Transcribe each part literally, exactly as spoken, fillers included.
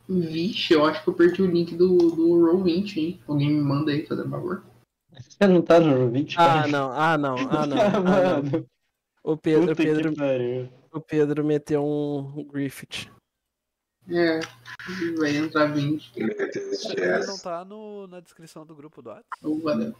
Vixe, eu acho que eu perdi o link do, do Roll vinte, hein? Alguém me manda aí, fazendo favor. Você não tá no Roll vinte, cara? Ah, não, ah, não, ah, não. Ah, mano. não. O Pedro, o Puta Pedro, que pariu. o Pedro meteu um Griffith. É, vai entrar vinte. Ele não tá no, na descrição do grupo do WhatsApp? Oh, valeu.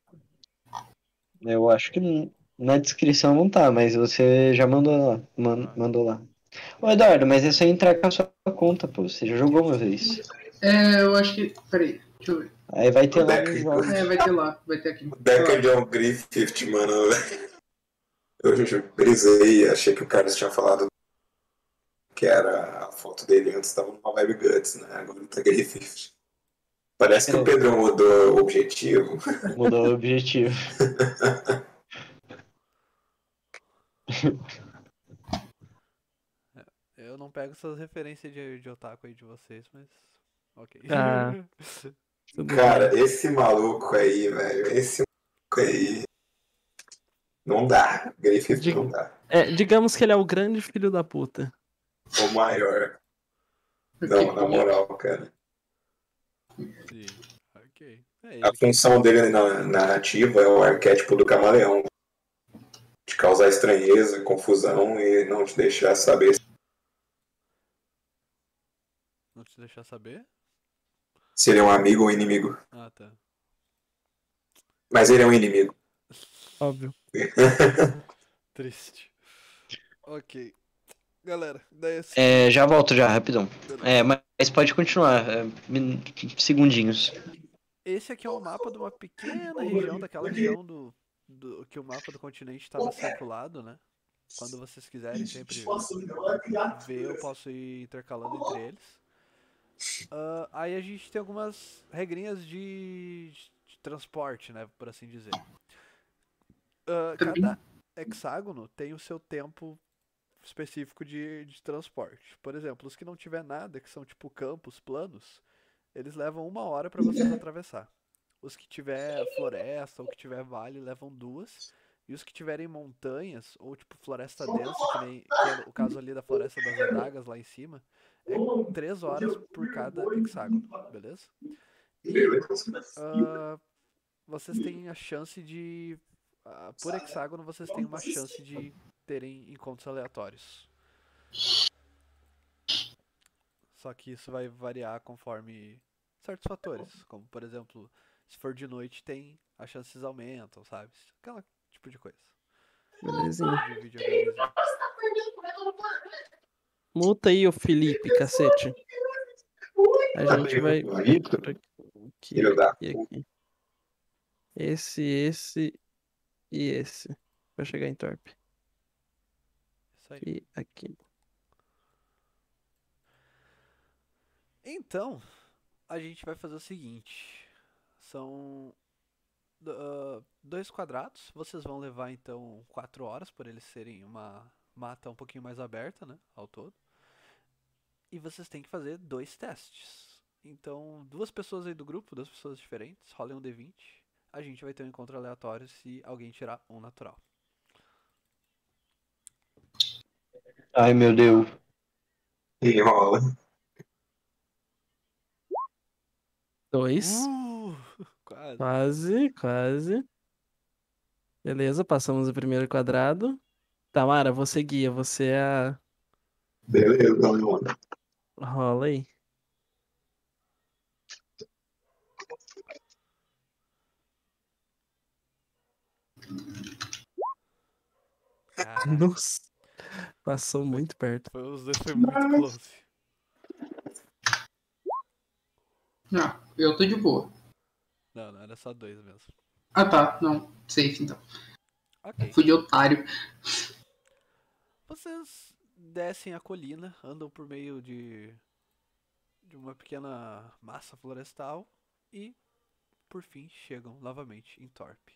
Eu acho que não- na descrição não tá, mas você já mandou lá. Man- mandou lá. Ô, Eduardo, mas é só entrar com a sua conta, pô. Você já jogou uma vez. É, eu acho que. Peraí, deixa eu ver. Aí vai ter O lá deck- nos jogos. É, vai ter lá, vai ter aqui. O deck de um Griffith, mano. Eu brisei, achei que o Carlos tinha falado que era a foto dele antes, tava numa vibe Guts, né? Agora tá Griffith. Parece que É. o Pedro mudou o objetivo. Mudou o objetivo. Eu não pego essas referências de, de otaku aí de vocês, mas. Ok. Ah. Tudo Cara, bem. esse maluco aí, velho, esse maluco aí. Não dá. Griffith Diga- não dá. É, digamos que ele é o grande filho da puta. O maior. Não, na moral, cara. Sim. Ok. É A ele. função dele na narrativa é o arquétipo do camaleão. De causar estranheza, confusão e não te deixar saber. Não te deixar saber? Se ele é um amigo ou inimigo. Ah, tá. Mas ele é um inimigo. Óbvio. Triste. Ok. Galera, daí assim. É, já volto já, rapidão. É, mas pode continuar. é, min- segundinhos. Esse aqui é um mapa de uma pequena região, daquela região do, do que o mapa do continente estava circulado, né? Quando vocês quiserem sempre ver, eu posso ir intercalando entre eles. Ah, aí a gente tem algumas regrinhas de, de transporte, né? Por assim dizer. Ah, cada hexágono tem o seu tempo específico de, de transporte. Por exemplo, os que não tiver nada, que são tipo campos planos, eles levam uma hora para vocês atravessar. Os que tiver floresta ou que tiver vale levam duas. E os que tiverem montanhas ou tipo floresta densa, que nem que é o caso ali da floresta das adagas lá em cima, é três horas por cada hexágono, beleza? E ah, vocês têm a chance de ah, por hexágono vocês têm uma chance de terem encontros aleatórios. Só que isso vai variar conforme certos fatores, como por exemplo, se for de noite tem as chances aumentam, sabe? Aquela tipo de coisa. Belezinha. De videogames. Muta aí, ô Felipe, cacete. A gente vai. Vitor? por aqui, Filho da e aqui. Esse, esse e esse. Vai chegar em Torpe. Isso aí. E aqui. Então, a gente vai fazer o seguinte. São uh, dois quadrados. Vocês vão levar então quatro horas por eles serem uma mata um pouquinho mais aberta, né? Ao todo. E vocês têm que fazer dois testes. Então, duas pessoas aí do grupo, duas pessoas diferentes, rolem um D vinte. A gente vai ter um encontro aleatório se alguém tirar um natural. Ai, meu Deus. Enrola. Dois. Uh, quase. Quase, quase. Beleza, passamos o primeiro quadrado. Tamara, você guia, você é a. Beleza, então, Rola aí. Caraca, Nossa. Passou muito perto. foi, os dois foi muito close. Ah, eu tô de boa. Não, não, era só dois mesmo. Ah tá, não. Safe então. Ok. Fui de otário. Vocês descem a colina, andam por meio de, de uma pequena massa florestal e, por fim, chegam novamente em Torpe.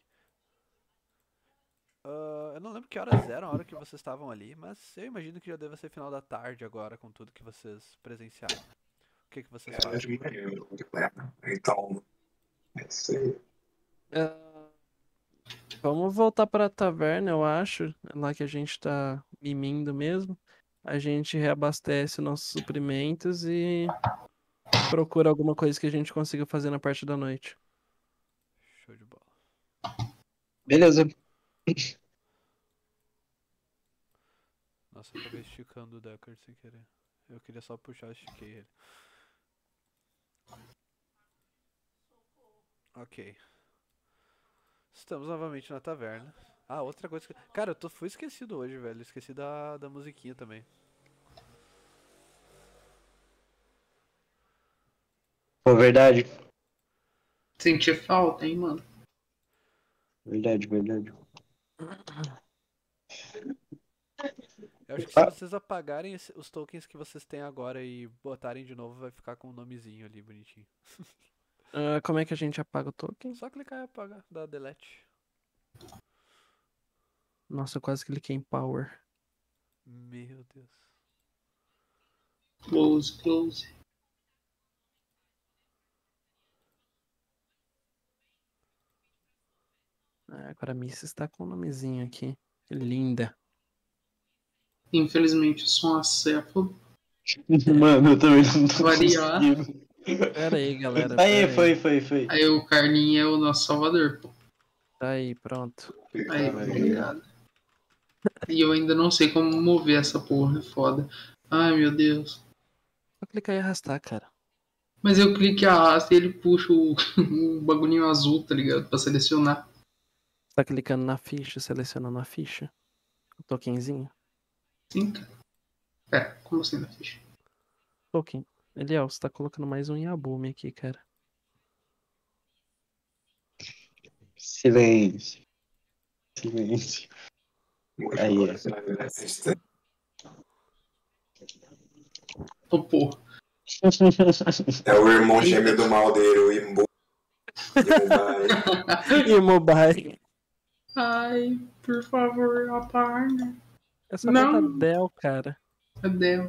Uh, eu não lembro que horas eram a hora que vocês estavam ali, mas eu imagino que já deva ser final da tarde agora com tudo que vocês presenciaram. O que, que vocês fazem? Então, é isso aí. Ah, vamos voltar pra taverna, eu acho. É lá que a gente tá mimindo mesmo. A gente reabastece nossos suprimentos e procura alguma coisa que a gente consiga fazer na parte da noite. Show de bola. Beleza. Nossa, eu acabei esticando o Deckard sem querer. Eu queria só puxar, eu estiquei ele. Ok. Estamos novamente na taverna. Ah, outra coisa que... Cara, eu tô, fui esquecido hoje, velho. Esqueci da, da musiquinha também. Pô, verdade. Senti falta, hein, mano. Verdade, verdade. Eu acho que se Ah. vocês apagarem esse- os tokens que vocês têm agora e botarem de novo, vai ficar com um nomezinho ali, bonitinho. Ah, como é que a gente apaga o token? Só clicar e apagar, dá delete. Nossa, eu quase cliquei em power. Meu Deus. Close, close. Ah, agora a Missy está com o nomezinho aqui. Que linda. Infelizmente, eu sou um acéfalo. Mano, eu também não tô Variar. conseguindo. Pera aí, galera. Aí, pera foi, foi, foi. Aí o Carlinho é o nosso salvador, pô. Tá aí, pronto. Aí, Caralho. obrigado. E eu ainda não sei como mover essa porra, é foda. Ai, meu Deus. Só clicar e arrastar, cara. Mas eu clico e arrasto e ele puxa o, o bagulhinho azul, tá ligado? Pra selecionar. Você tá clicando na ficha, selecionando a ficha. O tokenzinho. Sim, cara. É, como assim na ficha? Token. Eliel, você tá colocando mais um Yabume aqui, cara. Silêncio. Silêncio. Aí, Ô, porra. É o irmão gêmeo do mal dele, o Imbu. E mobile. Ai, por favor, apaga. É só Não. botar Del, cara. Cadê?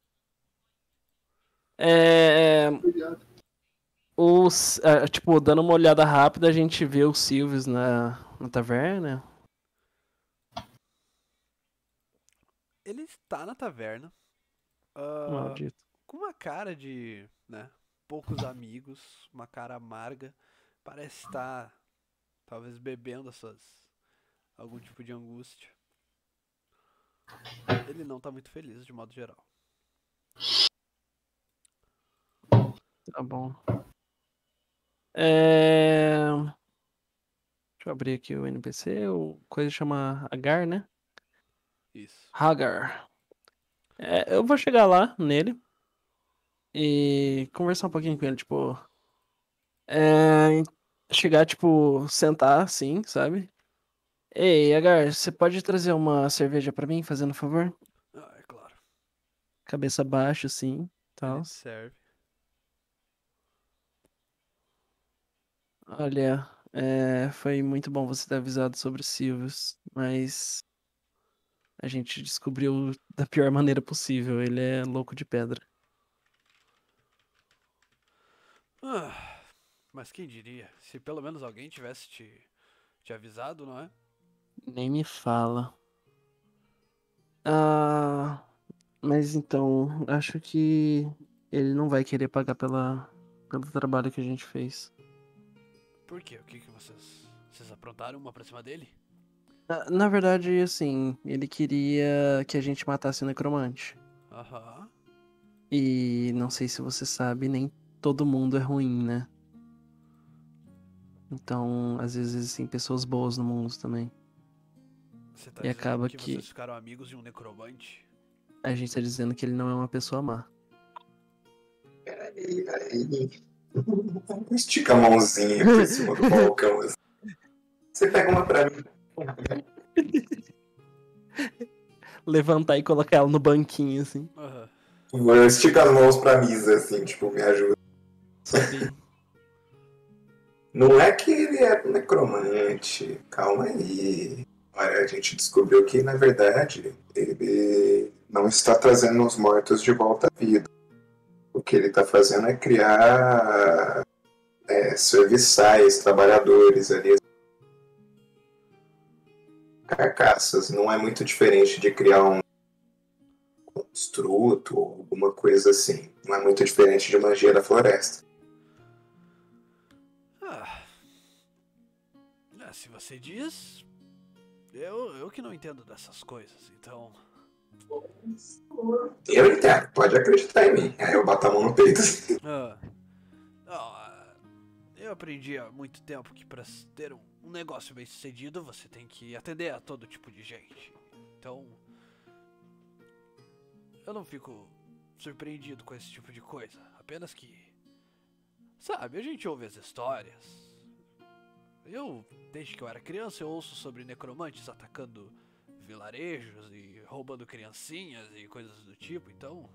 É. Obrigado. Os, é, tipo, dando uma olhada rápida, a gente vê o Silvius na, na taverna. Ele está na taverna. ah, Maldito. com uma cara de, né, poucos amigos, uma cara amarga. Parece estar, talvez, bebendo essas, algum tipo de angústia. Ele não tá muito feliz, de modo geral. Tá bom. É... Deixa eu abrir aqui o N P C. O coisa chama Hagar, né? Isso. Hagar. É, eu vou chegar lá nele e conversar um pouquinho com ele, tipo. É, chegar, tipo, sentar assim, sabe? Ei, Hagar, você pode trazer uma cerveja pra mim, fazendo favor? Ah, é claro. Cabeça baixa, assim, tal. Ele serve. Olha, é, foi muito bom você ter avisado sobre o Silvius, mas a gente descobriu da pior maneira possível. Ele é louco de pedra. Ah, mas quem diria? Se pelo menos alguém tivesse te, te avisado, não é? Nem me fala. Ah, mas então, acho que ele não vai querer pagar pela, pelo trabalho que a gente fez. Por quê? O que que vocês... Vocês aprontaram uma pra cima dele? Na, na verdade, assim, ele queria que a gente matasse o necromante. Aham. E não sei se você sabe, nem todo mundo é ruim, né? Então, às vezes existem pessoas boas no mundo também. Você tá E dizendo acaba que, que- vocês ficaram amigos de um necromante? A gente tá dizendo que ele não é uma pessoa má. Peraí, peraí. Estica a mãozinha por cima do balcão. assim. Você pega uma pra mim. Levantar e colocar ela no banquinho, assim. Aham. Eu estico as mãos pra Misa, assim, tipo, me ajuda. Sabe? Não é que ele é necromante. Calma aí. Olha, a gente descobriu que, na verdade, ele não está trazendo os mortos de volta à vida. O que ele está fazendo é criar é, serviçais, trabalhadores ali. Carcaças. Não é muito diferente de criar um construto ou alguma coisa assim. Não é muito diferente de magia da floresta. Ah, é, se você diz, eu, eu que não entendo dessas coisas, então... Eu entendo, pode acreditar em mim. Aí eu bato a mão no peito. Ah, ah, eu aprendi há muito tempo que para ter um, um negócio bem sucedido, você tem que atender a todo tipo de gente. Então, eu não fico surpreendido com esse tipo de coisa. Apenas que, sabe, a gente ouve as histórias. Eu, desde que eu era criança, eu ouço sobre necromantes atacando vilarejos e roubando criancinhas e coisas do tipo, então...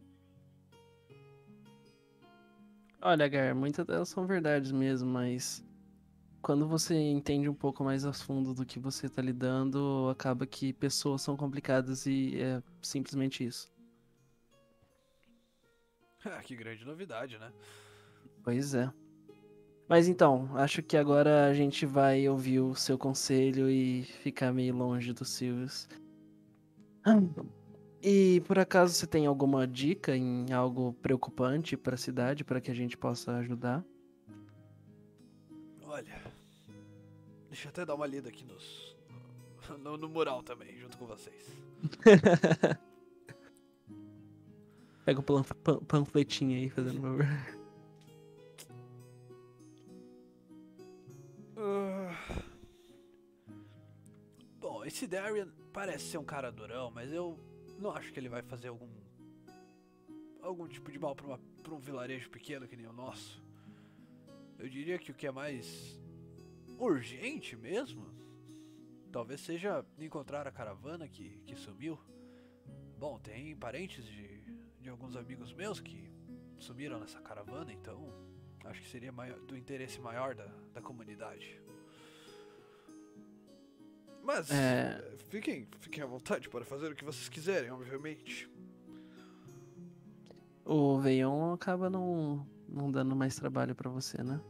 Olha, Gar, muitas delas são verdades mesmo, mas quando você entende um pouco mais a fundo do que você tá lidando, acaba que pessoas são complicadas e é simplesmente isso. Ah, que grande novidade, né? Pois é. Mas então, acho que agora a gente vai ouvir o seu conselho e ficar meio longe dos Silvios. E por acaso você tem alguma dica em algo preocupante pra cidade para que a gente possa ajudar? Olha, deixa eu até dar uma lida aqui nos, no, no mural também, junto com vocês. Pega o pan- pan- panfletinho aí, fazendo favor. Ah, bom, esse Darian parece ser um cara durão, mas eu não acho que ele vai fazer algum algum tipo de mal pra, uma, pra um vilarejo pequeno que nem o nosso. Eu diria que o que é mais urgente mesmo, talvez seja encontrar a caravana que, que sumiu. Bom, tem parentes de, de alguns amigos meus que sumiram nessa caravana, então acho que seria maior, do interesse maior da, da comunidade. Mas É. fiquem, fiquem à vontade para fazer o que vocês quiserem, obviamente. O Veion acaba não, não dando mais trabalho pra você, né?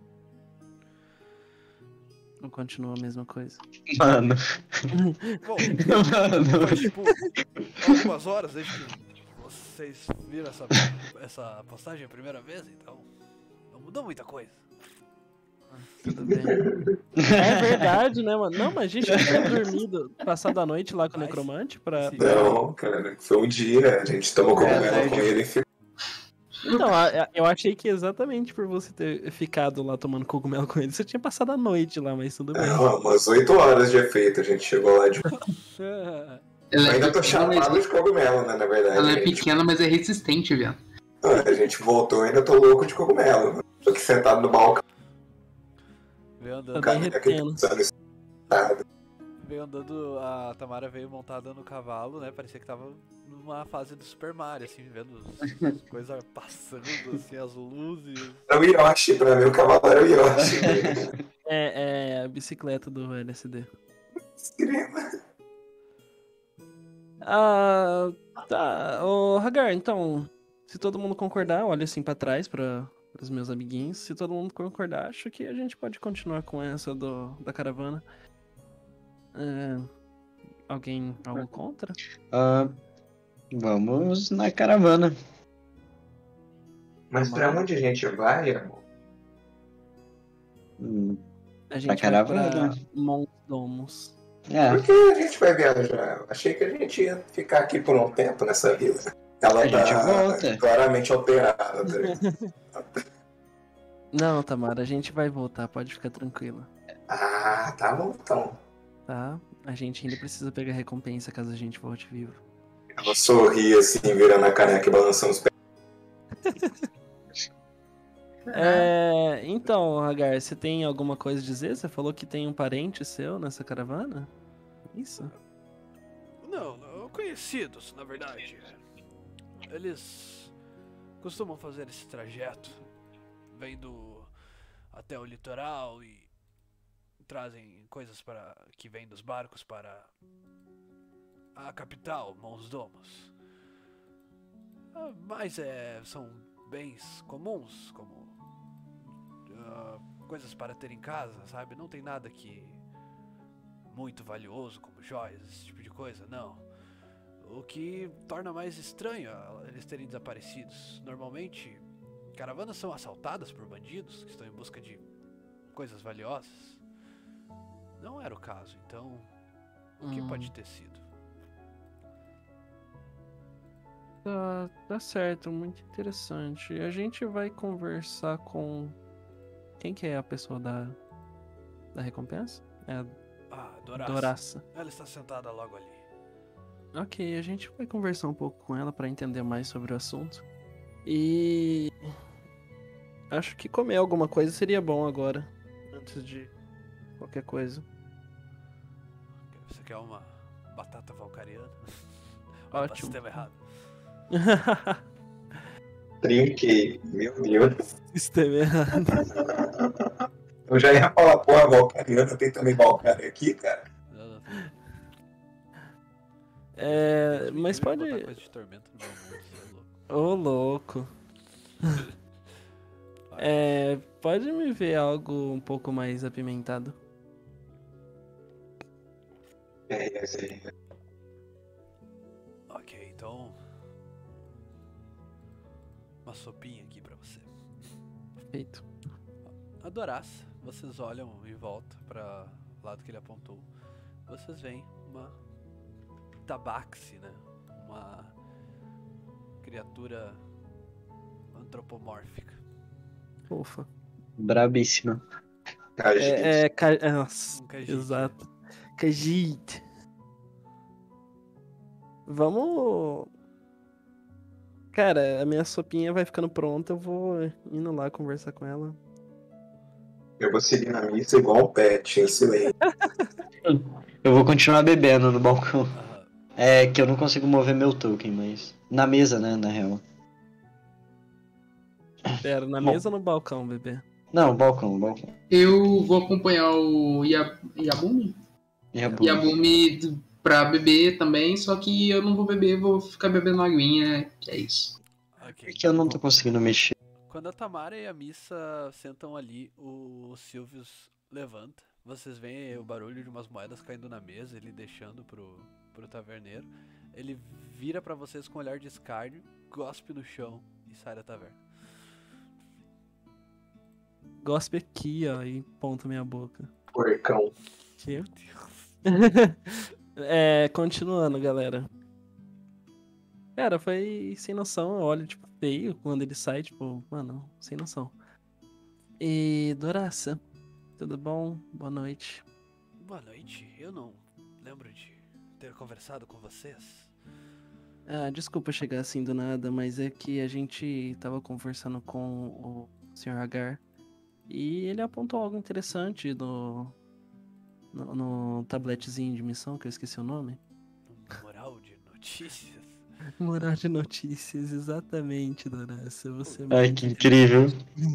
Ou continua a mesma coisa? Mano. Bom, Mano. faz tipo algumas horas desde que vocês viram essa, essa postagem a primeira vez, então não mudou muita coisa. Tudo bem. É verdade, né, mano? Não, mas a gente não tinha dormido, passado a noite lá com o Mas- necromante pra... Sim. Não, cara, foi um dia, a gente tomou cogumelo É, com ele e ficou. Então, a- a- eu achei que exatamente por você ter ficado lá tomando cogumelo com ele, você tinha passado a noite lá, mas tudo bem. Não, umas oito horas de efeito, a gente chegou lá de. Ela Eu é ainda tô pequena, mas- chapado de cogumelo, né, na verdade. Ela é gente. pequena, mas é resistente, viado. A gente voltou e ainda tô louco de cogumelo. Tô aqui sentado no balcão, Veio Tá andando, cara, aqui derretendo. pensando isso. Nada. veio andando, a Tamara veio montada no cavalo, né? Parecia que tava numa fase do Super Mario, assim, vendo as coisas passando, assim, as luzes. É o Yoshi, pra mim o cavalo era o Yoshi. É, é a bicicleta do L S D. Ah, tá. Ô, Hagar, então, se todo mundo concordar, olha assim pra trás pra, pros meus amiguinhos. Se todo mundo concordar, acho que a gente pode continuar com essa do, da caravana. É, alguém, algo contra? Ah, vamos na caravana. Mas pra onde a gente vai, amor? Hum, A gente vai caravana. pra Mons Domus. É, Por que a gente vai viajar? Eu achei que a gente ia ficar aqui por um tempo nessa vila. Ela A tá gente volta. claramente alterada. Tá ligado? Não, Tamara, a gente vai voltar, pode ficar tranquila. Ah, tá bom então. Tá? A gente ainda precisa pegar recompensa caso a gente volte vivo. Ela sorri assim, virando a caneca e balançando os pés. É, então, Hagar, você tem alguma coisa a dizer? Você falou que tem um parente seu nessa caravana? Isso? Não, não, conhecidos, na verdade. Eles costumam fazer esse trajeto, vendo até o litoral e trazem coisas para que vêm dos barcos para a capital, Mons Domus. Ah, Mas é, são bens comuns, como ah, coisas para ter em casa, sabe? Não tem nada que muito valioso, como joias, esse tipo de coisa, não. O que torna mais estranho eles terem desaparecidos. Normalmente, caravanas são assaltadas por bandidos que estão em busca de coisas valiosas. Não era o caso, então o que Hum. pode ter sido? Tá, tá certo, muito interessante. A gente vai conversar com. Quem que é a pessoa da, da recompensa? É a Ah, Doraça. Doraça. Ela está sentada logo ali. Ok, a gente vai conversar um pouco com ela pra entender mais sobre o assunto. E. Acho que comer alguma coisa seria bom agora. Antes de qualquer coisa. Você quer uma batata valcariana? Opa, Ótimo. sistema errado. Trinquei, meu Deus. Sistema errado. Eu já ia falar, porra, Valcariana, tem também Valcária aqui, cara. Não, não. É. Deus me Mas livre de pode. botar coisa de tormento no meu mundo, você é louco. Ô, louco. É. Pode me ver algo um pouco mais apimentado? É, é, é. Ok, então. Uma sopinha aqui pra você. Feito. Adoraça, vocês olham em volta para o lado que ele apontou. Vocês veem uma tabaxi, né? Uma criatura antropomórfica. Ufa. Brabíssima. Cagis. É, é, ca... é, nossa, Um Khajiit. exato. Khajiit. Vamos. Cara, a minha sopinha vai ficando pronta, eu vou indo lá conversar com ela. Eu vou seguir na missa igual um pet, em silêncio. Eu vou continuar bebendo no balcão. Aham. É que eu não consigo mover meu token, mas. Na mesa, né, na real. Pera, na Bom. mesa ou no balcão, bebê? Não, balcão, balcão. Eu vou acompanhar o Ia- Yabumi? E a bunda. Yabumi d- pra beber também, só que eu não vou beber, vou ficar bebendo aguinha, que é isso. Ok. Porque eu não tô conseguindo mexer. Quando a Tamara e a Missa sentam ali, o Silvius levanta. Vocês veem o barulho de umas moedas caindo na mesa, ele deixando pro, pro taverneiro. Ele vira pra vocês com um olhar de escárnio, gospe no chão e sai da taverna. Gospe aqui, ó, e ponto minha boca. Porcão. Aqui. É, continuando, galera. Cara, foi sem noção, eu olho, tipo, feio quando ele sai, tipo, mano, sem noção. E, Doraça, tudo bom? Boa noite. Boa noite, eu não lembro de ter conversado com vocês. Ah, desculpa chegar assim do nada, mas é que a gente tava conversando com o senhor Hagar e ele apontou algo interessante no, no, no tabletezinho de missão, que eu esqueci o nome. Um moral de notícias. Moral de notícias, exatamente, Doraça. Você Ai, que incrível.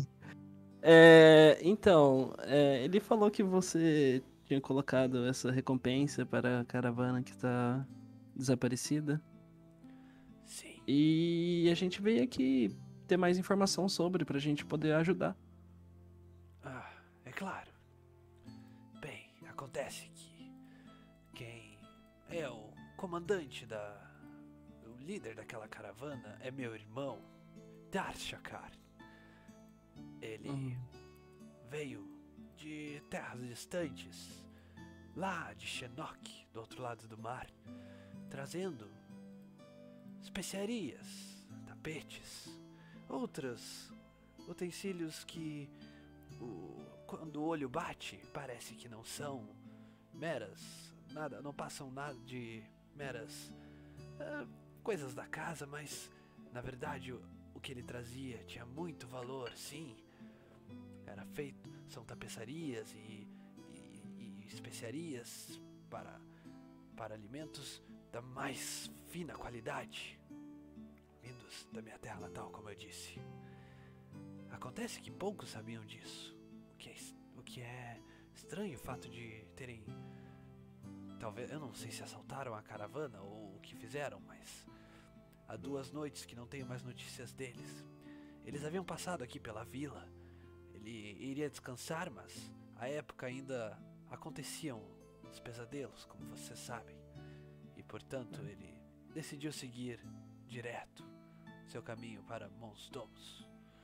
É, então, é, ele falou que você tinha colocado essa recompensa para a caravana que está desaparecida. Sim. E a gente veio aqui ter mais informação sobre, pra gente poder ajudar. Ah, é claro. Bem, acontece que quem é o comandante da... o líder daquela caravana é meu irmão, Darshakar. Ele Hum. veio de terras distantes, lá de Shinnok, do outro lado do mar, trazendo especiarias, tapetes, outros utensílios que, o, quando o olho bate, parece que não são meras, nada, não passam nada de meras ah, coisas da casa, mas na verdade o, o que ele trazia tinha muito valor, sim. Era feito, são tapeçarias e, e, e especiarias para, para alimentos da mais fina qualidade, vindos da minha terra natal, como eu disse. Acontece que poucos sabiam disso, o que é, o que é estranho o fato de terem, talvez, eu não sei se assaltaram a caravana ou o que fizeram, mas há duas noites que não tenho mais notícias deles. Eles haviam passado aqui pela vila. Ele iria descansar, mas à época ainda aconteciam os pesadelos, como vocês sabem. E portanto ele decidiu seguir direto seu caminho para Mons Domos.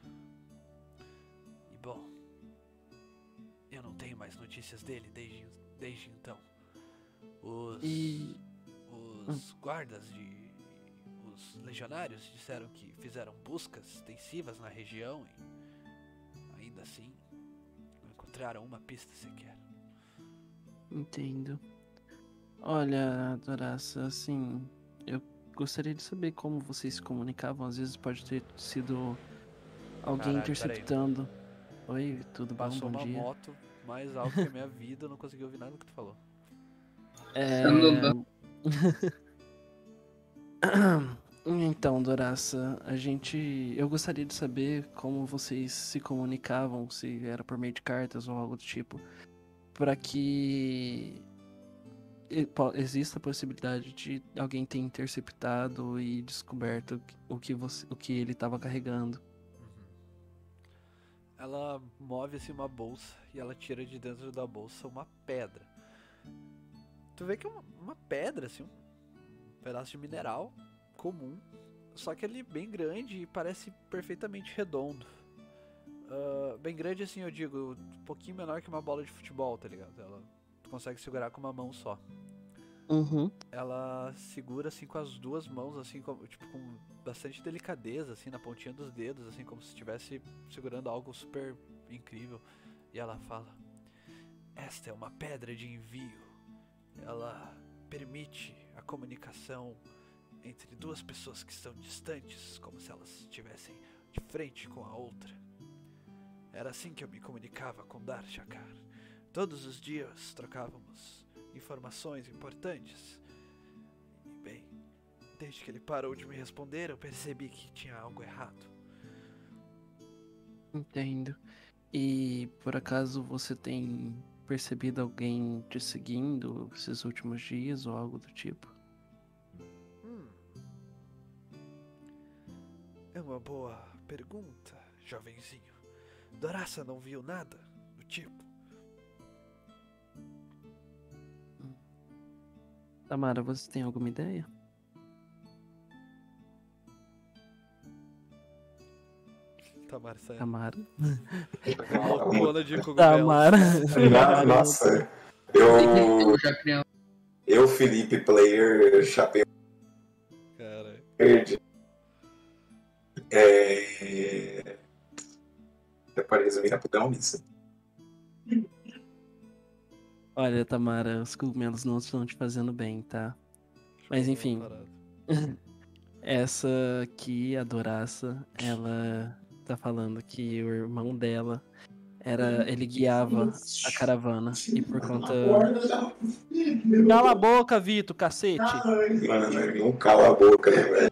E bom, eu não tenho mais notícias dele desde, desde então. Os, E. os guardas de... os legionários disseram que fizeram buscas extensivas na região e ainda assim não encontraram uma pista sequer. Entendo. Olha, Doraça, assim, eu gostaria de saber como vocês se comunicavam. Às vezes pode ter sido alguém Caralho, interceptando. Oi, tudo bom? Passou Bom uma dia. moto mais alto que a minha vida, eu não consegui ouvir nada do que tu falou. É... Não dá. Então, Doraça, a gente. Eu gostaria de saber como vocês se comunicavam, se era por meio de cartas ou algo do tipo, para que e- po- exista a possibilidade de alguém ter interceptado e descoberto o que você, o que ele estava carregando. Ela move assim uma bolsa e ela tira de dentro da bolsa uma pedra. Tu vê que é uma, uma pedra, assim, um pedaço de mineral comum, só que ele é bem grande e parece perfeitamente redondo. Ah, bem grande assim, eu digo, um pouquinho menor que uma bola de futebol, tá ligado? Ela, tu consegue segurar com uma mão só. Uhum. Ela segura assim com as duas mãos, assim, como, tipo, com bastante delicadeza, assim, na pontinha dos dedos, assim, como se estivesse segurando algo super incrível. E ela fala: esta é uma pedra de envio. Ela permite a comunicação entre duas pessoas que estão distantes, como se elas estivessem de frente com a outra. Era assim que eu me comunicava com Darshakar. Todos os dias trocávamos informações importantes. E bem, desde que ele parou de me responder, eu percebi que tinha algo errado. Entendo. E por acaso você tem percebido alguém te seguindo esses últimos dias ou algo do tipo? Hum. É uma boa pergunta, jovenzinho. Doraça não viu nada do tipo. Tamara, você tem alguma ideia? Tamara saiu. Tamara? Loucona de cogumelos. Tamara. Na- Nossa, eu, Já criança. eu, Felipe, player, chapéu Cara, verde. É. Para resumir, rapidão, isso. Olha, Tamara, os cogumelos não estão te fazendo bem, tá? Mas enfim, essa aqui, a Doraça, ela tá falando que o irmão dela era, ele guiava a caravana e por conta... Cala a boca, Vitor, cacete! Mano, não cala a boca, né, velho?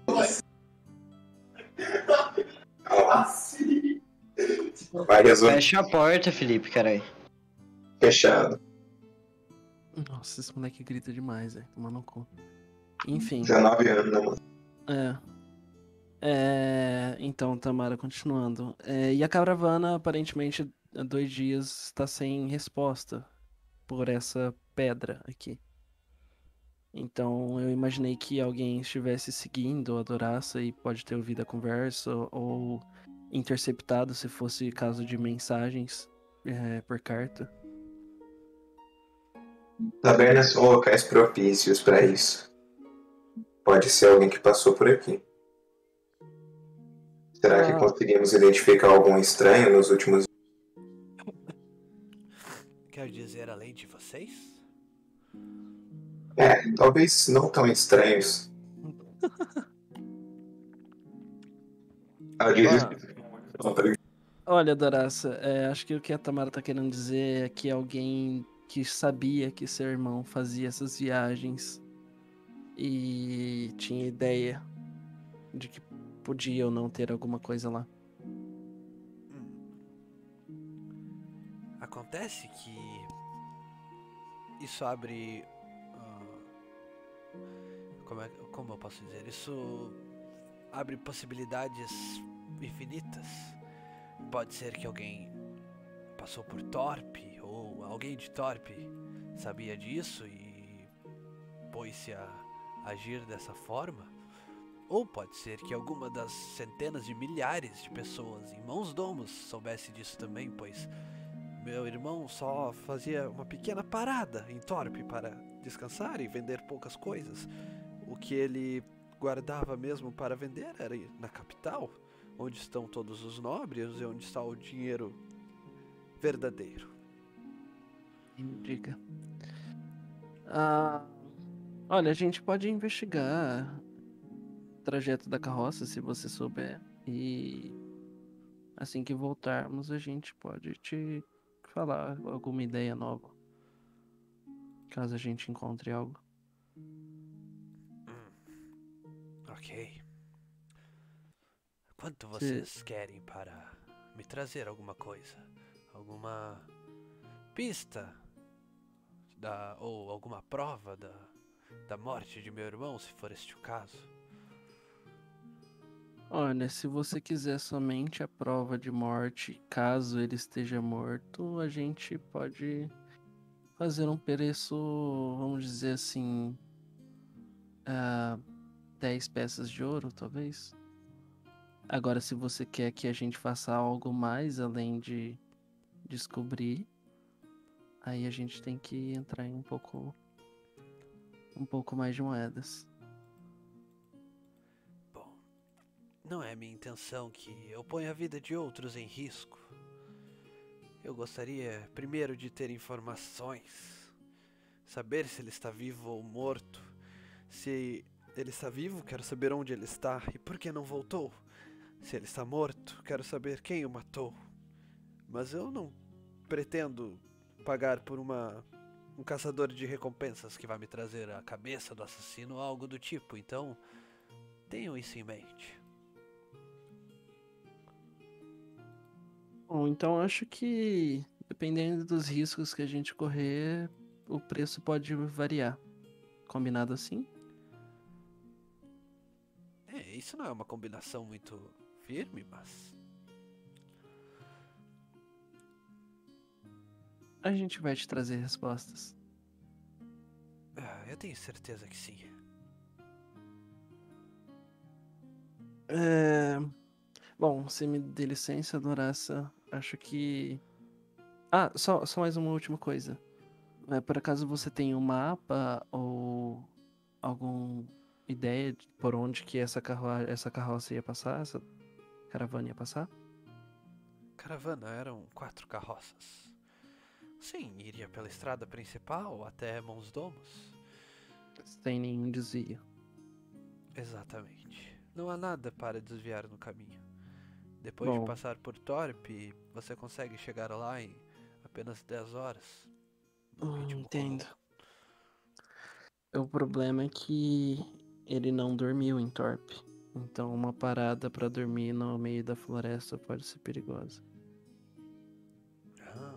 Ó, vai resumir. Fecha a porta, Felipe, caralho. Fechado. Nossa, esse moleque grita demais, velho, tomando no cu. Enfim, dezenove anos, né, mano? é... É, então, Tamara, continuando. É, e a caravana, aparentemente, há dois dias está sem resposta por essa pedra aqui. Então, eu imaginei que alguém estivesse seguindo a Doraça e pode ter ouvido a conversa ou interceptado se fosse caso de mensagens é, por carta. Tabernas são locais propícios pra isso. Pode ser alguém que passou por aqui. Será que Ah. conseguimos identificar algum estranho nos últimos quer dizer além de vocês? É, talvez não tão estranhos. Ela diz isso. Olha, Doraça, é, acho que o que a Tamara tá querendo dizer é que alguém que sabia que seu irmão fazia essas viagens e tinha ideia de que podia ou não ter alguma coisa lá. Hum. Acontece que isso abre... ah, como, é, como eu posso dizer? Isso abre possibilidades infinitas. Pode ser que alguém passou por Torpe, ou alguém de Torpe sabia disso e pôs-se a agir dessa forma. Ou pode ser que alguma das centenas de milhares de pessoas em Mãos Domos soubesse disso também, pois meu irmão só fazia uma pequena parada em Torpe para descansar e vender poucas coisas. O que ele guardava mesmo para vender era na capital, onde estão todos os nobres e onde está o dinheiro verdadeiro. Diga. Ah, olha, a gente pode investigar o trajeto da carroça, se você souber. E assim que voltarmos, a gente pode te falar alguma ideia nova. Caso a gente encontre algo. Ok. Quanto Se- vocês querem para me trazer alguma coisa? Alguma pista? Da, ou alguma prova da, da morte de meu irmão, se for este o caso? Olha, se você quiser somente a prova de morte, caso ele esteja morto, a gente pode fazer um preço, vamos dizer assim, ah, dez peças de ouro, talvez. Agora, se você quer que a gente faça algo mais além de descobrir, aí a gente tem que entrar em um pouco, um pouco mais de moedas. Bom, não é minha intenção que eu ponha a vida de outros em risco. Eu gostaria primeiro de ter informações, saber se ele está vivo ou morto. Se ele está vivo, quero saber onde ele está e por que não voltou. Se ele está morto, quero saber quem o matou. Mas eu não pretendo pagar por uma um caçador de recompensas que vai me trazer a cabeça do assassino ou algo do tipo. Então, tenham isso em mente. Bom, então acho que, dependendo dos riscos que a gente correr, o preço pode variar. Combinado assim? É, isso não é uma combinação muito firme, mas... A gente vai te trazer respostas. Ah, eu tenho certeza que sim. É... Bom, se me dê licença, Doraça, acho que... Ah, só, só mais uma última coisa. É, por acaso você tem um mapa ou alguma ideia de por onde que essa, carro... essa carroça ia passar, essa caravana ia passar? Caravana eram quatro carroças. Sim, iria pela estrada principal até Mãos Domos. Sem nenhum desvio. Exatamente. Não há nada para desviar no caminho. Depois Bom. de passar por Torpe, você consegue chegar lá em apenas dez horas. No Hum, ritmo entendo. comum. O problema é que ele não dormiu em Torpe. Então uma parada pra dormir no meio da floresta pode ser perigosa. Ah.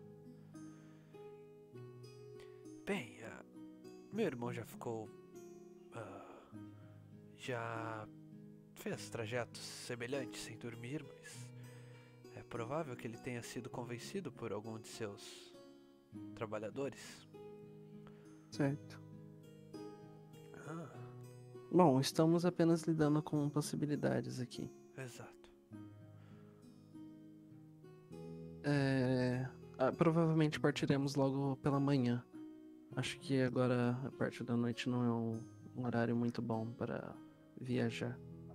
Bem, ah, meu irmão já ficou... ah, já fez trajetos semelhantes sem dormir, mas é provável que ele tenha sido convencido por algum de seus trabalhadores. Certo. Ah, Bom, estamos apenas lidando com possibilidades aqui. exato. É... ah, provavelmente partiremos logo pela manhã. Acho que agora a parte da noite não é um, um horário muito bom para viajar.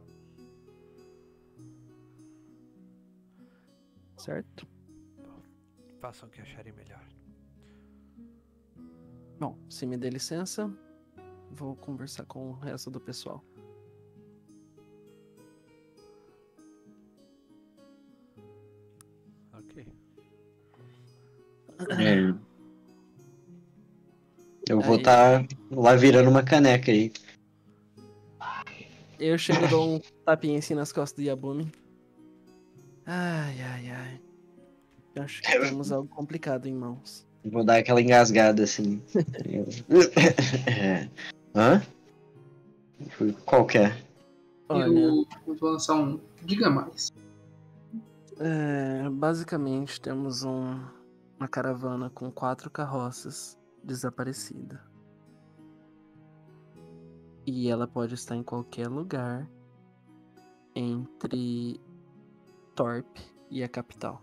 Certo? Façam o que acharem melhor. Bom, se me dê licença, vou conversar com o resto do pessoal. Ok. É. Eu vou Aí. estar lá virando uma caneca aí. Eu chego e dou um tapinha assim nas costas do Yabumi. Ai, ai, ai. Eu acho que temos algo complicado em mãos. Vou dar aquela engasgada assim. É. Hã? Qual que é? Olha, Eu vou lançar um. Diga mais. é, basicamente temos um, uma caravana com quatro carroças desaparecida. E ela pode estar em qualquer lugar entre Torp e a capital.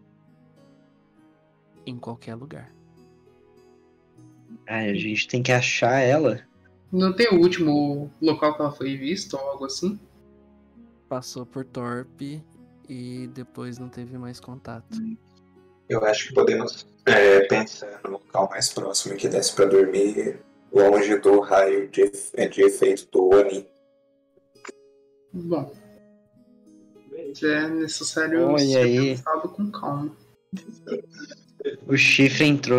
Em qualquer lugar. Ah, a gente tem que achar ela. Não tem o último local que ela foi vista ou algo assim? Passou por Torp e depois não teve mais contato. Eu acho que podemos é, pensar no local mais próximo que desse pra dormir, longe do raio de, de efeito do Oni. Bom. Se é necessário Oi, ser aí. pensado com calma. O chifre entrou.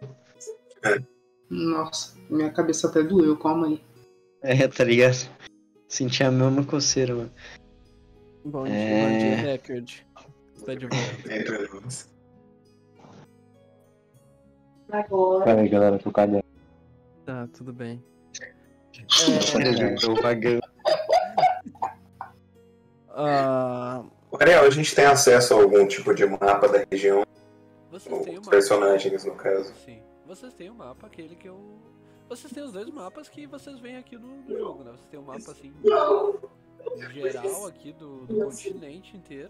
Nossa, minha cabeça até doeu, calma aí. É, tá ligado? Senti a mesma coceira, mano. Bom dia, É. bom dia, Deckard. Tá de volta. Entre nós. Pera aí, galera, tô cadê? Tá, tudo bem. Eu tô vagando. Ah, Ariel, a gente tem acesso a algum tipo de mapa da região? Vocês têm o Os mapa. personagens, no caso. Sim. Vocês têm o mapa, aquele que eu. Vocês têm os dois mapas que vocês veem aqui no, no jogo, né? Vocês têm um mapa assim geral aqui do, do continente inteiro.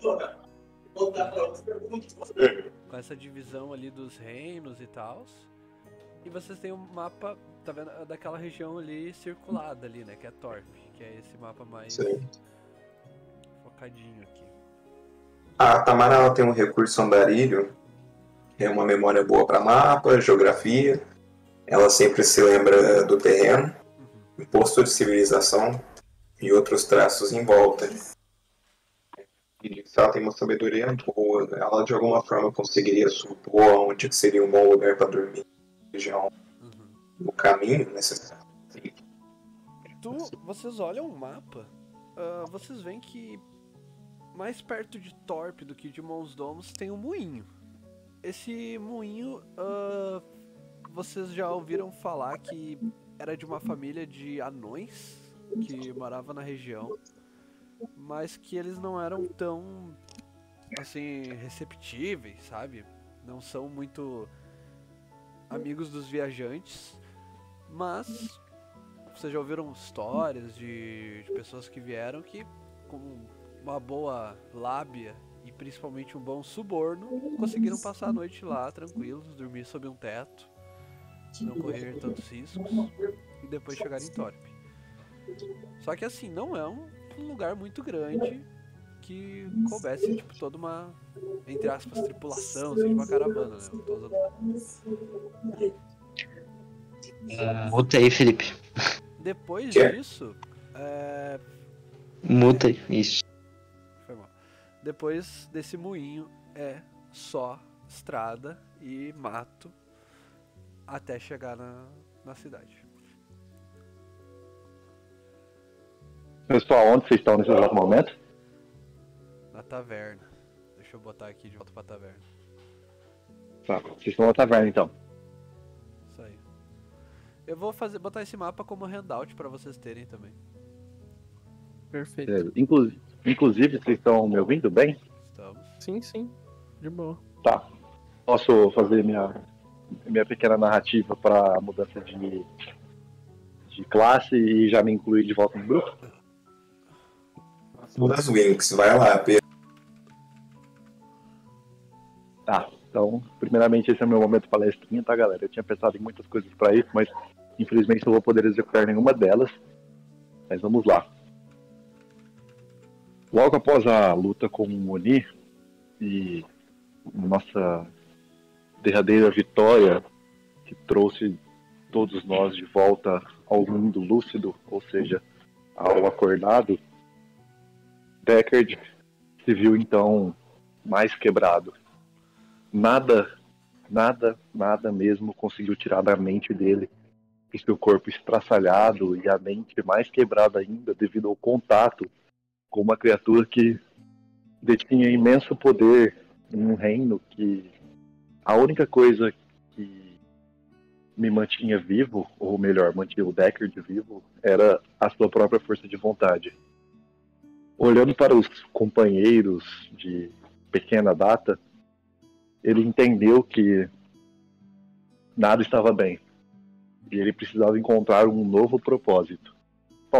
Com essa divisão ali dos reinos e tal. E vocês têm um mapa, tá vendo? Daquela região ali circulada ali, né? Que é Torp, que é esse mapa mais Sim. focadinho aqui. A Tamara ela tem um recurso andarilho, que é uma memória boa para mapa, geografia. Ela sempre se lembra do terreno, imposto de civilização e outros traços em volta. E se ela tem uma sabedoria boa, ela de alguma forma conseguiria supor onde seria um bom lugar para dormir na região, Uhum. no caminho necessário. Tu, vocês olham o mapa, ah, vocês veem que mais perto de Torp do que de Mons Domos tem um moinho. Esse moinho, ah, vocês já ouviram falar que era de uma família de anões que morava na região, mas que eles não eram tão, assim, receptíveis, sabe? Não são muito amigos dos viajantes, mas vocês já ouviram histórias de, de pessoas que vieram que, com uma boa lábia e principalmente um bom suborno, conseguiram passar a noite lá tranquilos, dormir sob um teto, não correr tantos riscos e depois chegar em Torp. Só que assim, não é um lugar muito grande que coubesse tipo toda uma, entre aspas, tripulação, seja uma caravana, né? Eu tô usando... Muta aí, Felipe. Depois Que? disso, é... Muta aí, isso. Foi mal. Depois desse moinho é só estrada e mato até chegar na, na cidade. Pessoal, onde vocês estão nesse exato momento? Na taverna. Deixa eu botar aqui de volta pra taverna. Tá, vocês estão na taverna então. Isso aí. Eu vou fazer, botar esse mapa como handout pra vocês terem também. perfeito. Beleza. Inclu- Inclusive, vocês estão me ouvindo bem? Estamos. Sim, sim. De boa. Tá. Posso fazer minha, minha pequena narrativa para mudança de, de classe e já me incluir de volta no grupo? Das Winx, vai lá, Pedro. Tá, então, primeiramente esse é o meu momento palestrinha, tá, galera? Eu tinha pensado em muitas coisas pra isso, mas infelizmente não vou poder executar nenhuma delas. Mas vamos lá. Logo após a luta com o Oni e nossa derradeira vitória que trouxe todos nós de volta ao mundo lúcido, ou seja, ao acordado, Deckard se viu então mais quebrado. Nada, nada, nada mesmo conseguiu tirar da mente dele o seu corpo estraçalhado e a mente mais quebrada ainda devido ao contato com uma criatura que detinha imenso poder em um reino que a única coisa que me mantinha vivo, ou melhor, mantinha o Deckard vivo, era a sua própria força de vontade. Olhando para os companheiros de pequena data, ele entendeu que nada estava bem e ele precisava encontrar um novo propósito.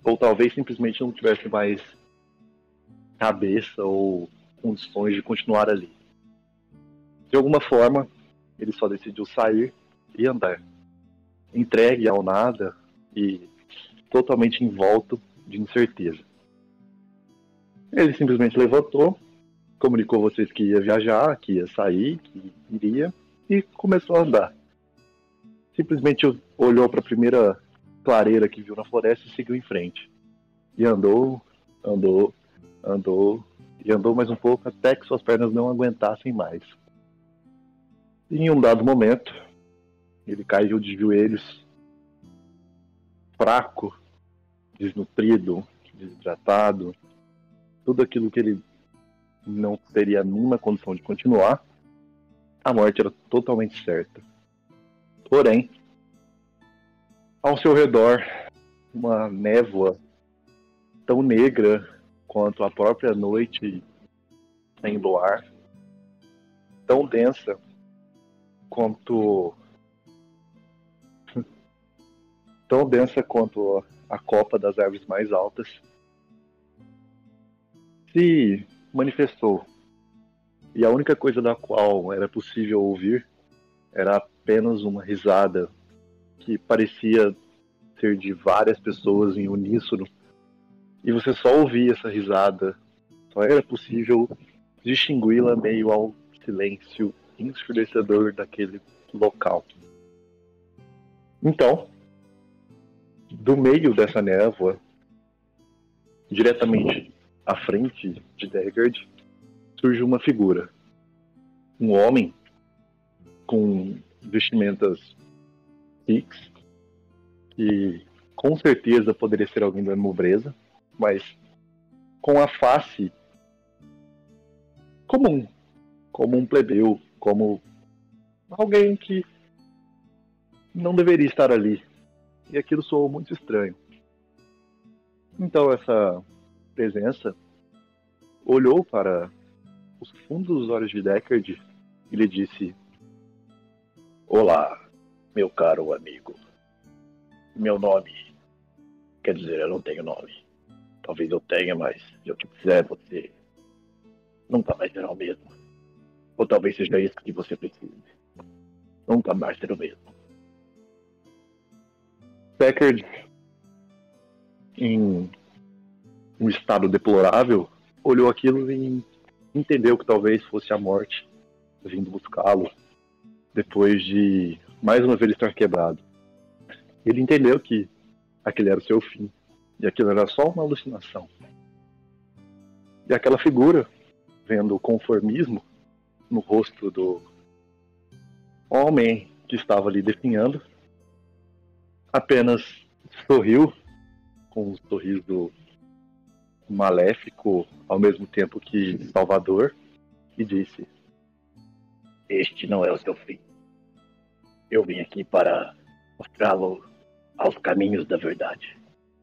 ou talvez simplesmente não tivesse mais cabeça ou condições de continuar ali. De alguma forma, ele só decidiu sair e andar, entregue ao nada e totalmente envolto de incerteza. Ele simplesmente levantou, comunicou a vocês que ia viajar, que ia sair, que iria, e começou a andar. Simplesmente olhou para a primeira clareira que viu na floresta e seguiu em frente. E andou, andou, andou, e andou mais um pouco até que suas pernas não aguentassem mais. E em um dado momento, ele caiu de joelhos, fraco, desnutrido, desidratado, tudo aquilo que ele não teria nenhuma condição de continuar, a morte era totalmente certa. Porém, ao seu redor, uma névoa tão negra quanto a própria noite sem luar, tão densa quanto tão densa quanto a copa das árvores mais altas, se manifestou. E a única coisa da qual era possível ouvir era apenas uma risada que parecia ser de várias pessoas em uníssono. E você só ouvia essa risada, só era possível distingui-la meio ao silêncio ensurdecedor daquele local. Então, do meio dessa névoa, diretamente à frente de Deckard, surge uma figura. Um homem com vestimentas fixas, que com certeza poderia ser alguém da nobreza, mas com a face comum, como um plebeu, como alguém que não deveria estar ali. E aquilo soou muito estranho. Então essa presença olhou para os fundos dos olhos de Deckard e lhe disse: "Olá, meu caro amigo. Meu nome... Quer dizer, eu não tenho nome. Talvez eu tenha, mas se eu te quiser, você nunca mais será o mesmo. Ou talvez seja isso que você precise. Nunca mais ser o mesmo." Deckard, em um estado deplorável, olhou aquilo e entendeu que talvez fosse a morte vindo buscá-lo depois de mais uma vez estar quebrado. Ele entendeu que aquele era o seu fim e aquilo era só uma alucinação. E aquela figura, vendo o conformismo no rosto do homem que estava ali definhando, apenas sorriu com um sorriso maléfico ao mesmo tempo que salvador e disse: "Este não é o seu fim. Eu vim aqui para mostrá-lo aos caminhos da verdade.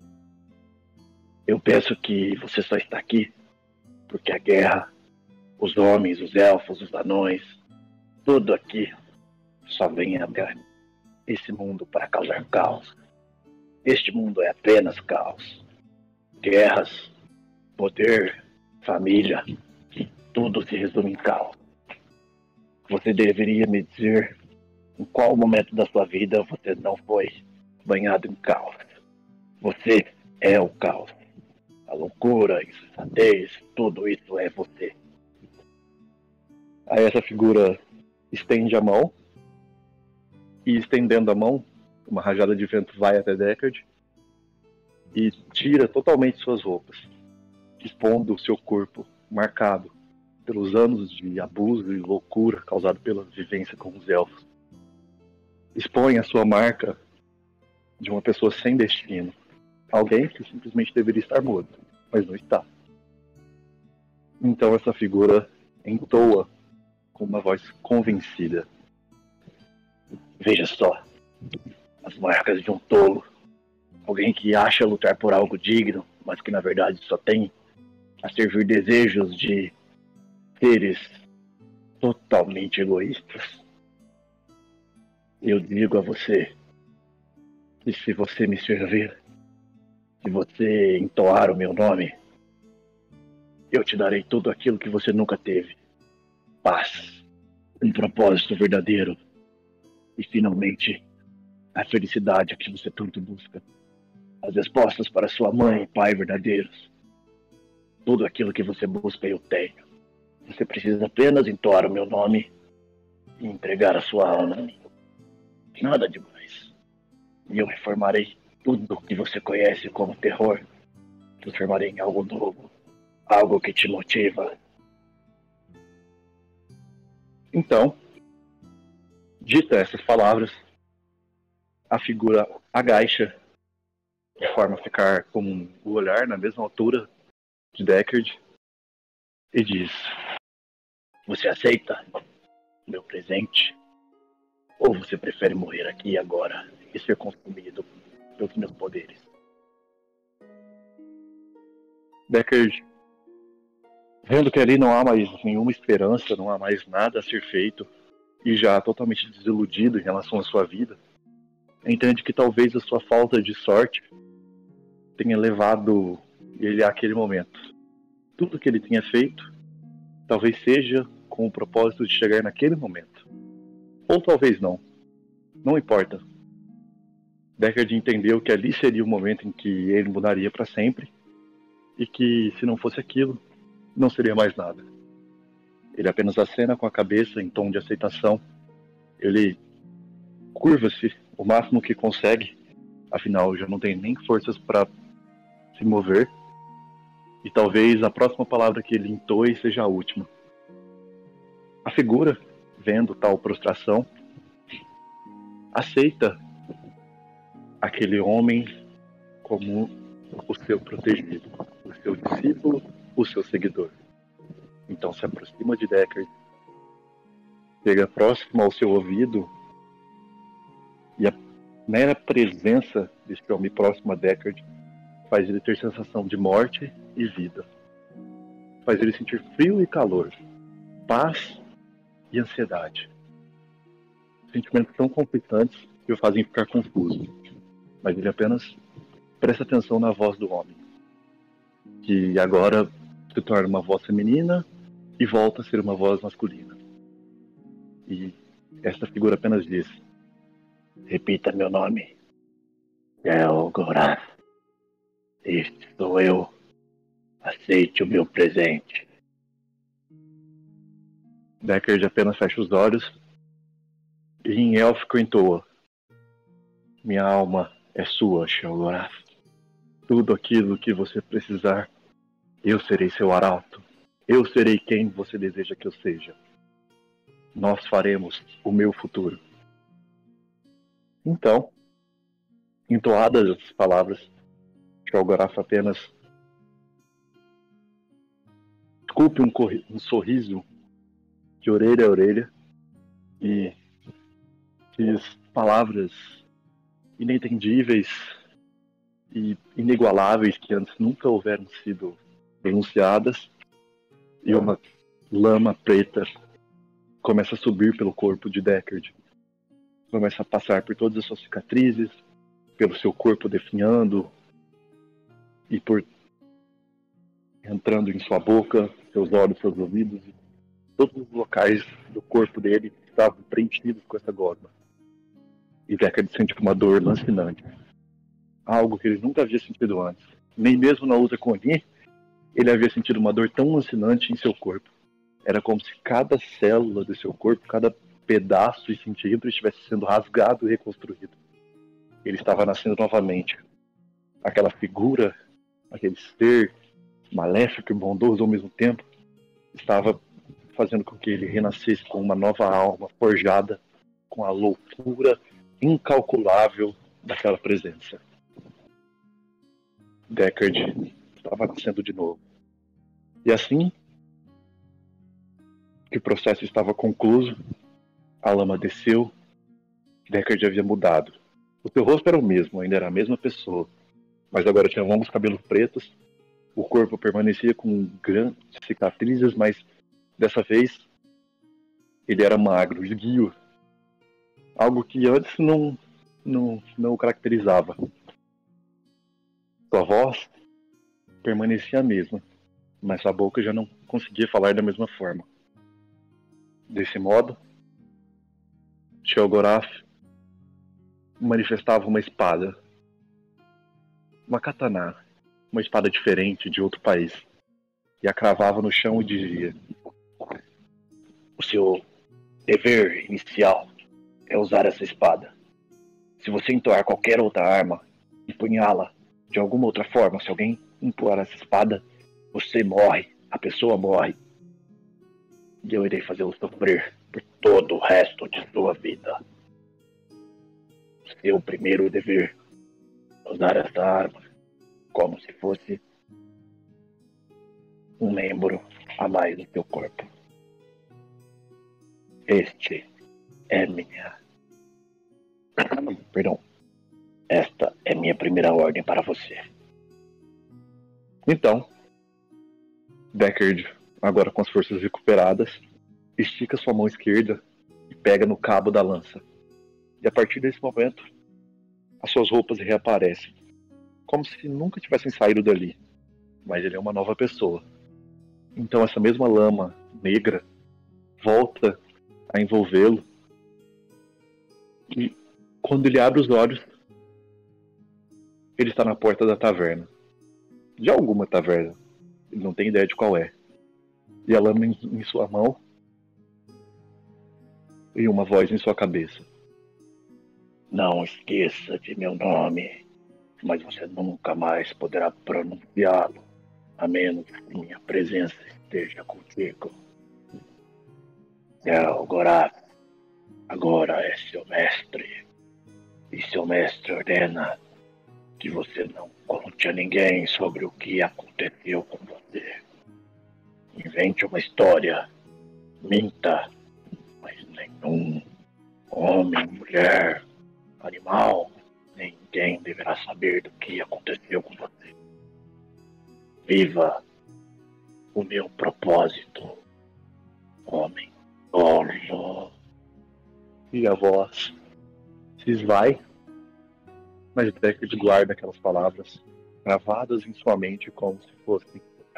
Eu penso que você só está aqui porque a guerra, os homens, os elfos, os anões, tudo aqui só vem até esse mundo para causar caos. Este mundo é apenas caos. Guerras, poder, família, tudo se resume em caos. Você deveria me dizer em qual momento da sua vida você não foi banhado em caos. Você é o caos. A loucura, a insensatez, tudo isso é você." Aí essa figura estende a mão, e estendendo a mão, uma rajada de vento vai até Deckard e tira totalmente suas roupas, expondo o seu corpo marcado pelos anos de abuso e loucura causado pela vivência com os elfos. Expõe a sua marca de uma pessoa sem destino, alguém que simplesmente deveria estar morto, mas não está. Então essa figura entoa com uma voz convencida: "Veja só, as marcas de um tolo, alguém que acha lutar por algo digno, mas que na verdade só tem a servir desejos de seres totalmente egoístas. Eu digo a você que se você me servir, Se você entoar o meu nome, eu te darei tudo aquilo que você nunca teve. Paz, um propósito verdadeiro e, finalmente, a felicidade que você tanto busca. As respostas para sua mãe e pai verdadeiros. Tudo aquilo que você busca eu tenho. Você precisa apenas entoar o meu nome e entregar a sua alma a mim. Nada demais. E eu reformarei tudo que você conhece como terror. Transformarei em algo novo. Algo que te motiva. Então, dita essas palavras, a figura agacha de forma a ficar com o olhar na mesma altura de Deckard e diz: você aceita meu presente? Ou você prefere morrer aqui e agora e ser consumido pelos meus poderes? Deckard, vendo que ali não há mais nenhuma esperança, não há mais nada a ser feito, e já totalmente desiludido em relação à sua vida, entende que talvez a sua falta de sorte tenha levado ele àquele momento. Tudo que ele tinha feito talvez seja com o propósito de chegar naquele momento. Ou talvez não. Não importa. Deckard entendeu que ali seria o momento em que ele mudaria para sempre e que, se não fosse aquilo, não seria mais nada. Ele apenas acena com a cabeça em tom de aceitação. Ele curva-se o máximo que consegue, afinal já não tem nem forças para se mover, e talvez a próxima palavra que ele entoe seja a última. A figura, vendo tal prostração, aceita aquele homem como o seu protegido, o seu discípulo, o seu seguidor. Então se aproxima de Deckard, chega próximo ao seu ouvido, e a mera presença desse homem próximo a Deckard faz ele ter sensação de morte e vida. Faz ele sentir frio e calor, paz e ansiedade. Sentimentos tão conflitantes que o fazem ficar confuso. Mas ele apenas presta atenção na voz do homem, que agora se torna uma voz feminina e volta a ser uma voz masculina. E esta figura apenas diz: repita meu nome. Helgorath. Este sou eu. Aceite o meu presente. Deckard apenas fecha os olhos e em élfico entoa: minha alma é sua, Helgorath. Tudo aquilo que você precisar, eu serei seu arauto. Eu serei quem você deseja que eu seja. Nós faremos o meu futuro. Então, entoadas as palavras, Helgorath apenas esculpe um, um sorriso de orelha a orelha e diz palavras inentendíveis e inigualáveis que antes nunca houveram sido pronunciadas, e uma lama preta começa a subir pelo corpo de Deckard. Começa a passar por todas as suas cicatrizes, pelo seu corpo definhando e por entrando em sua boca, seus olhos, seus ouvidos, e todos os locais do corpo dele estavam preenchidos com essa gosma. E Deckard sente uma dor lancinante. Algo que ele nunca havia sentido antes. Nem mesmo na luta com Oni, ele havia sentido uma dor tão lancinante em seu corpo. Era como se cada célula do seu corpo, cada pedaço e centímetro estivesse sendo rasgado e reconstruído. Ele estava nascendo novamente. Aquela figura, aquele ser maléfico e bondoso ao mesmo tempo, estava fazendo com que ele renascesse com uma nova alma forjada com a loucura incalculável daquela presença. Deckard estava nascendo de novo. E assim que o processo estava concluído, a lama desceu, Deckard havia mudado. O seu rosto era o mesmo, ainda era a mesma pessoa, mas agora tinha longos cabelos pretos, o corpo permanecia com grandes cicatrizes, mas dessa vez ele era magro, esguio, algo que antes não, não, não o caracterizava. Sua voz permanecia a mesma, mas sua boca já não conseguia falar da mesma forma. Desse modo, Sheogorath manifestava uma espada, uma katana, uma espada diferente de outro país, e a cravava no chão e dizia: o seu dever inicial é usar essa espada. Se você entoar qualquer outra arma e punhá-la de alguma outra forma, se alguém empurrar essa espada, você morre, a pessoa morre. E eu irei fazê-lo sofrer por todo o resto de sua vida. Seu primeiro dever é usar essa arma como se fosse um membro a mais do seu corpo. Este é minha... Perdão. Esta é minha primeira ordem para você. Então, Deckard, agora com as forças recuperadas, estica sua mão esquerda e pega no cabo da lança. E a partir desse momento, as suas roupas reaparecem, como se nunca tivessem saído dali. Mas ele é uma nova pessoa. Então essa mesma lama negra volta a envolvê-lo. E quando ele abre os olhos, ele está na porta da taverna. De alguma taverna. Ele não tem ideia de qual é. E a lama em, em sua mão. E uma voz em sua cabeça. Não esqueça de meu nome, mas você nunca mais poderá pronunciá-lo, a menos que minha presença esteja contigo. Sheogorath agora é seu mestre, e seu mestre ordena que você não conte a ninguém sobre o que aconteceu com você. Invente uma história, minta, mas nenhum homem, mulher, animal, ninguém deverá saber do que aconteceu com você. Viva o meu propósito, homem solo. E a voz se esvai, mas Deckard guarda aquelas palavras gravadas em sua mente como se fossem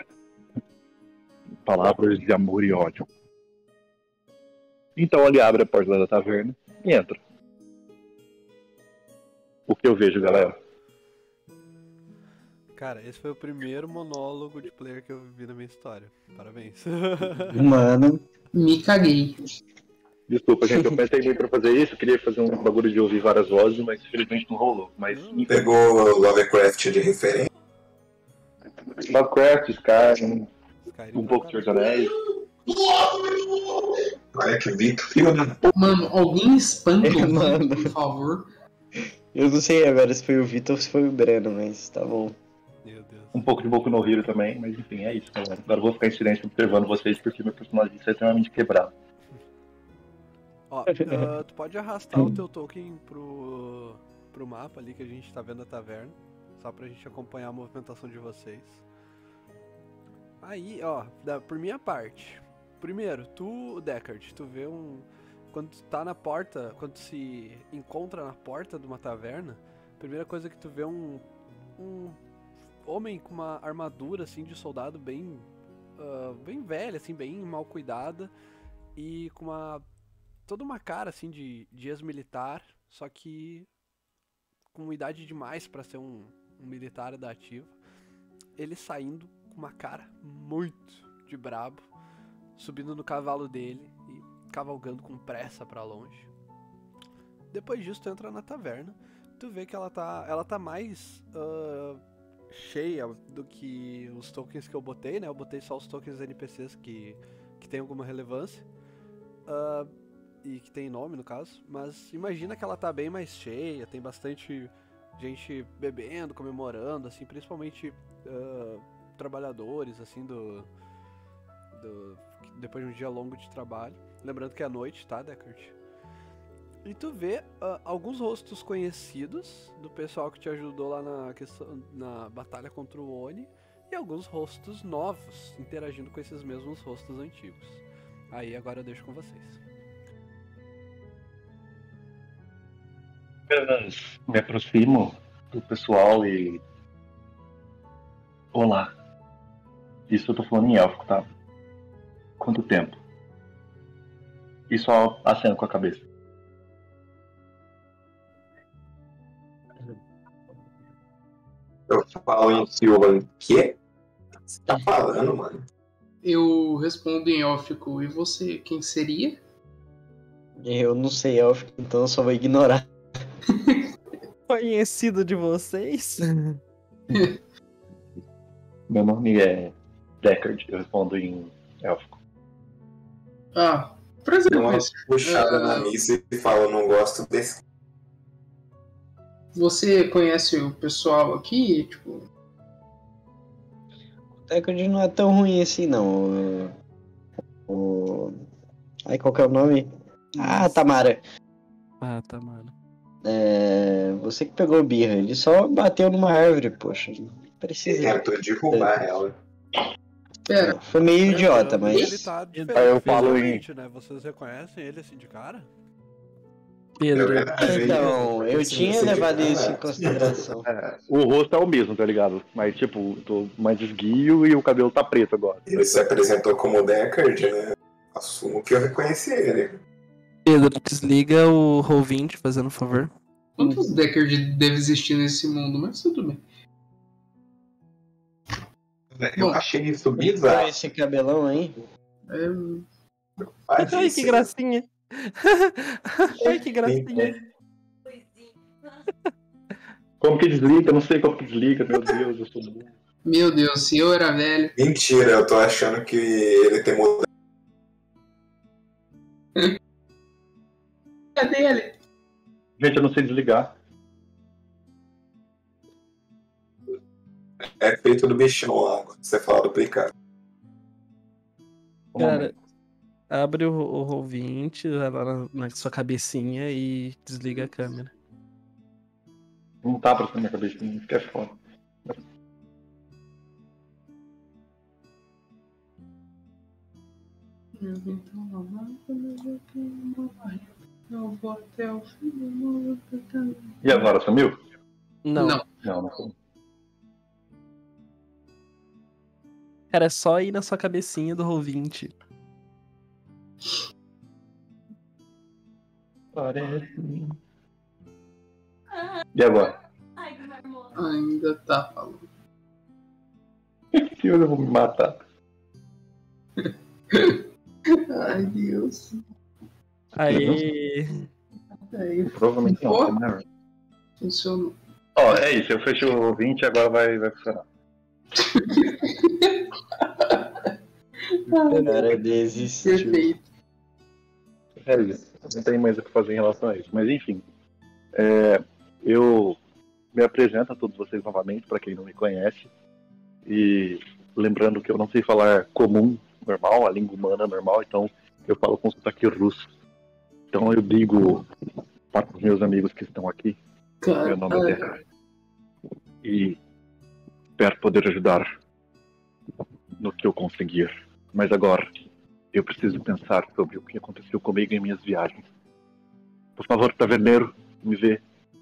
palavras de amor e ódio. Então ele abre a porta da taverna e entra. O que eu vejo, galera? Cara, esse foi o primeiro monólogo de player que eu vi na minha história. Parabéns. Mano, Me caguei. Desculpa, gente, eu pensei muito pra fazer isso, eu queria fazer um bagulho de ouvir várias vozes, mas infelizmente não rolou. Mas Não. Pegou Lovecraft de referência. Lovecraft, Skyrim, Skyrim um pouco de Senhor dos Anéis. Olha que Vitor, filho da p. Mano, alguém espanta o Mano. Vitor, por favor. eu não sei agora se foi o Vitor ou se foi o Breno, mas tá bom. Meu Deus. Um pouco de Boku no Hero também, mas enfim, é isso, galera. Agora eu vou ficar em silêncio observando vocês, porque meu personagem está extremamente quebrado. Ó, uh, tu pode arrastar o teu token pro, pro mapa ali que a gente tá vendo a taverna. Só pra gente acompanhar a movimentação de vocês. Aí, ó, da, por minha parte. Primeiro, tu, Deckard, tu vê um... Quando tu tá na porta, quando tu se encontra na porta de uma taverna, a primeira coisa que tu vê é um... Um homem com uma armadura, assim, de soldado bem... Uh, bem velha, assim, bem mal cuidada. E com uma... Toda uma cara, assim, de, de ex-militar, só que com idade demais pra ser um, um militar da ativa. Ele saindo com uma cara muito de brabo, subindo no cavalo dele e cavalgando com pressa pra longe. Depois disso, tu entra na taverna, tu vê que ela tá, ela tá mais uh, cheia do que os tokens que eu botei, né? Eu botei só os tokens N P Cs que, que tem alguma relevância. Uh, e que tem nome no caso, mas imagina que ela tá bem mais cheia, tem bastante gente bebendo, comemorando, assim, principalmente uh, trabalhadores, assim, do, do depois de um dia longo de trabalho. Lembrando que é à noite, tá, Deckard? E tu vê uh, alguns rostos conhecidos do pessoal que te ajudou lá na, questão, na batalha contra o Oni, e alguns rostos novos interagindo com esses mesmos rostos antigos. Aí agora eu deixo com vocês. Apenas me aproximo do pessoal e Olá. Isso eu tô falando em élfico, tá? Quanto tempo? E só acena com a cabeça. Eu falo em Silvan. Que? Você tá falando, mano? Eu respondo em élfico. E você, quem seria? Eu não sei élfico, então eu só vou ignorar. Conhecido de vocês? Meu nome é Deckard, eu respondo em élfico. Ah, prazer Dá uma conhecer. puxada Ah, na missa e fala, não gosto desse. Você conhece o pessoal aqui? Tipo, O Deckard não é tão ruim assim, não. O... o- Ai, qual que é o nome? Ah, Tamara. Ah, tá, mano. É... Você que pegou o birra. Ele só bateu numa árvore, poxa. Não precisa. Ele tentou derrubar ela. pera, É, foi meio idiota, Lembrando que Ele mas. tá Aí eu diferente, falo em- fisicamente, né? Vocês reconhecem ele assim de cara? Pedro, É verdade. Então, eu Sim, tinha sim, levado sim. isso em consideração. É, o rosto é o mesmo, tá ligado? Mas, tipo, tô mais esguio e o cabelo tá preto agora. Ele se apresentou como Deckard, né? Assumo que eu reconheci ele. Pedro, desliga o roll vinte, fazendo um favor. quantos Deckard deve existir nesse mundo? Mas tudo bem. Eu Bom. achei isso Olha bizarro. esse cabelão aí. É, Ai, que Padíssimo. gracinha. Ai, que gracinha. Como que desliga? Eu não sei como que desliga, meu Deus, eu sou burro. meu Deus, se eu era velho. Mentira, eu tô achando que ele tem mudado. Cadê ele? Gente, eu não sei desligar. É feito do bichão lá, quando você fala duplicar. Um Cara, momento. abre o, o roll vinte vai lá na, na sua cabecinha e desliga a câmera. Não tá pra minha cabeça, isso que é foda. Eu vou até o fim do mundo. E agora, sumiu? Não, Não. Não, não sumiu. cara, é só ir na sua cabecinha do roll vinte. Parece. E agora? Ainda tá falando. Se eu vou me matar. Ai, Deus. Aí. Aí, Provavelmente não, né? funcionou. Ó, é isso, eu fecho o vinte e agora vai, vai funcionar. O cara desistiu. Perfeito. É isso. Não tem mais o que fazer em relação a isso. Mas enfim. É, eu me apresento a todos vocês novamente, para quem não me conhece. E lembrando que eu não sei falar comum, normal, a língua humana normal, então eu falo com sotaque russo. Então eu digo para os meus amigos que estão aqui, meu nome é Cara, Deckard. E espero poder ajudar no que eu conseguir. Mas agora, eu preciso pensar sobre o que aconteceu comigo em minhas viagens. Por favor, taverneiro, me vê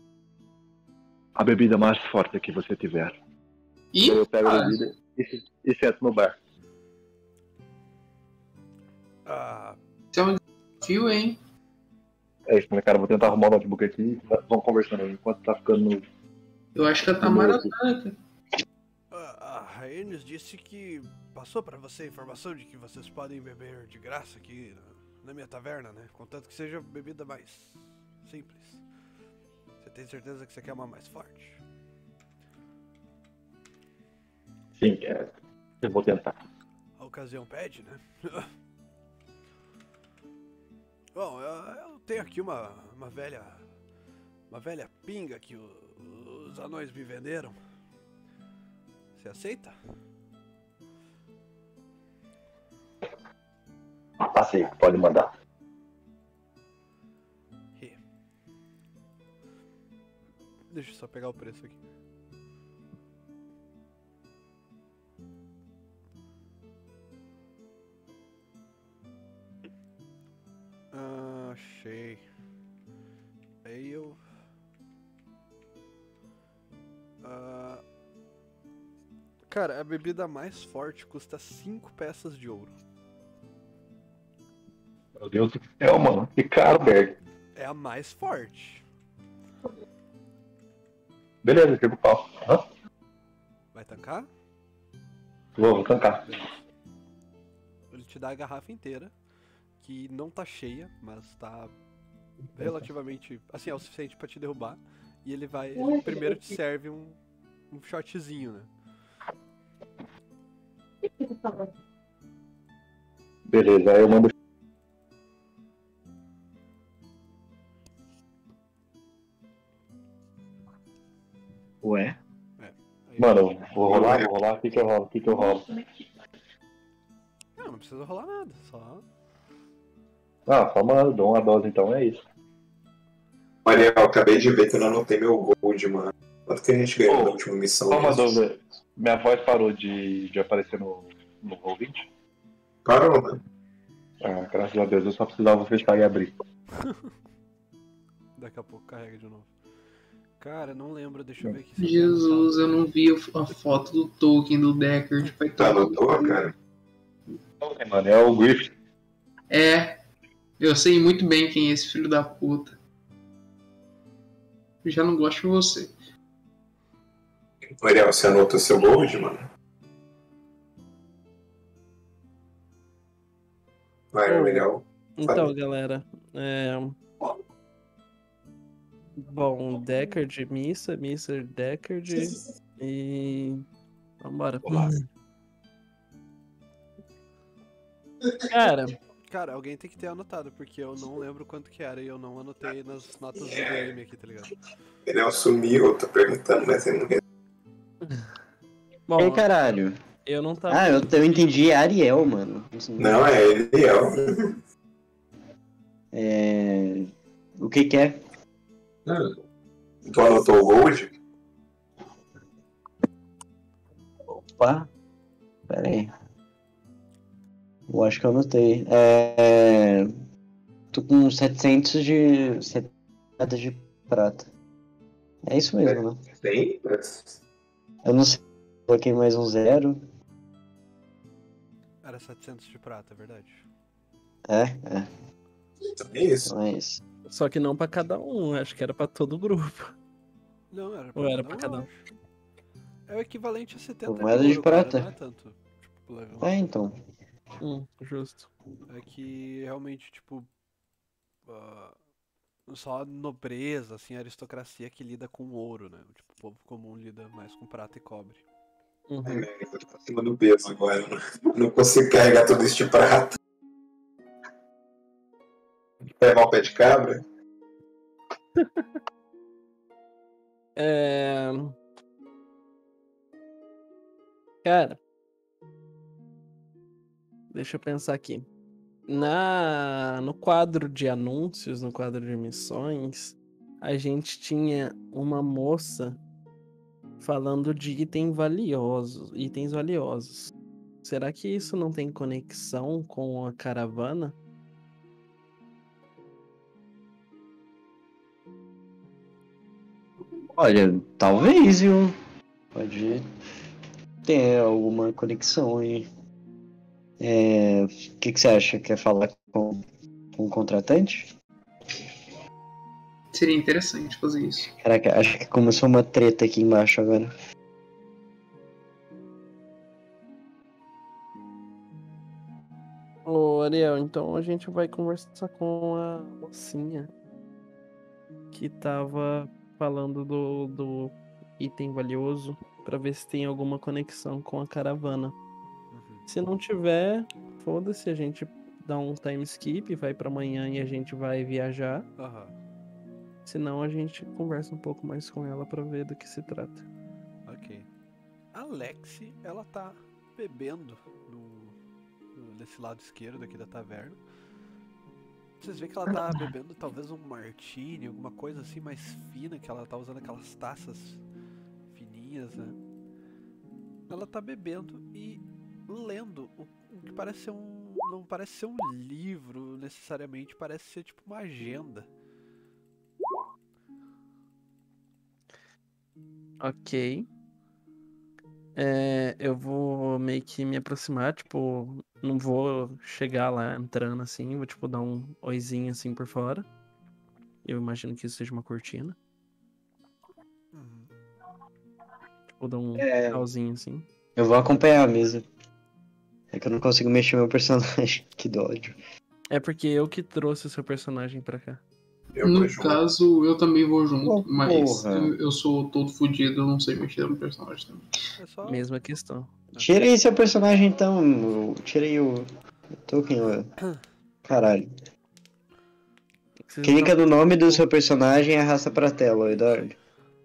a bebida mais forte que você tiver. e Eu pego a cara, bebida e, e sento no bar. Ah, isso é um desafio, hein? É isso, minha cara, vou tentar arrumar o notebook aqui e vamos conversando aí, enquanto tá ficando no... Eu acho que a Tamara tá, cara. a a Rhaenys disse que passou pra você a informação de que vocês podem beber de graça aqui na, na minha taverna, né? Contanto que seja bebida mais simples. Você tem certeza que você quer uma mais forte? Sim, é, eu vou tentar. A ocasião pede, né? Bom, eu, eu tenho aqui uma, uma velha. Uma velha pinga que o- os anões me venderam. Você aceita? Passei, pode mandar. Ih. Deixa eu só pegar o preço aqui. Ah, achei. Aí eu. Ah, Cara, a bebida mais forte custa cinco peças de ouro. Meu Deus do céu, mano. Que caro, Berg. É a mais forte. Beleza, chega o pau. Hã? Vai tancar? Vou, vou tancar. Beleza. Ele te dá a garrafa inteira, que não tá cheia, mas tá relativamente... Assim, é o suficiente pra te derrubar. E ele vai... Ele primeiro te serve um, um shotzinho, né? Beleza, aí eu mando. Ué? Aí- Mano, vou rolar, vou rolar. O que que eu rolo? O que que eu rolo? Não, não precisa rolar nada, só... Ah, só mano, dou uma dose então, é isso. Olha, eu acabei de ver que eu não anotei meu gold, mano. Quanto que a gente ganhou Pô, na última missão? Só uma mesmo? dúvida. Minha voz parou de, de aparecer no, no roll vinte? Parou, mano. Ah, graças a Deus, eu só precisava fechar e abrir. Daqui a pouco carrega de novo. Cara, não lembro, deixa eu ver aqui. se eu tenho Jesus, eu anotado. não vi a foto do Tolkien, do Deckard. Vai Tá tomar- anotou, cara? É, mano, é o Griffith. É, eu sei muito bem quem é esse filho da puta. Eu já não gosto de você. Ariel, você anotou seu gold, mano? Vai, Oh. Ariel. Então, Vai. galera, é... Bom, Deckard, Missa, Missa, Deckard e... Vambora. Olá. Cara, Cara, alguém tem que ter anotado, porque eu não lembro quanto que era e eu não anotei nas notas do D M aqui, tá ligado? Ariel sumiu, eu tô perguntando, mas ele não bom, Ei, caralho. eu não tava... Ah, eu, eu entendi Ariel, mano. Não, é Ariel. É... O que que é? Tu anotou o gold? Opa. Pera aí. Eu acho que eu anotei. É... Tô com setecentos de... setenta de prata. É isso mesmo, né? Tem? Eu não sei. Coloquei mais um zero. Era setecentos de prata, é verdade. É, é. Então é isso. Então é isso. Só que não pra cada um, acho que era pra todo o grupo. Não, era pra Ou era cada pra um, cada um? eu acho. É o equivalente a setenta Moeda de de ouro, cara, prata. não é tanto. Tipo, level. É, então. Hum, justo. É que realmente, tipo, ah, só a nobreza, assim, a aristocracia que lida com ouro, né? Tipo, o povo comum lida mais com prata e cobre. Uhum. Ai, merda, eu tô acima do peso agora. Eu não, não consigo carregar tudo isso de prata. Levar o pé de cabra? É... Cara, deixa eu pensar aqui. Na... No quadro de anúncios, no quadro de missões, a gente tinha uma moça falando de itens valiosos, itens valiosos. Será que isso não tem conexão com a caravana? Olha, talvez, viu? Pode ter alguma conexão aí. É... O que que você acha? Quer falar com, com o contratante? Seria interessante fazer isso. Caraca, acho que começou uma treta aqui embaixo agora. Ô, Ariel, então a gente vai conversar com a mocinha que tava falando do, do item valioso pra ver se tem alguma conexão com a caravana. Uhum. Se não tiver, foda-se, a gente dá um time skip, vai pra amanhã e a gente vai viajar. Aham, Senão a gente conversa um pouco mais com ela pra ver do que se trata. ok. A Lexi, ela tá bebendo no, no- nesse lado esquerdo aqui da taverna. Vocês veem que ela tá bebendo talvez um martini, alguma coisa assim mais fina, que ela tá usando aquelas taças fininhas, né? Ela tá bebendo e lendo o, o que parece ser um... não parece ser um livro necessariamente, parece ser tipo uma agenda. Ok. É, eu vou meio que me aproximar, tipo, não vou chegar lá entrando assim, vou tipo dar um oizinho assim por fora. Eu imagino que isso seja uma cortina. Uhum. Tipo, dar um É. tchauzinho assim. Eu vou acompanhar a mesa. É que eu não consigo mexer meu personagem. Que ódio. É porque eu que trouxe o seu personagem pra cá. Eu No vou junto. caso, eu também vou junto, Oh, mas porra. eu, eu sou todo fodido, eu não sei mexer no personagem também. É só. Mesma questão. Tirei seu personagem então. Eu tirei o. o token, ó. Caralho. Vocês Clica estão- no nome do seu personagem e arrasta pra tela, Eduardo.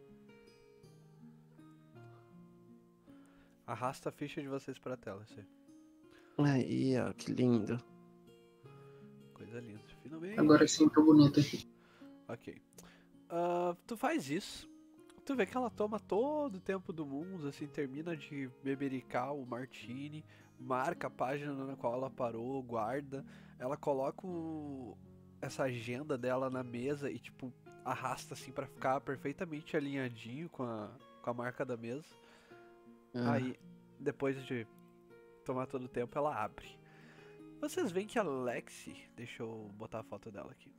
Arrasta a ficha de vocês pra tela, isso aí. Aí, ó, que lindo. Coisa linda. Finalmente. Agora sim, tô bonito aqui. Ok. Ah, tu faz isso. Tu vê que ela toma todo o tempo do mundo, assim, termina de bebericar o martini, marca a página na qual ela parou, guarda. Ela coloca o- essa agenda dela na mesa e, tipo, arrasta, assim, pra ficar perfeitamente alinhadinho com a, com a marca da mesa. Ah, Aí, depois de tomar todo o tempo, ela abre. Vocês veem que a Lexi... Deixa eu botar a foto dela aqui.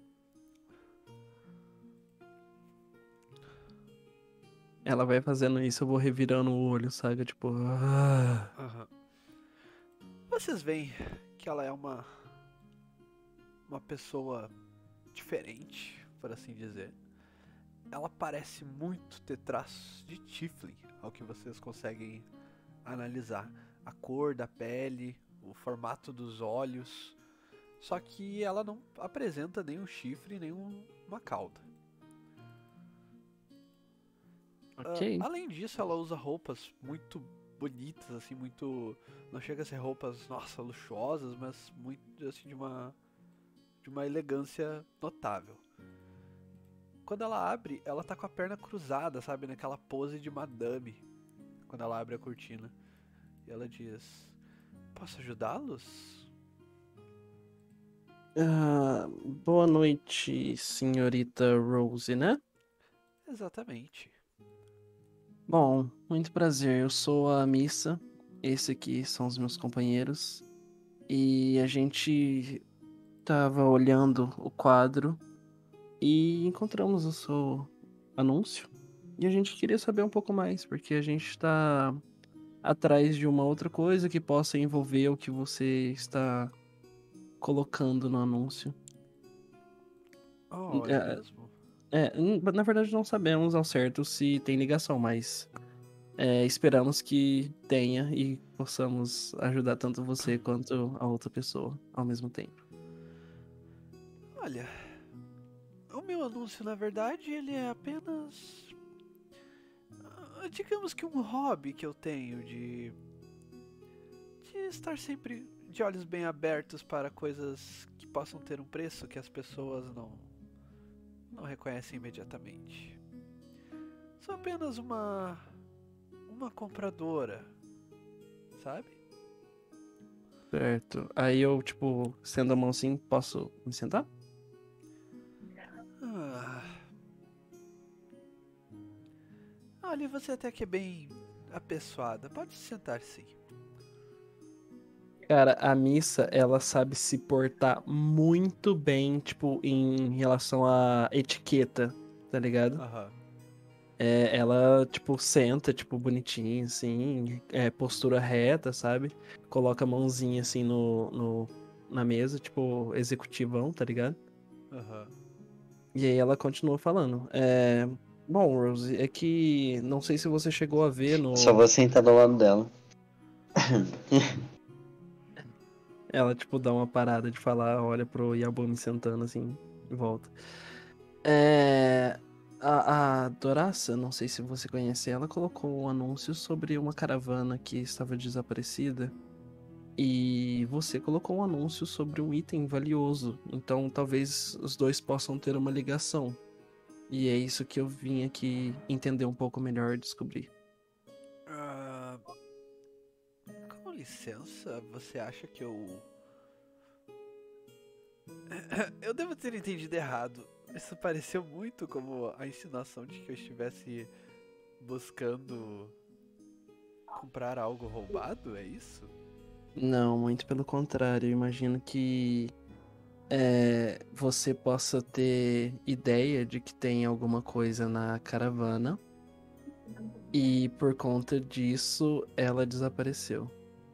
ela vai fazendo isso, eu vou revirando o olho, sabe? Tipo, ah, Aham. Vocês veem que ela é uma uma pessoa diferente, por assim dizer. Ela parece muito ter traços de Tiflin, ao que vocês conseguem analisar. A cor da pele, o formato dos olhos. Só que ela não apresenta nenhum chifre, nenhum uma cauda. ok. Ah, além disso, ela usa roupas muito bonitas, assim, muito... Não chega a ser roupas, nossa, luxuosas, mas muito, assim, de uma... De uma elegância notável. Quando ela abre, ela tá com a perna cruzada, sabe? Naquela pose de madame. Quando ela abre a cortina. E ela diz... Posso ajudá-los? Ah, boa noite, senhorita Rose, né? Exatamente. Bom, muito prazer. Eu sou a Missa. Esse aqui são os meus companheiros. E a gente tava olhando o quadro e encontramos o seu anúncio. E a gente queria saber um pouco mais, porque a gente tá atrás de uma outra coisa que possa envolver o que você está colocando no anúncio. Oh, é É, mesmo? é, n- na verdade não sabemos ao certo se tem ligação, mas é, esperamos que tenha e possamos ajudar tanto você quanto a outra pessoa ao mesmo tempo. Olha... O meu anúncio, na verdade, ele é apenas... ah, digamos que um hobby que eu tenho de... De estar sempre de olhos bem abertos para coisas que possam ter um preço que as pessoas não... Não reconhecem imediatamente. Sou apenas uma... Uma compradora, sabe? Certo. Aí eu, tipo, estendo a mão assim, posso me sentar? Ah... Olha, você até que é bem apessoada. Pode se sentar, sim. Cara, a Missa, ela sabe se portar muito bem, tipo, em relação à etiqueta, tá ligado? Aham. É, ela, tipo, senta, tipo, bonitinho, assim, é, postura reta, sabe? Coloca a mãozinha, assim, no, no, na mesa, tipo, executivão, tá ligado? Aham. E aí ela continua falando. É... Bom, Rose, é que não sei se você chegou a ver no... Só vou sentar do lado dela. Ela, tipo, dá uma parada de falar, olha pro Yabumi sentando, assim, e volta. É... A, a Doraça, não sei se você conhece ela, colocou um anúncio sobre uma caravana que estava desaparecida. E você colocou um anúncio sobre um item valioso. Então talvez os dois possam ter uma ligação. E é isso que eu vim aqui entender um pouco melhor e descobrir. Ah, com licença, você acha que eu... Eu devo ter entendido errado. Isso pareceu muito como a insinuação de que eu estivesse buscando comprar algo roubado, é isso? Não, muito pelo contrário. Eu imagino que é, você possa ter ideia de que tem alguma coisa na caravana e por conta disso ela desapareceu.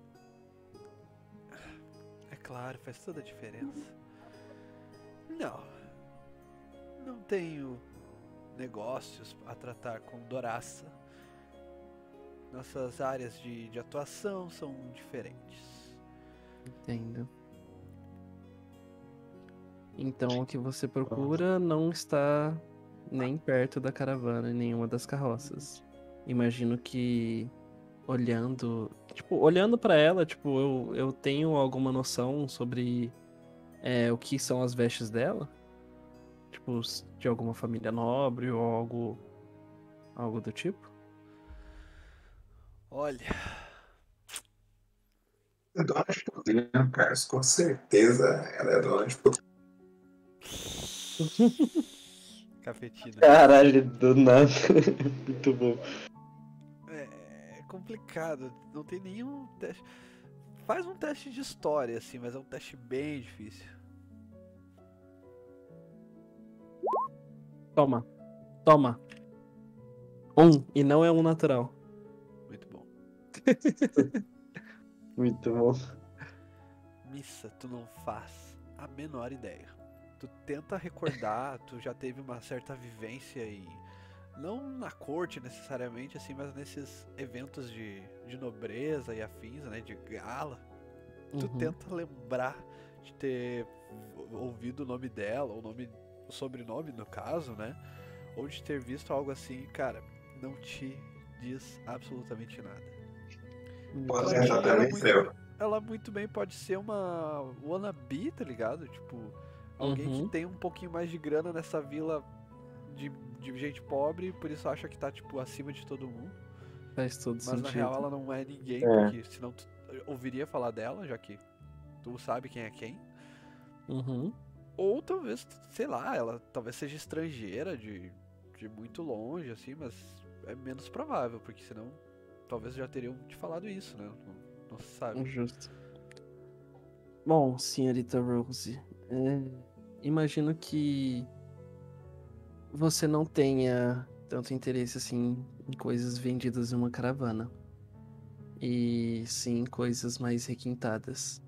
É claro, faz toda a diferença. Não. Não tenho negócios a tratar com Doraça. Nossas áreas de, de atuação são diferentes. Entendo. Então o que você procura não está nem perto da caravana, em nenhuma das carroças. Imagino que olhando, tipo, olhando pra ela, tipo, eu, eu tenho alguma noção sobre é, o que são as vestes dela? Tipo, s- de alguma família nobre ou algo, algo do tipo? Olha, É dona de poder, né, Carlos? Com certeza ela é dona de poder. cafetina. Caralho, do nada. Muito bom. É, é complicado, não tem nenhum teste. Faz um teste de história, assim, mas é um teste bem difícil. Toma, toma. Um, e não é um natural. Muito bom. Muito bom. Missa, tu não faz a menor ideia. Tu tenta recordar, tu já teve uma certa vivência e não na corte necessariamente, assim, mas nesses eventos de, de nobreza e afins, né, de gala. Tu Uhum. tenta lembrar de ter ouvido o nome dela, o nome, o sobrenome no caso, né? Ou de ter visto algo assim, cara, não te diz absolutamente nada. Posso Pra ti, tentar ela também, muito, Freu? ela muito bem pode ser uma wannabe, tá ligado? Tipo, alguém que Uhum. tem um pouquinho mais de grana nessa vila de, de gente pobre, por isso acha que tá, tipo, acima de todo mundo. Faz todo Mas na sentido. real ela não é ninguém, É. porque senão tu ouviria falar dela, já que tu sabe quem é quem. Uhum. Ou talvez, sei lá, ela talvez seja estrangeira de, de muito longe, assim, mas é menos provável, porque senão talvez já teriam te falado isso, né? Não, não se sabe. Justo. Bom, senhorita Rose, é, imagino que você não tenha tanto interesse assim em coisas vendidas em uma caravana. E sim coisas mais requintadas.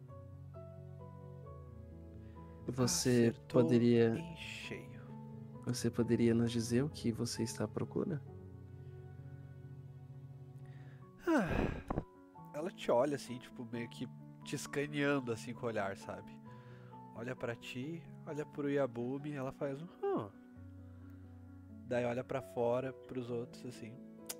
Você Acertou poderia, em cheio. você poderia nos dizer o que você está à procura? Ah, ela te olha assim, tipo, meio que te escaneando assim com o olhar, sabe? Olha pra ti, olha pro Yabumi, ela faz um. Hum. Daí olha pra fora, pros outros assim.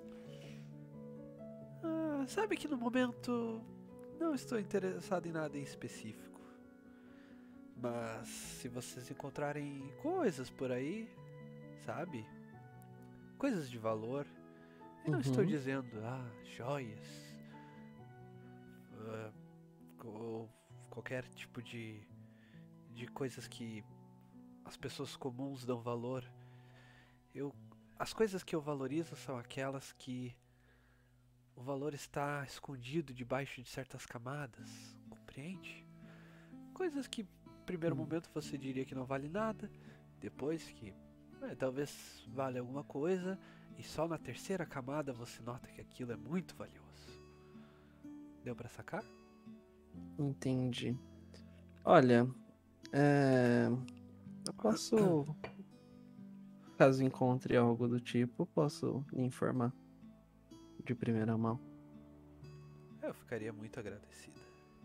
Ah, sabe que no momento não estou interessado em nada em específico. Mas se vocês encontrarem coisas por aí, sabe? Coisas de valor. Eu não estou Uhum. dizendo, ah, joias. ah, ou qualquer tipo de, de coisas que as pessoas comuns dão valor. Eu, as coisas que eu valorizo são aquelas que o valor está escondido debaixo de certas camadas, compreende? Coisas que, no primeiro Hum. momento, você diria que não vale nada, depois que é, talvez vale alguma coisa, e só na terceira camada você nota que aquilo é muito valioso. Deu pra sacar? Entendi. Olha, é, eu posso, caso encontre algo do tipo, eu posso lhe informar de primeira mão. Eu ficaria muito agradecida.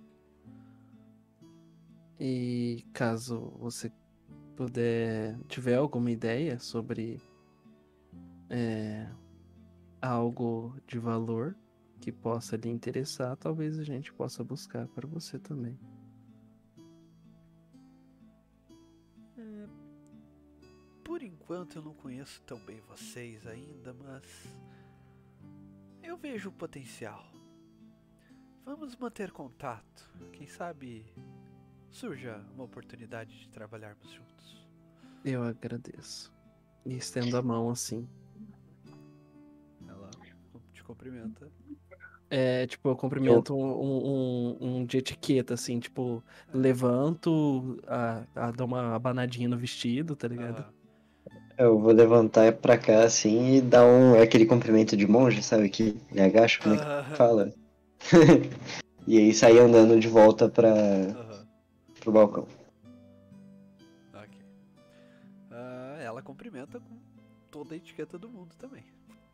E caso você puder, tiver alguma ideia sobre é, algo de valor que possa lhe interessar, talvez a gente possa buscar para você também. Por enquanto eu não conheço tão bem vocês ainda, mas eu vejo o potencial. Vamos manter contato. Quem sabe surja uma oportunidade de trabalharmos juntos. Eu agradeço. E estendo a mão assim. Ela te cumprimenta. É, tipo, eu cumprimento um, um, um, um de etiqueta, assim, tipo, levanto, a, a, dou uma abanadinha no vestido, tá ligado? Aham. Eu vou levantar pra cá assim e dar um. É aquele cumprimento de monge, sabe? Que ele agacha, como é que Aham. fala? E aí sair andando de volta pra, Aham. pro balcão. Ok. Ah, ela cumprimenta com toda a etiqueta do mundo também.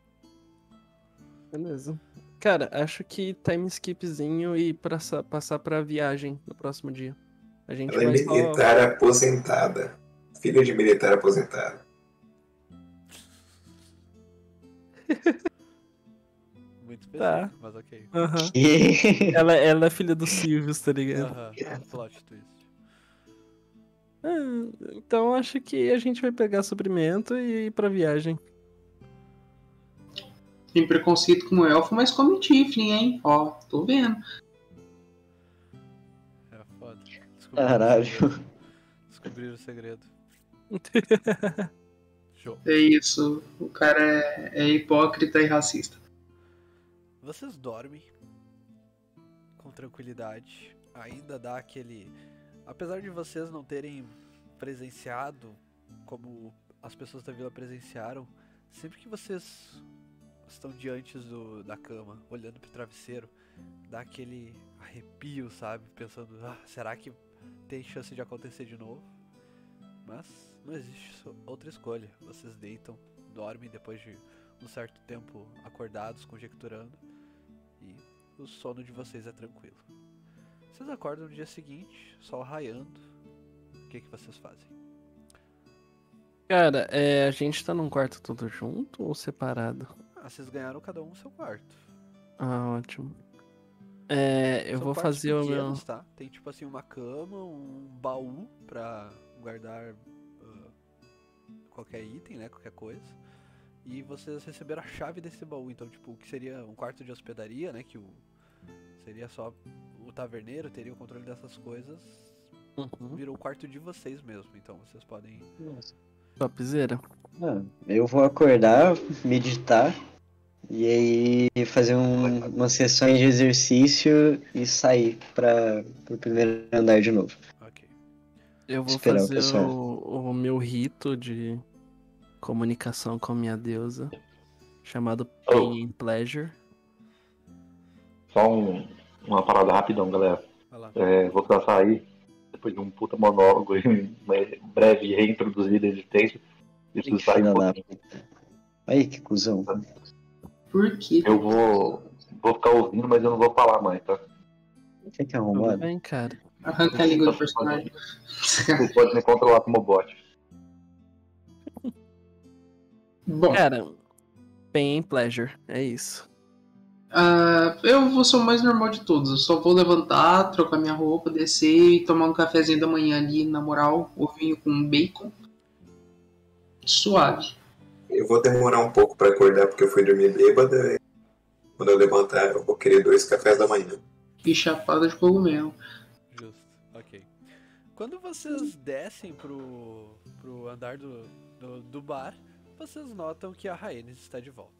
Beleza. Cara, acho que time skipzinho e praça- passar pra viagem no próximo dia. A gente Ela é vai só. militar aposentada. Filha de militar aposentado. Muito específico, Tá. mas ok. Aham. E... Ela, ela é filha do Silvius, tá ligado? Aham. Plot twist. Ah, então acho que a gente vai pegar suprimento e ir pra viagem. Tem preconceito com o elfo, mas come Tiflin, hein? Ó, tô vendo. É foda. Descobriram Caralho. o segredo. Descobriram o segredo. Show. É isso. O cara é, é hipócrita e racista. Vocês dormem com tranquilidade. Ainda dá aquele. Apesar de vocês não terem presenciado como as pessoas da vila presenciaram, sempre que vocês estão diante do, da cama, olhando pro travesseiro, dá aquele arrepio, sabe? Pensando, ah, será que tem chance de acontecer de novo? Mas não existe so- outra escolha. Vocês deitam, dormem depois de um certo tempo acordados, conjecturando, e o sono de vocês é tranquilo. Vocês acordam no dia seguinte, sol raiando. O que que vocês fazem? Cara, é, a gente tá num quarto todo junto ou separado? Ah, vocês ganharam cada um o seu quarto. Ah, ótimo. É, eu São vou quartos fazer o meu. pequenos, tá? Tem tipo assim uma cama, um baú pra guardar ah, qualquer item, né? Qualquer coisa. E vocês receberam a chave desse baú. Então, tipo, o que seria um quarto de hospedaria, né? Que o seria só o taverneiro, teria o controle dessas coisas. Uhum. Virou o quarto de vocês mesmo. Então, vocês podem. Topzera. Ah, eu vou acordar, meditar e aí fazer um, umas sessões de exercício e sair para o primeiro andar de novo. Ok. Eu vou Esperar o fazer pessoal. o, o meu rito de comunicação com a minha deusa, chamado Pain and Pleasure. Só um- uma parada rapidão, galera. Vai lá. É, vou traçar aí, depois de um puta monólogo e uma breve reintroduzida da existência. Preciso Que sair um filha da pouquinho. puta. Aí, que cuzão. Por quê? Eu vou, vou ficar ouvindo, mas eu não vou falar mais, tá? O que é que é Tudo arrombado? bem, cara. Arranca a língua do personagem. Vocês podem me controlar como bot. Bom, Cara, Pain and Pleasure, é isso. ah, eu vou ser o mais normal de todos. Eu só vou levantar, trocar minha roupa, descer e tomar um cafezinho da manhã ali, na moral. Ovinho com bacon. Suave. Eu vou demorar um pouco pra acordar porque eu fui dormir bêbada. E quando eu levantar, eu vou querer dois cafés da manhã. E chapada de cogumelo. Justo, ok. Quando vocês descem pro, pro andar do, do, do bar, vocês notam que a Rhaenys está de volta.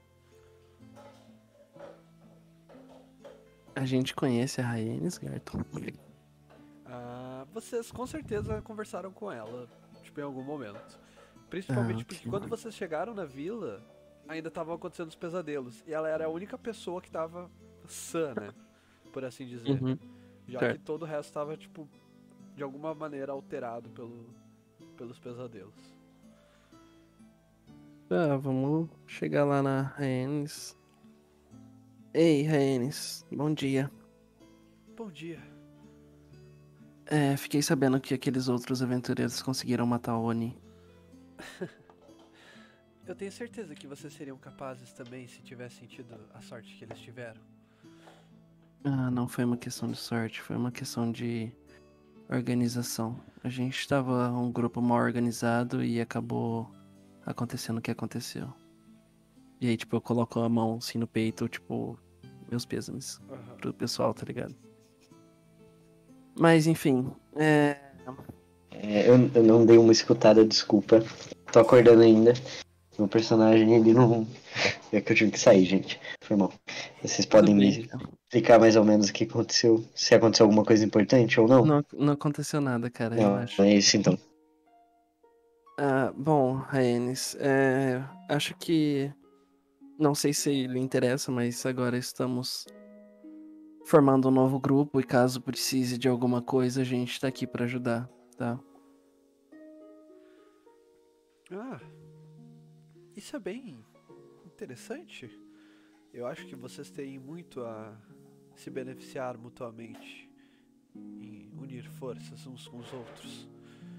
A gente conhece a Rhaenys, Garton? Ah, vocês com certeza conversaram com ela, tipo, em algum momento. Principalmente Ah, porque ok. quando vocês chegaram na vila, ainda estavam acontecendo os pesadelos. E ela era a única pessoa que estava sã, né? Por assim dizer. Uhum. Já certo. que todo o resto estava, tipo, de alguma maneira alterado pelo, pelos pesadelos. Tá, vamos chegar lá na Rhaenys. Ei, Rhaenys, bom dia. Bom dia. É, fiquei sabendo que aqueles outros aventureiros conseguiram matar o Oni. Eu tenho certeza que vocês seriam capazes também se tivessem tido a sorte que eles tiveram. Ah, não foi uma questão de sorte, foi uma questão de organização. A gente estava um grupo mal organizado e acabou acontecendo o que aconteceu. E aí, tipo, eu coloco a mão assim no peito, tipo, meus pêsames Aham. pro pessoal, tá ligado? Mas, enfim, é... É, eu, eu não dei uma escutada, desculpa. Tô acordando ainda. Meu personagem, ele não. É que eu tive que sair, gente. Foi mal. Vocês Tudo podem bem, me cara. explicar mais ou menos o que aconteceu? Se aconteceu alguma coisa importante ou não? Não, não aconteceu nada, cara, Não, relaxa. é isso então. Ah, bom, Rhaenys, é, acho que. Não sei se lhe interessa, mas agora estamos formando um novo grupo e caso precise de alguma coisa, a gente tá aqui pra ajudar, tá? Ah, isso é bem interessante. Eu acho que vocês têm muito a se beneficiar mutuamente e unir forças uns com os outros.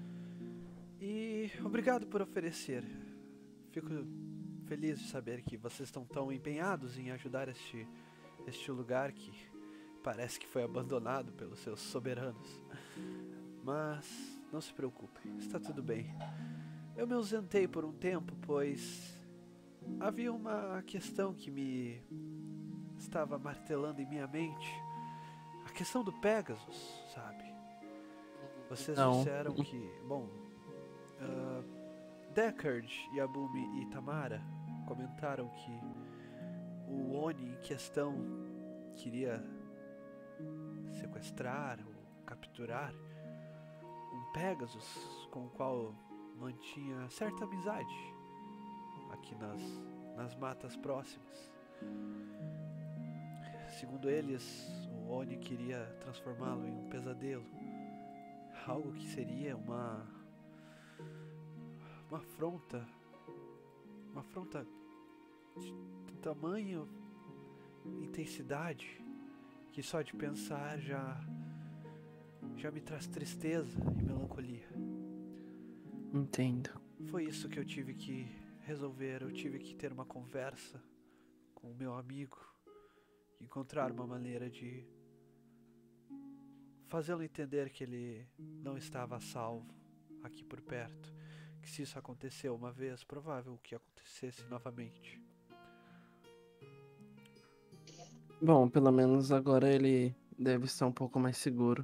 E obrigado por oferecer. Fico feliz de saber que vocês estão tão empenhados em ajudar este, este lugar que parece que foi abandonado pelos seus soberanos. Mas não se preocupem, está tudo bem. Eu me ausentei por um tempo, pois havia uma questão que me estava martelando em minha mente. A questão do Pegasus, sabe? Vocês Não. disseram que, bom, uh, Deckard, Yabumi e Tamara comentaram que o Oni em questão queria sequestrar ou capturar um Pegasus com o qual mantinha certa amizade aqui nas, nas matas próximas. Segundo eles, o Oni queria transformá-lo em um pesadelo, algo que seria uma uma afronta, uma afronta de tamanho intensidade que só de pensar já já me traz tristeza e melancolia. Entendo. Foi isso que eu tive que resolver. Eu tive que ter uma conversa com o meu amigo, encontrar uma maneira de fazê-lo entender que ele não estava a salvo aqui por perto, que se isso aconteceu uma vez, provável que acontecesse novamente. Bom, pelo menos agora ele deve estar um pouco mais seguro.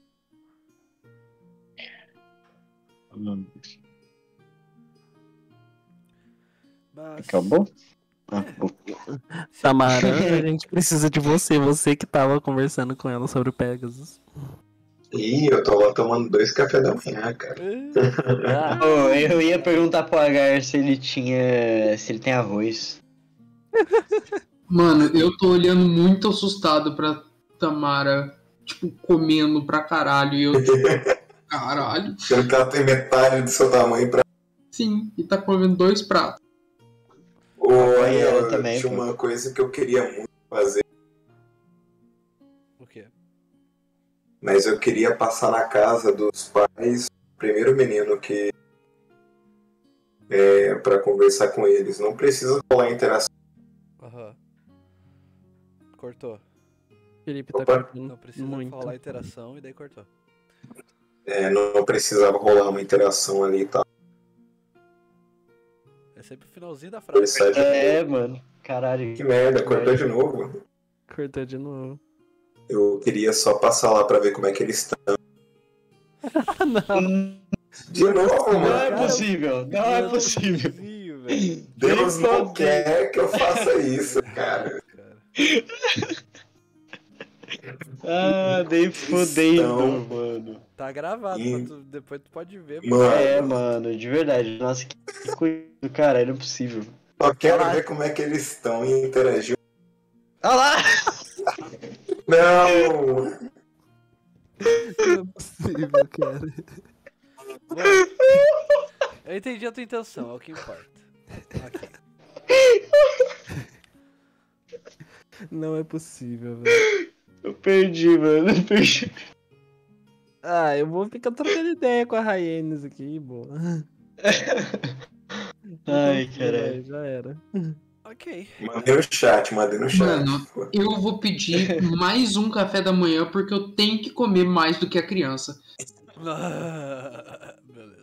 Mas Acabou? Ah, bom. Tamara, a gente precisa de você, você que tava conversando com ela sobre o Pegasus. Ih, eu tô lá tomando dois cafés da manhã, cara. Ah, Oh, eu ia perguntar pro Agar se ele tinha. se ele tem arroz. Mano, eu tô olhando muito assustado pra Tamara, tipo, comendo pra caralho. E eu, tipo, caralho. Sendo que ela tem metade do seu tamanho pra. Sim, e tá comendo dois pratos. Olha, ela também, tinha pô. uma coisa que eu queria muito fazer, o quê? mas eu queria passar na casa dos pais, o primeiro menino que. É, pra conversar com eles. Não precisa rolar interação. Aham. Cortou. Felipe tá Opa. cortando Não precisa muito. falar interação e daí cortou. É, não precisava rolar uma interação ali e tal. É sempre o finalzinho da frase. Conversar de É, novo. mano. Caralho. Que merda, cortou de merda. novo. Cortou de novo. Eu queria só passar lá pra ver como é que eles estão. Ah, não. De novo, Não mano. é possível, não é possível. Finalzinho, velho. Deus Nem não fodendo. quer que eu faça isso, cara. Cara. Ah, nem fodendo, Estão- mano. Tá gravado, Ih. pra tu- depois tu pode ver. Mano, É, mano, de verdade. Nossa, que coisa do caralho, não é possível. só quero Caralho. ver como é que eles estão e interagir. Olha lá! Não! Não é possível, cara. Bom, eu entendi a tua intenção, é o que importa. Ok. Não é possível, velho. Eu perdi, mano, eu perdi. Ah, eu vou ficar trocando ideia com a Rhaenys aqui, boa. Ai, Então, caralho. vai, já era. Ok. Mandei no chat, mandei no chat. Mano, eu vou pedir mais um café da manhã porque eu tenho que comer mais do que a criança. Beleza.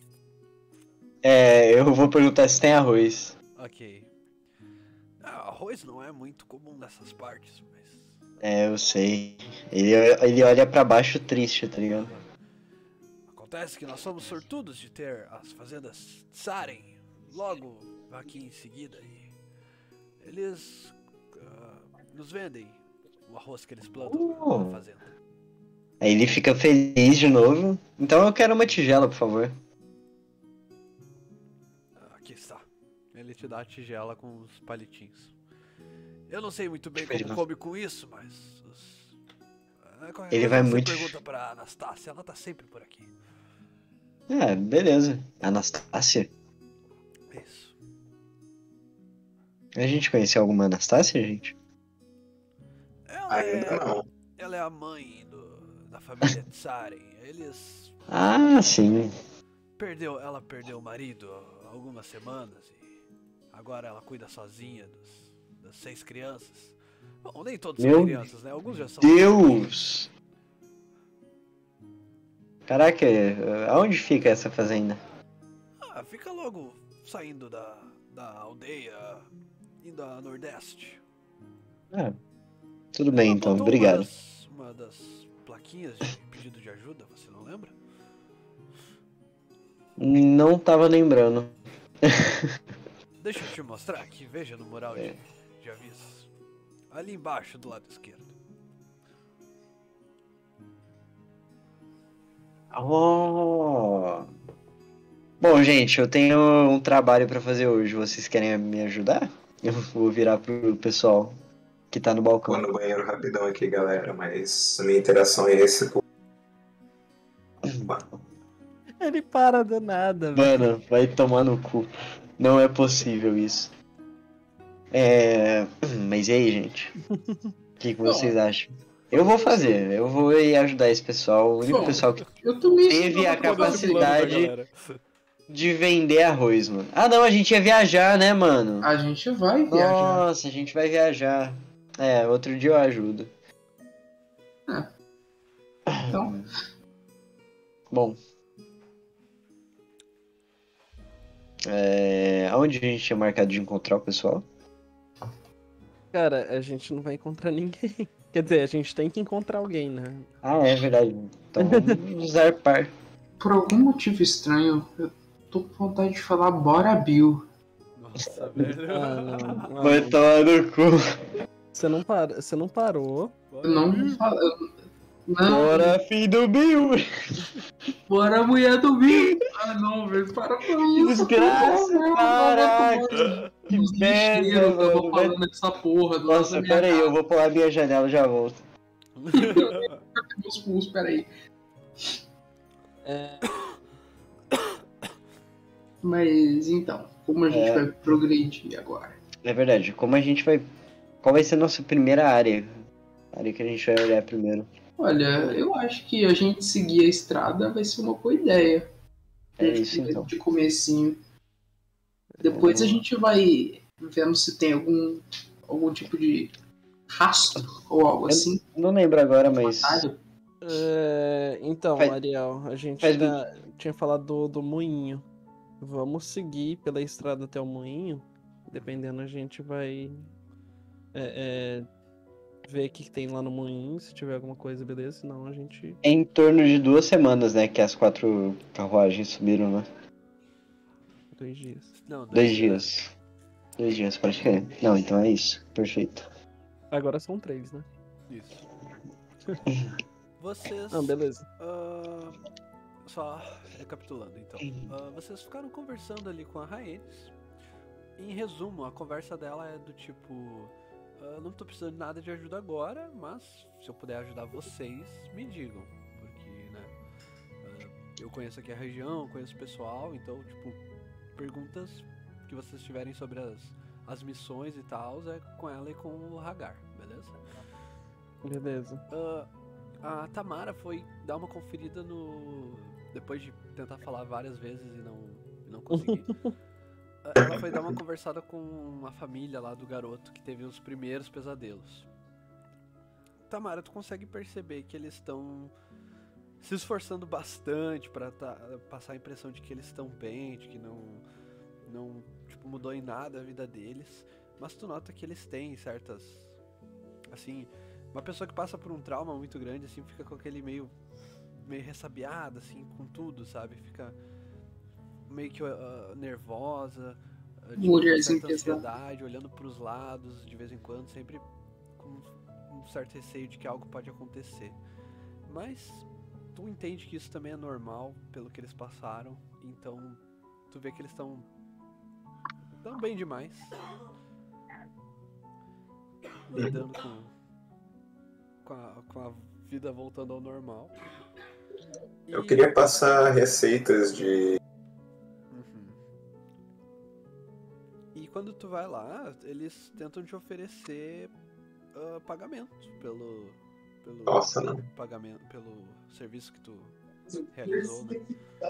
É, eu vou perguntar se tem arroz. Ok. Ah, arroz não é muito comum nessas partes, mas. É, eu sei. Ele, ele olha pra baixo triste, tá ligado? Acontece que nós somos sortudos de ter as fazendas Saren logo aqui em seguida. E Eles uh, nos vendem o arroz que eles plantam Oh. na fazenda. Aí ele fica feliz de novo. Então eu quero uma tigela, por favor. Aqui está. Ele te dá a tigela com os palitinhos. Eu não sei muito bem Ele como vai- come com isso, mas... Os... Ah, qualquer Ele coisa vai você muito- pergunta pra Anastácia, ela tá sempre por aqui. Ah, beleza. Anastácia? Isso. A gente conheceu alguma Anastácia, gente? Ela Ainda é, não. ela é a mãe do, da família Tsaren. Eles... Ah, sim. Perdeu, ela perdeu o marido há algumas semanas e agora ela cuida sozinha dos, das seis crianças. Bom, nem todos Meu são crianças, né? Alguns já são. Deus! Caraca, aonde fica essa fazenda? Ah, fica logo saindo da, da aldeia, indo a nordeste. Ah, tudo bem Ela então, botou obrigado. Uma das, uma das plaquinhas de pedido de ajuda, você não lembra? Não tava lembrando. Deixa eu te mostrar aqui, veja no mural É. de, de avisos. Ali embaixo, do lado esquerdo. Oh. Bom, gente, eu tenho um trabalho pra fazer hoje. Vocês querem me ajudar? Eu vou virar pro pessoal que tá no Vou balcão. no banheiro rapidão aqui, galera, mas a minha interação é esse. pô. Ele para do nada, velho. Mano, vai tomar no cu. Não é possível isso. É. Mas e aí, gente? O que, que vocês acham? Eu vou fazer, eu vou ir ajudar esse pessoal. O único Bom, pessoal que Eu também teve a sou capacidade de vender arroz, mano. Ah, não, a gente ia viajar, né, mano? A gente vai viajar. Nossa, a gente vai viajar. É, outro dia eu ajudo. Então, Bom. É, aonde a gente tinha marcado de encontrar o pessoal? Cara, a gente não vai encontrar ninguém. Quer dizer, a gente tem que encontrar alguém, né? Ah, é verdade. Então vamos zarpar. por algum motivo estranho, eu tô com vontade de falar bora Bill. Nossa, velho. Ah, não. Ah, Vai não. tomar no cu. Você não, para... Você não parou. Eu não falo. Não, Bora, filho do Bill. bora mulher do Bill. Ah não, velho, para com isso. Desgraça, por favor, caraca. Que Que merda, lixeiro que eu mano. tô falando essa porra. do lado Nossa, da minha pera aí, casa. eu vou pular minha janela e já volto. Meus pulsos, peraí. É, Mas então, como a gente É. vai progredir agora? É verdade, como a gente vai... Qual vai ser a nossa primeira área? A área que a gente vai olhar primeiro. Olha, eu acho que a gente seguir a estrada vai ser uma boa ideia. É De- isso, então. De comecinho. Depois a gente vai vendo se tem algum, algum tipo de rastro ou algo assim. Não lembro agora, mas... Atalho. é, Então, Faz- Ariel, a gente faz tá- tinha falado do, do moinho. Vamos seguir pela estrada até o moinho. Dependendo, a gente vai é, é, ver o que, que tem lá no moinho. Se tiver alguma coisa, beleza. Senão a gente. É em torno de duas semanas, né, que as quatro carruagens subiram, né? Dois dias. Não, Dois dias. Dois dias, pode crer. Não, então é isso. Perfeito. Agora são três, né? Isso. Vocês. Ah, beleza. ah, só recapitulando então. Ah, vocês ficaram conversando ali com a Rhaenys. Em resumo, a conversa dela é do tipo: ah, não tô precisando de nada de ajuda agora, mas se eu puder ajudar vocês, me digam. Porque, né? ah, eu conheço aqui a região, conheço o pessoal, então, tipo, perguntas que vocês tiverem sobre as, as missões e tal, é com ela e com o Hagar, beleza? Beleza. Ah, a Tamara foi dar uma conferida no. Depois de tentar falar várias vezes e não, e não conseguir. ah, ela foi dar uma conversada com a família lá do garoto que teve os primeiros pesadelos. Tamara, tu consegue perceber que eles estão se esforçando bastante pra tá- passar a impressão de que eles estão bem, de que não, não tipo, mudou em nada a vida deles. Mas tu nota que eles têm certas. Assim. Uma pessoa que passa por um trauma muito grande, assim, fica com aquele meio, meio ressabiada, assim, com tudo, sabe? Fica meio que uh, nervosa, tipo, O com olharzinho certa pesado. ansiedade, olhando pros lados de vez em quando, sempre com um certo receio de que algo pode acontecer. Mas tu entende que isso também é normal pelo que eles passaram, então tu vê que eles estão tão bem demais lidando com, com, a, com a vida voltando ao normal. Eu E- queria passar receitas de. Uhum. E quando tu vai lá, eles tentam te oferecer ah, pagamento pelo, pelo Nossa, não. pagamento, pelo serviço que tu realizou, né?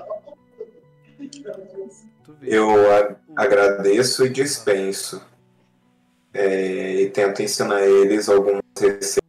Tu vê Eu a- o- agradeço e dispenso. É, e tento ensinar eles algumas receitas.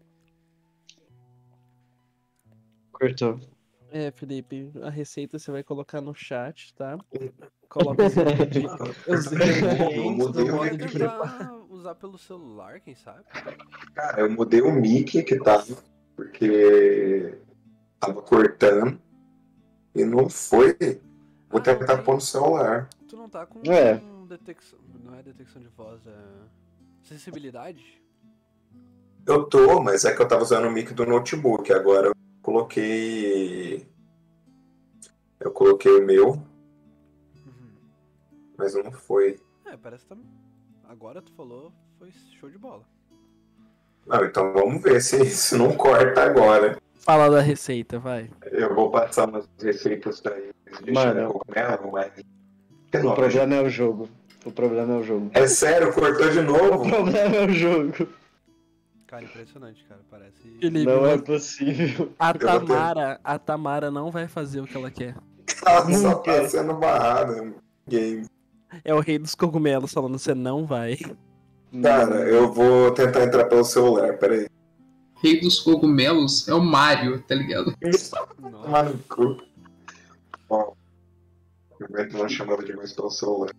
Cortou. É, Felipe, a receita você vai colocar no chat, tá? Coloca os, ingredi- os ingredientes mudei no o modo Quer de Pode preparo. tentar usar pelo celular, quem sabe? Cara, eu mudei o mic que tava, porque tava cortando e não foi. Vou Ah, não tentar tem. pôr no celular. Tu não tá com É. detecção. Não é detecção de voz, é. Sensibilidade? Eu tô, mas é que eu tava usando o mic do notebook. Agora eu coloquei. Eu coloquei o meu, Uhum. mas não foi. É, parece que tá. Agora tu falou, foi show de bola. Não, então vamos ver se, se não corta agora. Fala da receita, vai. Eu vou passar umas receitas pra eles de Mano. chile cogumelo, mas. Que O nojo. problema é o jogo. O problema é o jogo. É sério, cortou de O novo? problema é o jogo. Cara, impressionante, cara. Parece. Felipe, Não é você- possível. a Eu vou ter- Tamara, a Tamara não vai fazer o que ela quer. Ela só Por tá quê? sendo barrada no game. É o rei dos cogumelos falando, você não vai. Cara, eu vou tentar entrar pelo celular, peraí. Rei dos cogumelos é o Mario, tá ligado? Nossa. Tomar no cu. Ó, eu vou entrar na chamada de voz pelo celular.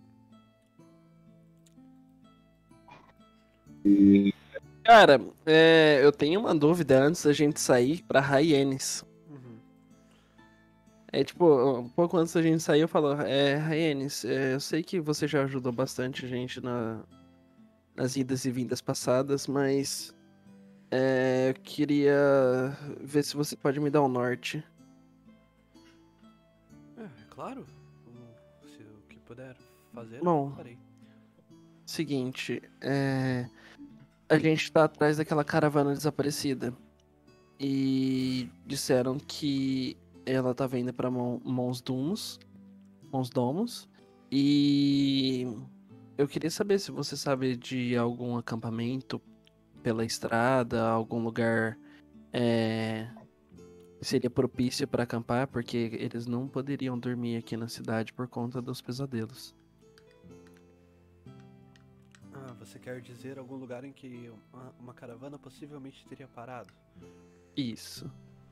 Cara, é, eu tenho uma dúvida antes da gente sair pra Raienes. Uhum. É tipo, um pouco antes da gente sair, eu falo, é, Raienes, é, eu sei que você já ajudou bastante a gente na, nas idas e vindas passadas, mas é, eu queria ver se você pode me dar um norte. É, é claro. O, se o que puder fazer, Bom. eu farei. Seguinte, é, a gente tá atrás daquela caravana desaparecida. E disseram que ela tá vindo pra Mon- Mons Dumos. Mons Domos. E eu queria saber se você sabe de algum acampamento pela estrada, algum lugar é, que seria propício pra acampar, porque eles não poderiam dormir aqui na cidade por conta dos pesadelos. Ah, você quer dizer algum lugar em que uma, uma caravana possivelmente teria parado? Isso.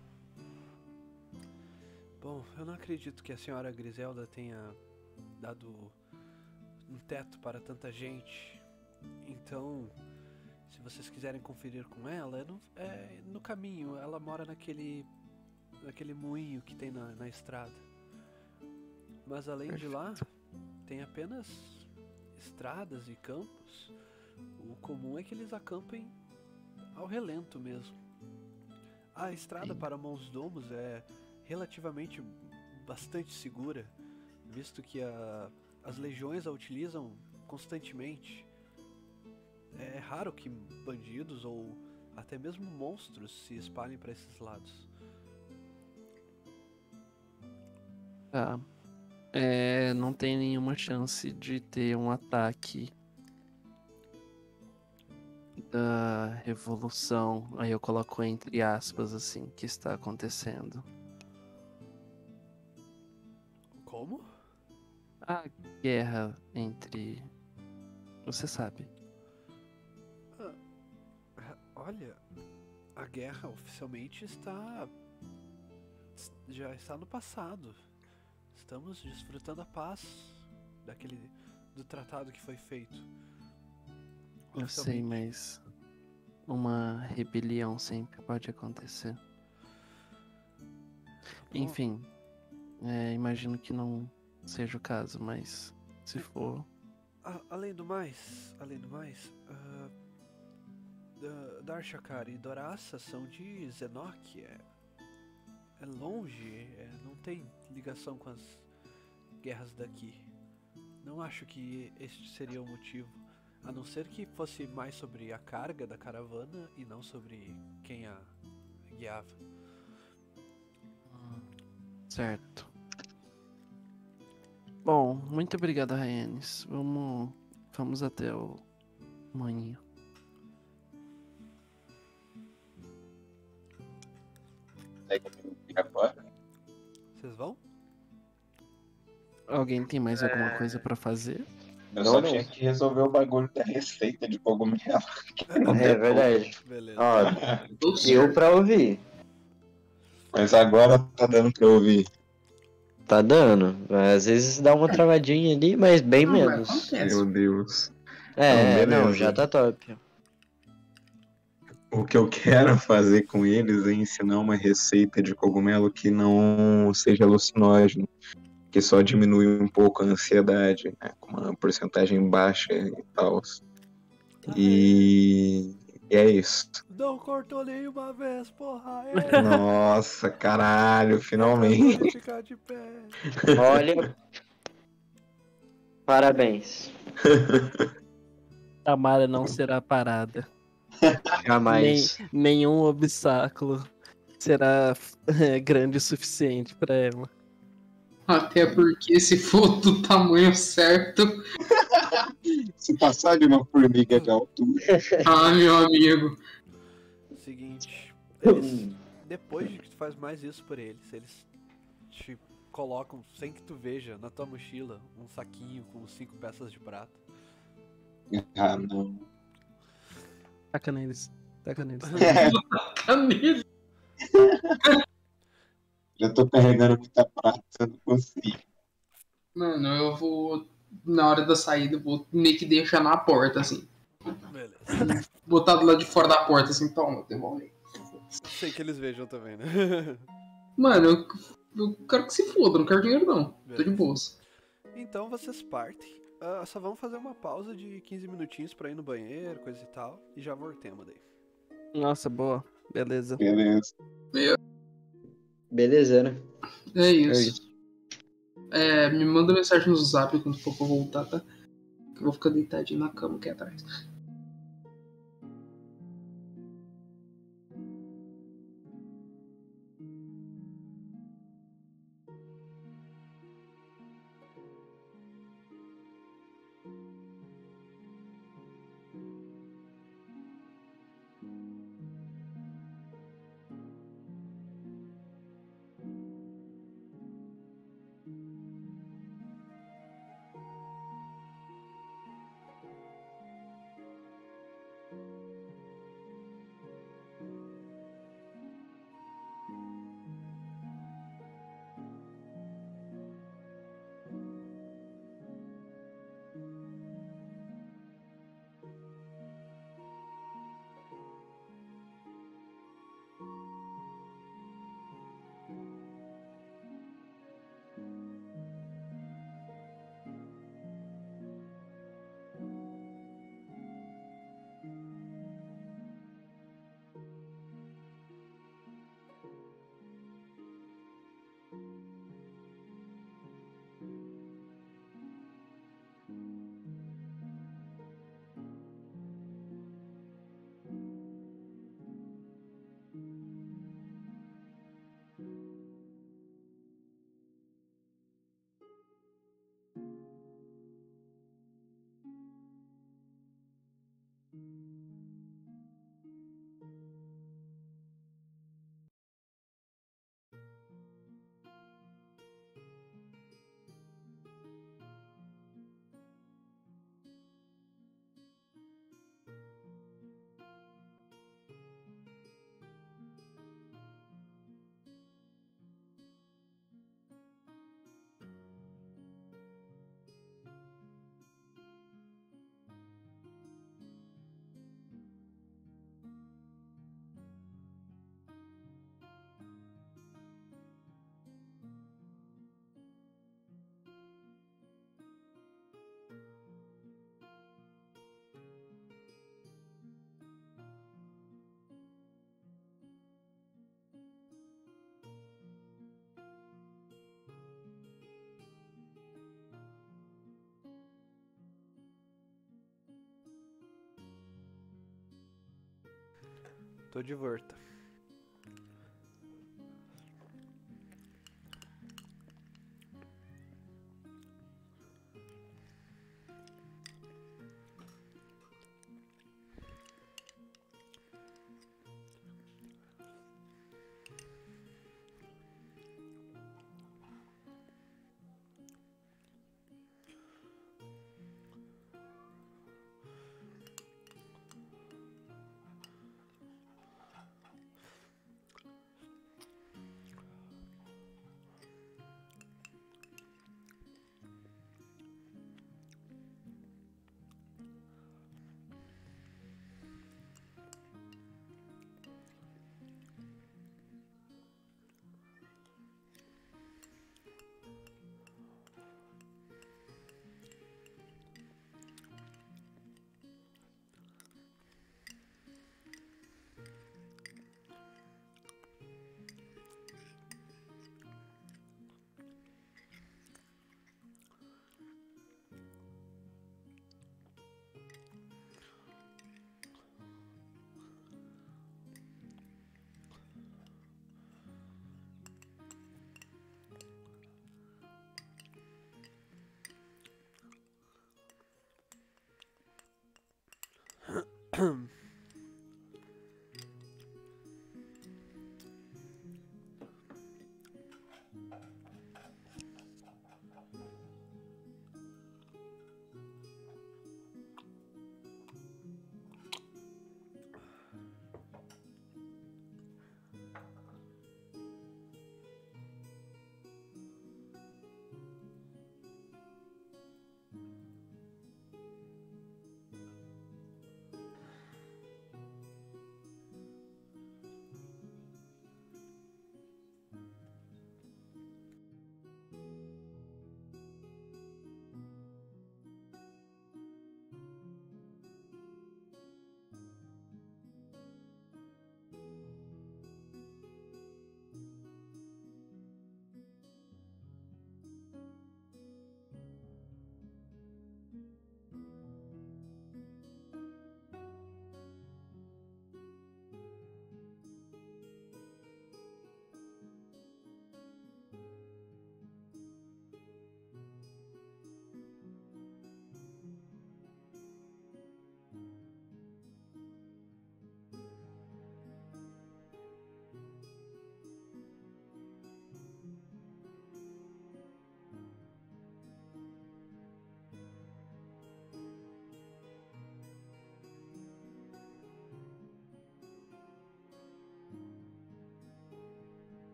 Bom, eu não acredito que a senhora Griselda tenha dado um teto para tanta gente. Então, se vocês quiserem conferir com ela, é no, é no caminho. Ela mora naquele naquele moinho que tem na, na estrada. Mas além de lá, tem apenas estradas e campos. O comum é que eles acampem ao relento mesmo. A estrada para Mons Domos é relativamente bastante segura, visto que a, as legiões a utilizam constantemente. É raro que bandidos ou até mesmo monstros se espalhem para esses lados. Tá. É, não tem nenhuma chance de ter um ataque da revolução. Aí eu coloco entre aspas assim, que está acontecendo. Como? A guerra entre. Você sabe. Olha, a guerra oficialmente está já está no passado. Estamos desfrutando a paz daquele do tratado que foi feito. Eu sei, mas uma rebelião sempre pode acontecer. Bom, Enfim, é, imagino que não seja o caso, mas se for, a- além do mais, além do mais, uh, Darshakar e Doraça são de Zenok, é, é longe, é, não tem ligação com as guerras daqui. Não acho que este seria o motivo, a não ser que fosse mais sobre a carga da caravana e não sobre quem a guiava. Certo. Bom, muito obrigado, Raianes. Vamos, vamos até o moinho. Daí comigo fica agora. Vocês vão? Alguém tem mais alguma coisa pra fazer? Eu Não, só não. tinha que resolver o bagulho da receita de cogumelo. que não É deu. verdade. Beleza. Ó, Tudo eu certo. pra ouvir. Mas agora tá dando pra ouvir. Tá dando. Às vezes dá uma travadinha ali, mas bem Não, mas menos. acontece. Meu Deus. É, Não, não, beleza. já tá top. O que eu quero fazer com eles é ensinar uma receita de cogumelo que não seja alucinógeno, que só diminui um pouco a ansiedade, né, com uma porcentagem baixa e tal. E... e é isso. Não cortou nenhuma vez, porra! É. Nossa, caralho, Acabou finalmente. de ficar de pé. Olha, parabéns. Tamara não será parada. Nem, Jamais. nenhum obstáculo será é, grande o suficiente pra ela. Até porque se for do tamanho certo, Se passar de uma formiga de altura. ah, meu amigo. Seguinte, eles, depois de que tu faz mais isso por eles, eles te colocam, sem que tu veja, na tua mochila, um saquinho com cinco peças de prata. Ah, não. Taca neles. Taca neles. Tá nele. Já tô carregando muita prata, eu não consigo. Mano, eu vou. Na hora da saída, eu vou meio que deixar na porta, assim. Beleza. Botar do lado de fora da porta, assim, toma, devolve. Sem que eles vejam também, né? Mano, eu, eu quero que se foda, não quero dinheiro não. Tô de Beleza. boas. Então vocês partem. Ah, só vamos fazer uma pausa de quinze minutinhos pra ir no banheiro, coisa e tal. E já voltemos daí. Nossa, boa. Beleza. Beleza. Beleza, né? É É isso. isso. É, me manda mensagem no zap quando for pra voltar, tá? Que eu vou ficar deitadinho na cama aqui atrás. Tô de volta.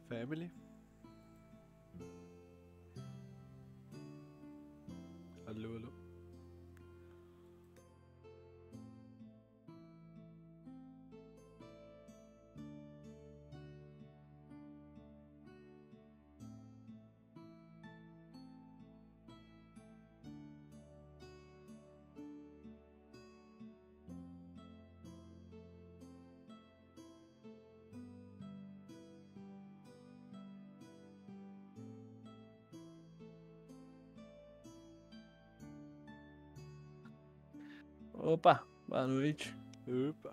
Family. Alô, alô. Opa, boa noite. Opa.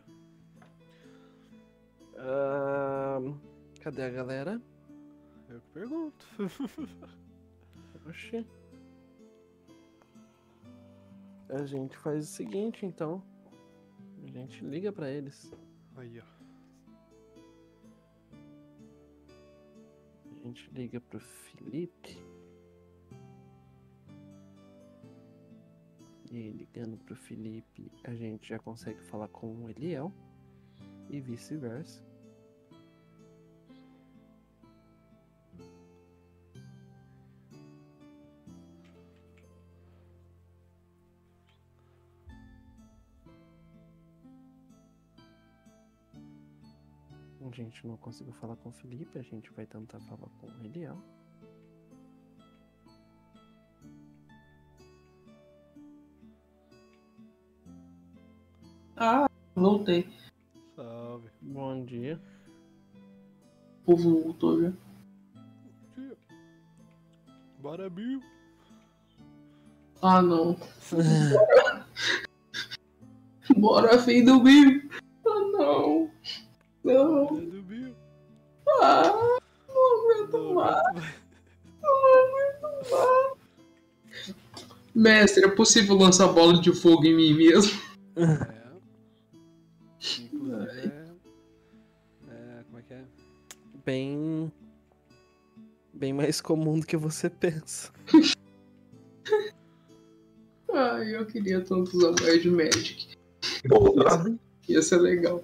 Ahn, cadê a galera? Eu que pergunto. Oxi. A gente faz o seguinte, então. A gente liga pra eles. Aí, ó. A gente liga pro Felipe. E ligando pro Felipe, a gente já consegue falar com o Eliel. E vice-versa. A gente não conseguiu falar com o Felipe, a gente vai tentar falar com o Eliel. Ah, voltei. Salve. Bom dia. O povo voltou já. Bora, Bill. Ah, não. Bora, filho do Bill. Ah, não. Não. Bora do Bill. Ah, não aguento Não, mais. Não aguento mais. Mestre, é possível lançar bola de fogo em mim mesmo? É. Inclusive é... é... Como é que é? Bem. Bem mais comum do que você pensa. Ai, eu queria tanto usar mais de Magic. Voltou? Ia ser legal.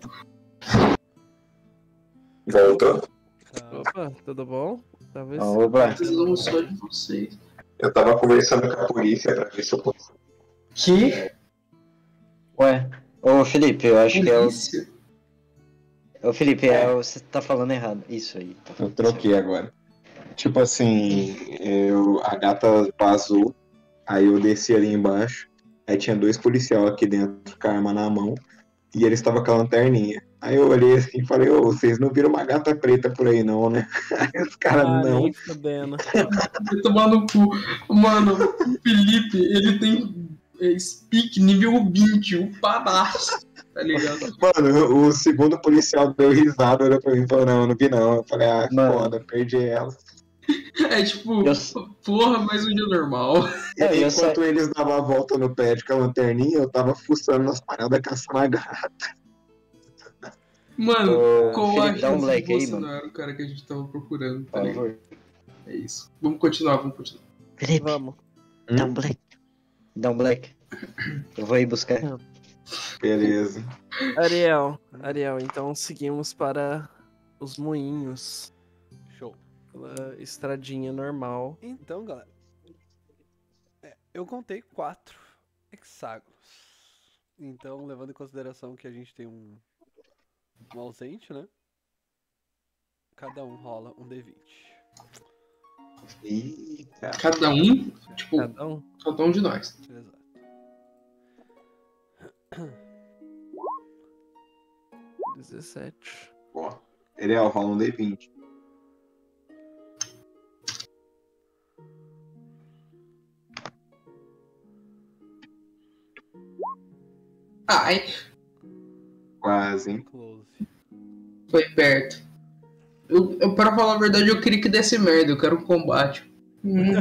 Voltou? Salve. Opa, tudo bom? Talvez. Opa. Precisamos só de vocês. Eu tava conversando com a polícia pra ver se eu posso. Que? Ué, ô Felipe, eu acho que é o. Polícia? Ô Felipe, é o... você tá falando errado. Isso aí. Tá Eu falando troquei agora. Tipo assim, eu, a gata vazou, aí eu desci ali embaixo, aí tinha dois policiais aqui dentro com a arma na mão, e eles estavam com a lanterninha. Aí eu olhei assim e falei, ô, vocês não viram uma gata preta por aí não, né? Aí os caras, Ah, não. nem fudendo. Vai tomar no cu. Mano, o Felipe, ele tem é, speak nível vinte, um padaço, tá ligado? Mano, o segundo policial deu risada, olhou pra mim e falou, não, eu não vi não. Eu falei, ah, Mano. foda, perdi ela. É tipo, Eu- porra, mais um dia normal. E É, eu enquanto eles davam a volta no prédio com a lanterninha, eu tava fuçando nas paradas caçando a gata. Mano, Ô, qual a Felipe, dá um chance black que aí, você mano. não era o cara que a gente tava procurando, tá Por ligado? favor. É isso. Vamos continuar, vamos continuar. Felipe, Vamos. dá um black. Dá um black. Eu vou ir buscar. Beleza. Ariel, Ariel, então seguimos para os moinhos. Show. Pela estradinha normal. Então, galera. é, eu contei quatro hexágonos. Então, levando em consideração que a gente tem um, um ausente, né? Cada um rola um D vinte. Eita. Cada um, tipo, Cada um. cada um de nós. Exato. dezessete. Ó, ele é o rola um D vinte. Ai, Quase, hein? Close. foi perto. Eu, eu, pra falar a verdade, eu queria que desse merda, eu quero um combate. Hum,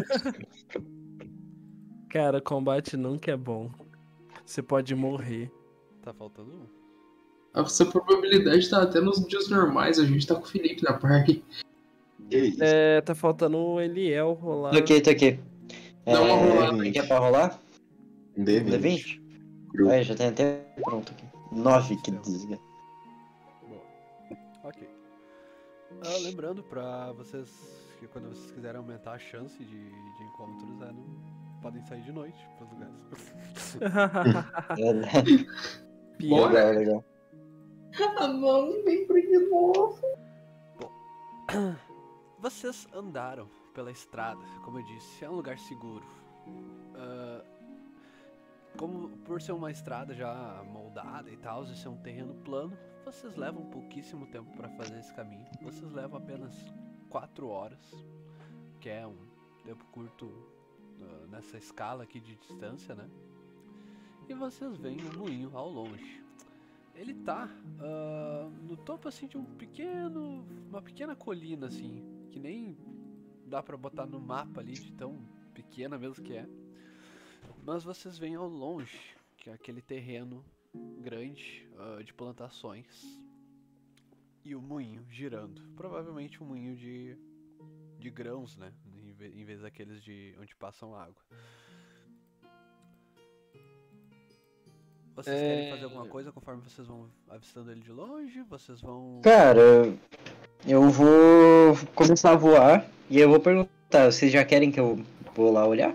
Cara, combate nunca é bom. Você pode morrer. Tá faltando um. essa probabilidade tá até nos dias normais, a gente tá com o Felipe na party. Que isso? É, tá faltando o Eliel rolar. Tô aqui, tô aqui. Dá uma rolada É, aí. que é pra rolar? Um D D vinte. vinte? Grupo. É, já tem até pronto aqui. nove, que desga. Boa. Ok. Ah, lembrando pra vocês que quando vocês quiserem aumentar a chance de, de encontros, é, não podem sair de noite pros lugares. É, né? Pior. Legal, legal. Ah, não, vem pra de novo. Vocês andaram pela estrada, como eu disse, é um lugar seguro. Ah, como por ser uma estrada já moldada e tal, e ser um terreno plano, vocês levam pouquíssimo tempo para fazer esse caminho. Vocês levam apenas quatro horas, que é um tempo curto uh, nessa escala aqui de distância, né? E vocês veem um moinho ao longe. Ele tá uh, no topo assim de um pequeno, uma pequena colina assim, que nem dá pra botar no mapa ali de tão pequena mesmo que é. Mas vocês veem ao longe que é aquele terreno grande uh, de plantações e o moinho girando. Provavelmente um moinho de, de grãos, né? Em vez, em vez daqueles de onde passam água. Vocês É... querem fazer alguma coisa conforme vocês vão avistando ele de longe? Vocês vão... Cara, eu vou começar a voar e eu vou perguntar, vocês já querem que eu vou lá olhar?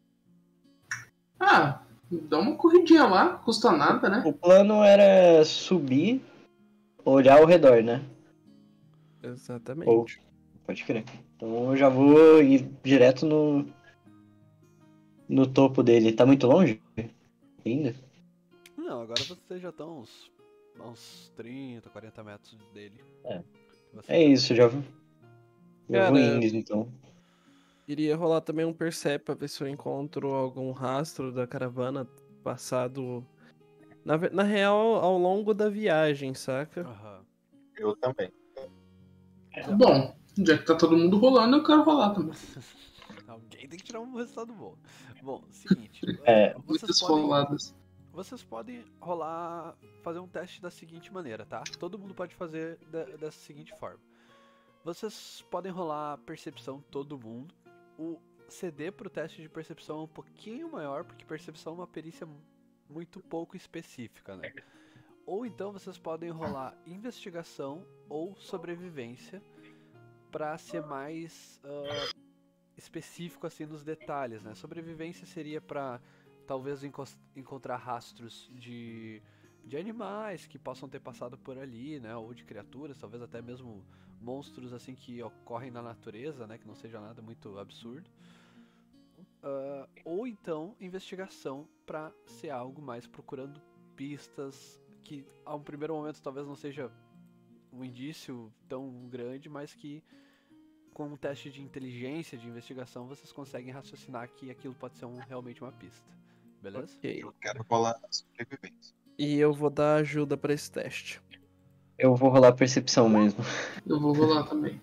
Ah, dá uma corridinha lá, custa nada, né? O plano era subir, olhar ao redor, né? Exatamente. Ou, pode crer. Então eu já vou ir direto no no topo dele. Tá muito longe ainda? Não, agora vocês já estão uns, uns trinta, quarenta metros dele. É. Vocês É já- isso, já vou. Eu Cara, vou indo, então. Iria rolar também um percebe pra ver se eu encontro algum rastro da caravana passado. Na, ve- na real, ao longo da viagem, saca? Aham. Eu também. Bom, já que tá todo mundo rolando, eu quero rolar também. Alguém tem que tirar um resultado bom. Bom, seguinte. É. vocês, Muitas podem, roladas. vocês podem rolar, fazer um teste da seguinte maneira, tá? Todo mundo pode fazer da- dessa seguinte forma. Vocês podem rolar percepção, todo mundo. O C D pro teste de percepção é um pouquinho maior, porque percepção é uma perícia muito pouco específica, né? Ou então vocês podem rolar investigação ou sobrevivência pra ser mais ah, específico assim nos detalhes, né? Sobrevivência seria pra talvez encos- encontrar rastros de, de animais que possam ter passado por ali, né? Ou de criaturas, talvez até mesmo monstros assim que ocorrem na natureza, né? Que não seja nada muito absurdo. Ah, ou então investigação pra ser algo mais procurando pistas que a um primeiro momento talvez não seja um indício tão grande, mas que com um teste de inteligência, de investigação, vocês conseguem raciocinar que aquilo pode ser um, realmente uma pista. Beleza? Ok. Eu quero rolar a sobrevivência. E eu vou dar ajuda pra esse teste. Eu vou rolar percepção mesmo. Eu vou rolar também.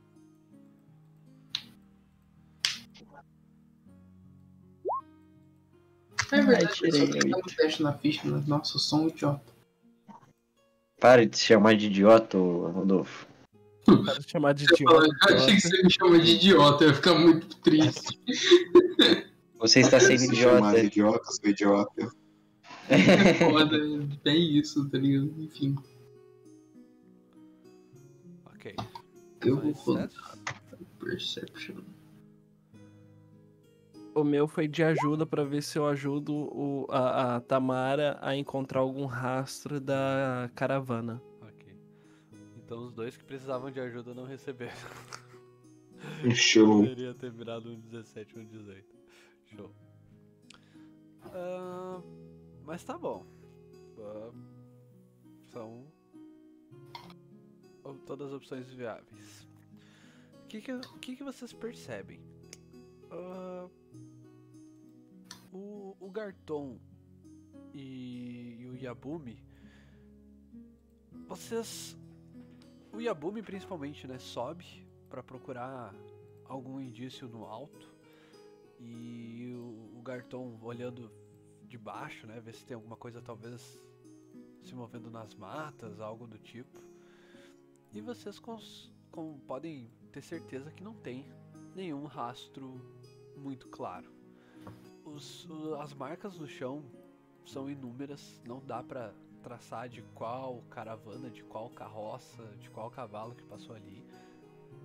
É verdade, Ai, tirei só tem que dar oito. um teste na ficha, né? Nossa, eu sou um idiota. Para de se chamar de idiota, ô, Rodolfo. Para de chamar de Eu, idiota. eu achei que você me chama de idiota, eu ia ficar muito triste. Você está sendo Se chamar de idiota. idiota, sou idiota. Foda, é bem isso, tá ligado? Enfim, Ok. eu São vou esses rolar testes? Perception. O meu foi de ajuda pra ver se eu ajudo o, a, a Tamara a encontrar algum rastro da caravana. Ok. Então os dois que precisavam de ajuda não receberam. Show. Poderia ter virado um dezessete ou um dezoito. Show. Ah, mas tá bom. Ah, são o- todas as opções viáveis. O que que, o que que vocês percebem? Ah, o, o Garton e, e o Yabumi, vocês, o Yabumi principalmente, né, sobe pra procurar algum indício no alto e o, o Garton olhando de baixo, né, ver se tem alguma coisa talvez se movendo nas matas, algo do tipo. E vocês cons- com- podem ter certeza que não tem nenhum rastro muito claro. Os, o- as marcas no chão são inúmeras, não dá pra traçar de qual caravana, de qual carroça, de qual cavalo que passou ali.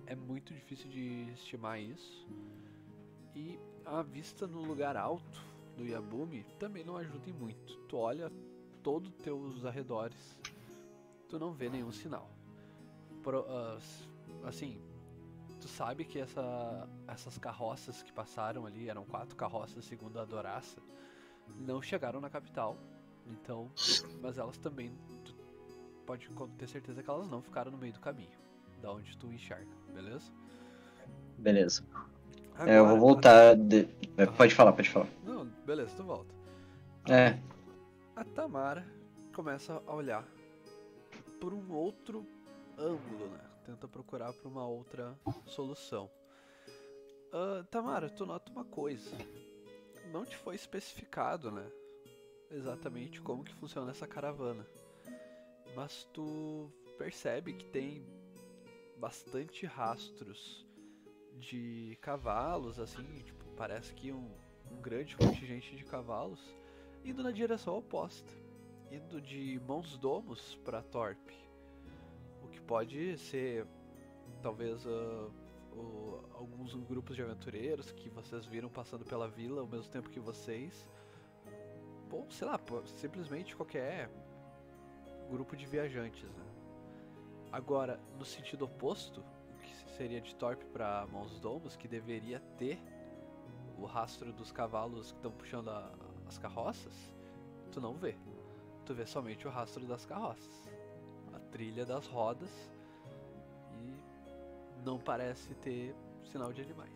é muito difícil de estimar isso. E a vista no lugar alto do Yabumi também não ajuda em muito. Tu olha todos os teus arredores, tu não vê nenhum sinal. Pro, uh, assim, tu sabe que essa, essas carroças que passaram ali, eram quatro carroças segundo a Doraça, não chegaram na capital. Então, mas elas também, tu pode ter certeza que elas não ficaram no meio do caminho, da onde tu enxerga, beleza? Beleza. Agora, É, eu vou voltar. De... Pode falar, pode falar. Não, beleza, tu volta. É. A Tamara começa a olhar por um outro ângulo, né? Tenta procurar por uma outra solução. Uh, Tamara, tu nota uma coisa. Não te foi especificado, né? Exatamente como que funciona essa caravana. Mas tu percebe que tem bastante rastros de cavalos, assim, tipo, parece que um, um grande contingente de cavalos indo na direção oposta, indo de Mons Domos para Torpe, o que pode ser talvez uh, uh, alguns grupos de aventureiros que vocês viram passando pela vila ao mesmo tempo que vocês, ou sei lá, simplesmente qualquer grupo de viajantes, né? Agora, no sentido oposto, que seria de Torpe para Mons Domos, que deveria ter o rastro dos cavalos que estão puxando a, as carroças, tu não vê. Tu vê somente o rastro das carroças, a trilha das rodas, e não parece ter sinal de animais.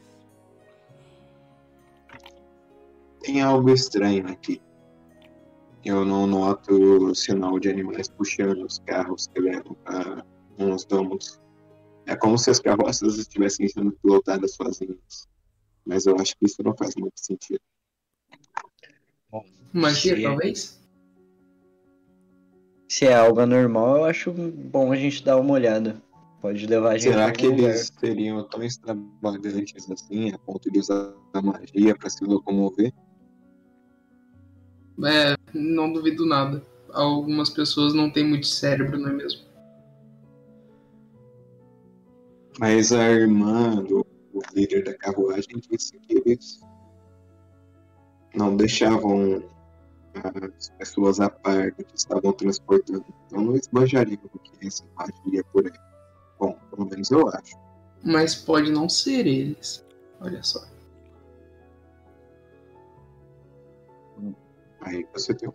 Tem algo estranho aqui. Eu não noto sinal de animais puxando os carros que levam para uns domos. É como se as carroças estivessem sendo pilotadas sozinhas. Mas eu acho que isso não faz muito sentido. Magia, Se- talvez? Se é algo anormal, eu acho bom a gente dar uma olhada. Pode levar a gente a Será algum que lugar. eles seriam tão extravagantes assim, a ponto de usar a magia para se locomover? É, não duvido nada. Algumas pessoas não têm muito cérebro, não é mesmo? Mas a irmã do o líder da carruagem disse que eles não deixavam as pessoas a par do que estavam transportando. Então não esbanjariam o que essa magia por aí. Bom, pelo menos eu acho. Mas pode não ser eles. Olha só. Aí você tem um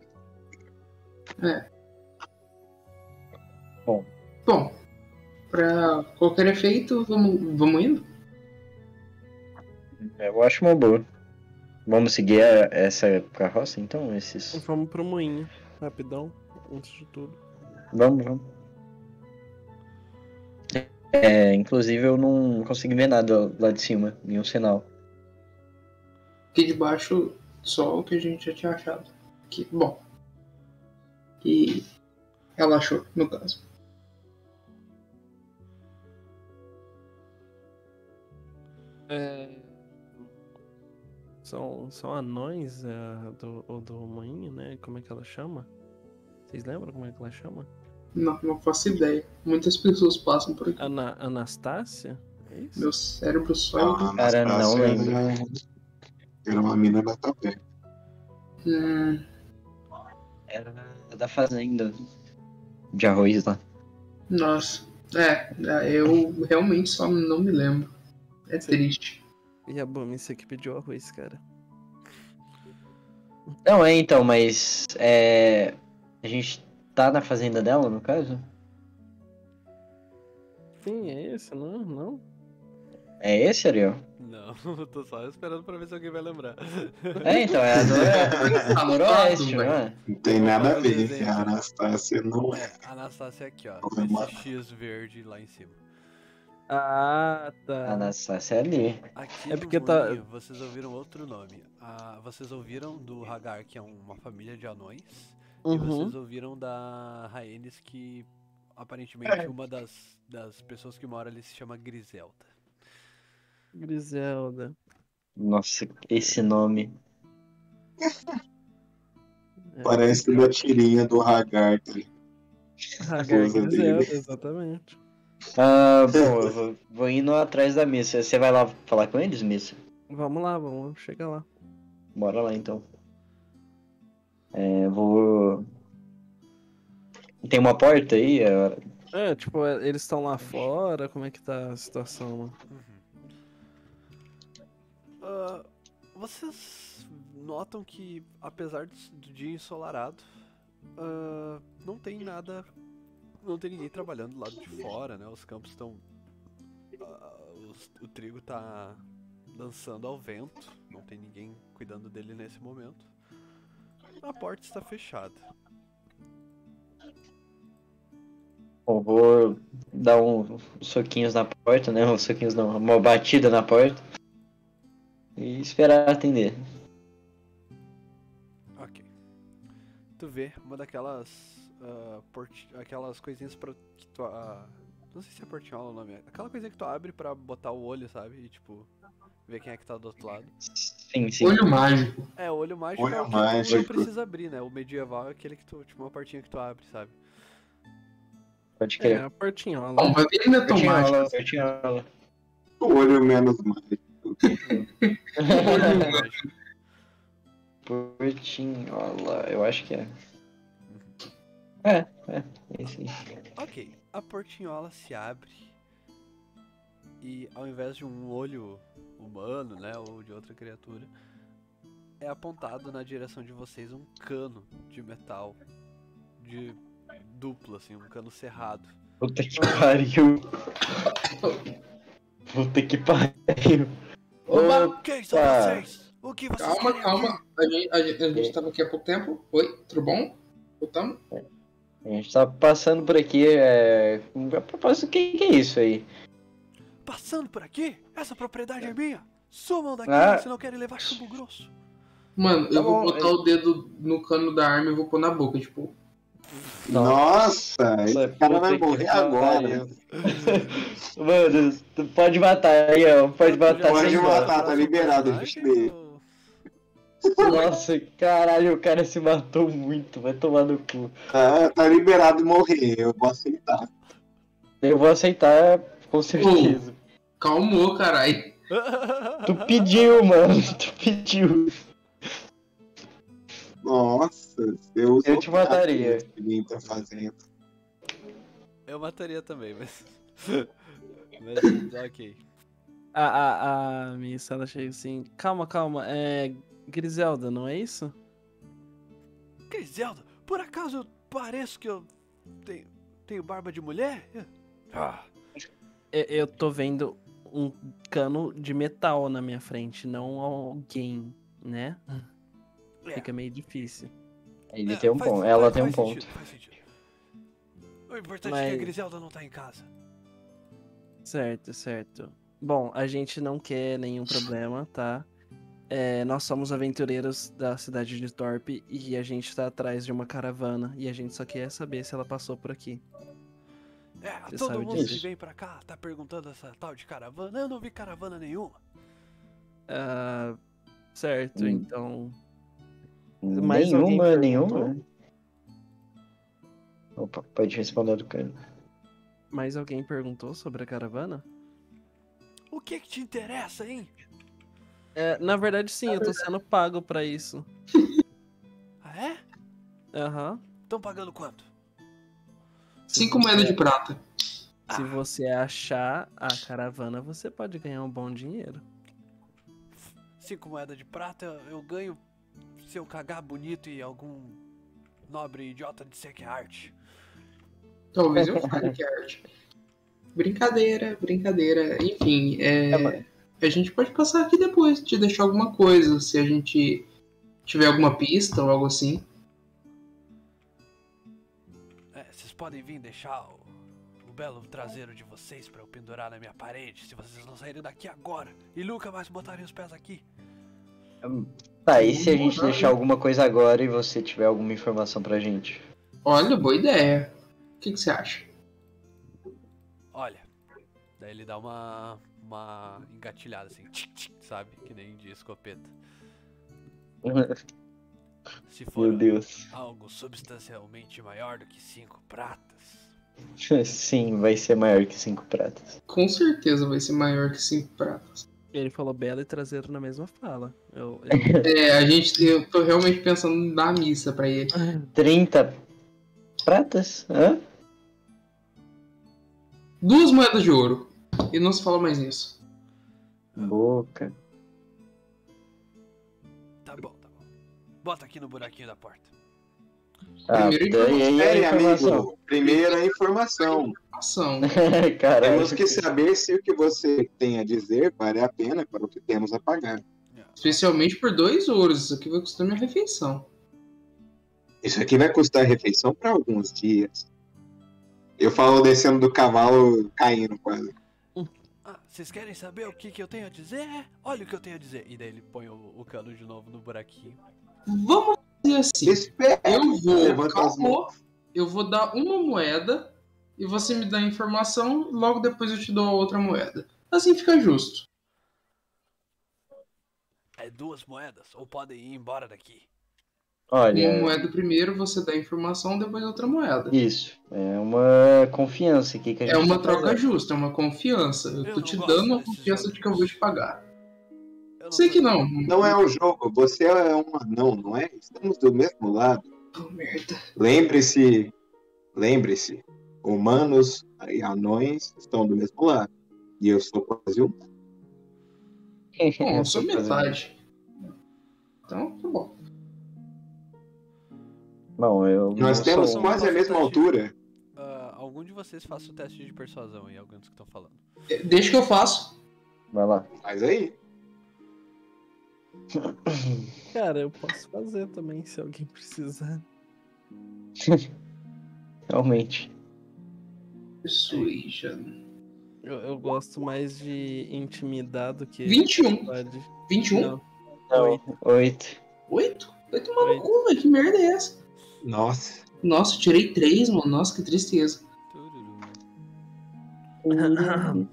Bom, pra qualquer efeito, vamos, vamos indo? Eu acho uma boa. Vamos seguir a- essa carroça, então? Esses... Vamos pro moinho, rapidão, antes de tudo. Vamos, vamos. É, inclusive eu não consegui ver nada lá de cima, nenhum sinal. Aqui de baixo, só o que a gente já tinha achado. Que, bom. E ela achou, no caso. É... São, são anões é, do, o do moinho, né? Como é que ela chama? Vocês lembram como é que ela chama? Não, não faço ideia. Muitas pessoas passam por aqui. Ana, Anastácia? É isso? Meu cérebro só... A Cara, não Anastácia lembro. Era, era uma mina da taverna. Hum, Era da fazenda de arroz lá. nossa. É, eu realmente só não me lembro. É triste. E a Bumi, você que pediu arroz, cara. Não, é então, mas é, a gente tá na fazenda dela, no caso? Sim, é esse, não? Não? É esse, Ariel? Não, tô só esperando pra ver se alguém vai lembrar. É, então, é a do, Tá do noroeste, velho. não é? Não tem nada a Vamos fazer ver, desenho. a Anastácia não é. É, Anastácia aqui, ó. Vamos lá. Esse X verde lá em cima. Ah, A tá. Anastácia é ali. Aqui É no porque tá- moinho, vocês ouviram outro nome. Ah, vocês ouviram do Hagar, que é uma família de anões. E Uhum. vocês ouviram da Rhaenys, que aparentemente uma das, das pessoas que mora ali se chama Griselda. Griselda. Nossa, esse nome. É. Parece uma tirinha do Hagar. Tá ligado? Hagar esposa Griselda, dele. exatamente. Ah, bom, eu vou, vou indo atrás da missa. Você vai lá falar com eles, missa? Vamos lá, vamos chegar lá. Bora lá então. É, vou. Tem uma porta aí? É, É, tipo, é, eles estão lá fora, como é que tá a situação, mano? Uhum. Ah, vocês notam que, apesar de- do dia ensolarado, ah, não tem nada, não tem ninguém trabalhando do lado de fora, né? Os campos estão, ah, os- o trigo tá dançando ao vento, não tem ninguém cuidando dele nesse momento. A porta está fechada. bom, vou dar um soquinhos na porta, né? Um soquinhos não, uma batida na porta. E esperar atender. Ok. Tu vê uma daquelas ah, porti- aquelas coisinhas pra que tu ah, não sei se é portinhola o nome, é aquela coisinha que tu abre pra botar o olho, sabe? E tipo, ver quem é que tá do outro lado. Sim, sim. Olho mágico. É, o olho mágico Olho é o que tu mágico. não precisa abrir, né? O medieval é aquele que tu, tipo, uma portinha que tu abre, sabe? Pode É, crer. a portinhola. Bom, mas ele não é tão mágico. Portinhola, assim. portinhola. O olho menos mágico. Olho mágico. Portinhola, eu acho que é. É, é, é isso aí. Ok, a portinhola se abre e ao invés de um olho humano, né, ou de outra criatura, é apontado na direção de vocês um cano de metal de duplo, assim, um cano cerrado. Puta que pariu. Puta que pariu. Opa! Quem são Opa. vocês? O que vocês Calma, querem calma. aqui? A gente, a gente, a gente tava aqui há pouco tempo. Oi, tudo bom? Voltamos? A gente tá passando por aqui, é... A propósito, o que, que é isso aí? Passando por aqui? Essa propriedade é minha! Sumam daqui Ah. se não querem levar chumbo grosso! Mano, Tá eu vou bom, botar é- o dedo no cano da arma e vou pôr na boca, tipo. Nossa, esse cara vai puta que morrer agora. pariu. Mano, tu pode matar aí, ó. Pode Tu já matar Pode sem fez dó. matar, tá próximo liberado, personagem, deixa eu ou- Nossa, caralho, o cara se matou muito. Vai tomar no cu. Tá, tá liberado morrer, eu vou aceitar. Eu vou aceitar, com certeza. Calmou, carai. Tu pediu, mano. Tu pediu. Nossa, eu, Eu te mataria. Que ninguém tá fazendo. Eu mataria também, mas. Mas, ok. A, a, a Miss, ela chega assim, calma, calma, é Griselda, não é isso? Griselda, por acaso eu pareço que eu tenho, tenho barba de mulher? Ah, Eu, eu tô vendo um cano de metal na minha frente, não alguém, né? é. Fica meio difícil. Ele É, tem um faz- ponto. Ela faz- tem um faz ponto. sentido, faz sentido. O importante é que a Mas- Griselda não tá em casa. Certo, certo. Bom, a gente não quer nenhum problema, tá? É, nós somos aventureiros da cidade de Torpe e a gente tá atrás de uma caravana e a gente só quer saber se ela passou por aqui. É, Você todo sabe mundo disso? que vem pra cá tá perguntando essa tal de caravana. Eu não vi caravana nenhuma. Ah, certo, Hum. então. Mais alguém Nenhuma, perguntou? nenhuma. Opa, pode responder do cara. Mais alguém perguntou sobre a caravana? O que que te interessa, hein? É, na verdade, sim, eu tô sendo pago pra isso. Ah, é? Aham. Estão pagando quanto? Cinco moedas de prata. Se você achar a caravana, você pode ganhar um bom dinheiro. Cinco moedas de prata eu ganho se eu cagar bonito e algum nobre idiota disser que é arte. Talvez eu fale que é arte. Brincadeira, brincadeira. Enfim, é, É, mas- a gente pode passar aqui depois, te deixar alguma coisa, se a gente tiver alguma pista ou algo assim. É, vocês podem vir deixar o, o belo traseiro de vocês pra eu pendurar na minha parede, se vocês não saírem daqui agora e nunca mais botarem os pés aqui. Tá, e se a gente Uhum. deixar alguma coisa agora e você tiver alguma informação pra gente? Olha, boa ideia. O que, que você acha? Olha, daí ele dá uma, uma engatilhada assim, tchic, tchic, sabe? Que nem de escopeta. Se for Meu Deus. algo substancialmente maior do que cinco pratas, Sim, vai ser maior que cinco pratas. Com certeza vai ser maior que cinco pratas. Ele falou bela e traseiro na mesma fala. Eu, eu... É, a gente, eu tô realmente pensando em dar missa pra ele. trinta pratas? Hã? Duas moedas de ouro. E não se fala mais nisso. Boca. Tá bom, tá bom. Bota aqui no buraquinho da porta. Ah, Primeiro daí aí é Peraí, a informação. amigo. Primeira informação. Ação. Caralho. Temos que saber se o que você tem a dizer vale a pena para o que temos a pagar. Especialmente por dois ouros. Isso aqui vai custar minha refeição. Isso aqui vai custar refeição para alguns dias. Eu falo descendo do cavalo, caindo quase. Ah, vocês querem saber o que, que eu tenho a dizer? Olha o que eu tenho a dizer. E daí ele põe o, o cano de novo no buraquinho. Vamos fazer assim. Espera. Eu vou, Levanta as calma, eu vou dar uma moeda e você me dá a informação, logo depois eu te dou a outra moeda. Assim fica justo. É duas moedas? Ou podem ir embora daqui? Olha, Uma moeda primeiro, você dá a informação, depois outra moeda. isso. É uma confiança aqui que a gente É uma tá troca fazendo. justa, é uma confiança. Eu Eu tô não te gosto dando a desses confiança jogos. de que eu vou te pagar. Eu não Sei tô- que não. Não é um jogo, você é um anão, não é? Estamos do mesmo lado. Oh, merda. Lembre-se, lembre-se, humanos e anões estão do mesmo lado. E eu sou quase um. Bom, eu Eu sou tô fazendo. metade. Então, tá bom. Bom, eu Nós não temos sou um- quase a mesma altura. Ah, algum de vocês faça o teste de persuasão aí, alguns que estão falando. É, Deixa que eu faço. Vai lá. Mas aí, Cara, eu posso fazer também, se alguém precisar. Realmente. Persuasion. Eu, eu gosto mais de intimidar do que... vinte e um. Pode. vinte e um? Não. Não, oito. oito? Vai tomar no Oito. cu, velho. Que merda é essa? nossa. Nossa, eu tirei três, mano. Nossa, que tristeza. Tururu.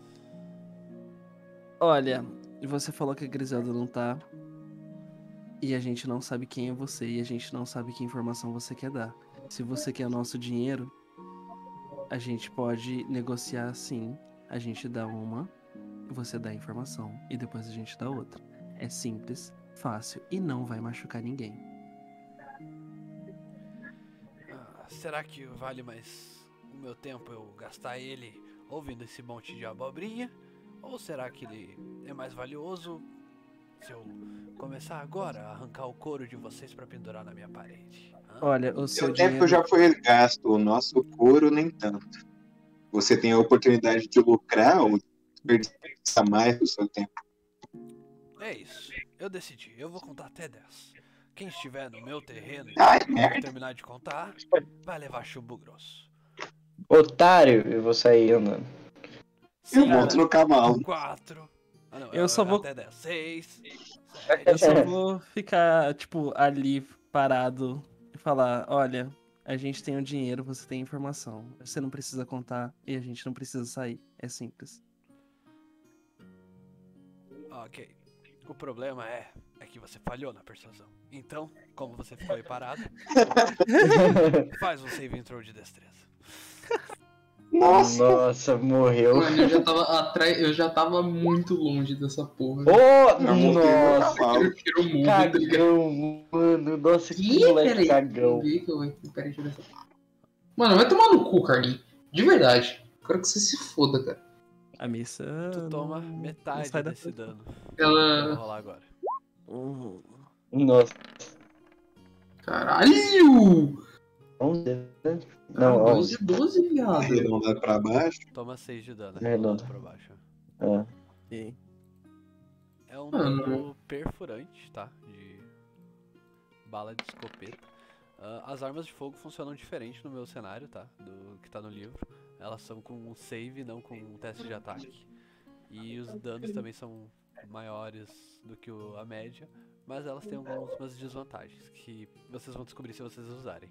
Olha, você falou que a Griselda não tá. E a gente não sabe quem é você. E a gente não sabe que informação você quer dar. Se você quer nosso dinheiro, a gente pode negociar assim. A gente dá uma, você dá a informação. E depois a gente dá outra. É simples, fácil e não vai machucar ninguém. Ah, será que vale mais o meu tempo eu gastar ele ouvindo esse monte de abobrinha? Ou será que ele é mais valioso se eu começar agora a arrancar o couro de vocês pra pendurar na minha parede? Hã? Olha, o seu Seu tempo dinheiro... já foi gasto, o nosso couro nem tanto. Você tem a oportunidade de lucrar ou desperdiçar mais do seu tempo. É isso, eu decidi, eu vou contar até dez. Quem estiver no meu terreno e Ai, não merda. terminar de contar, vai levar chumbo grosso. Otário, eu vou sair andando. Eu Cara, monto no cavalo. Quatro. Ah, não, Eu só vou- Até dez. Seis. Eu Sete. só vou ficar, tipo, ali parado e falar, olha, a gente tem o dinheiro, você tem a informação. Você não precisa contar e a gente não precisa sair. É simples. Ok. O problema é, é que você falhou na persuasão. Então, como você ficou aí parado, faz um save intro de destreza. Nossa. Nossa, morreu. Mano, eu já tava atrás, eu já tava muito longe dessa porra. Oh, Eu montei no nossa, cavalo. Eu tiro o mundo, tá ligado? cagão, mano. Nossa, que Ih, moleque peraí. cagão. Vê que eu vou- Peraí, deixa eu ver essa- Mano, vai tomar no cu, Carlinhos. De verdade. Quero que você se foda, cara. A missa. Tu toma não- metade não sai da desse frente. dano. Ela. Vou rolar agora. Uhum. Nossa. Caralho! onze, né? Ah, Não, doze, onze. doze, viado. Arredondado pra baixo. Toma seis de dano. É redondo. Pra baixo. Ah. Ok. É um Mano. dano perfurante, tá? De bala de escopeta. Ah, as armas de fogo funcionam diferente no meu cenário, tá? Do que tá no livro. Elas são com um save, não com um teste de ataque. E os danos também são maiores do que o- a média. Mas elas têm algumas desvantagens que vocês vão descobrir se vocês usarem.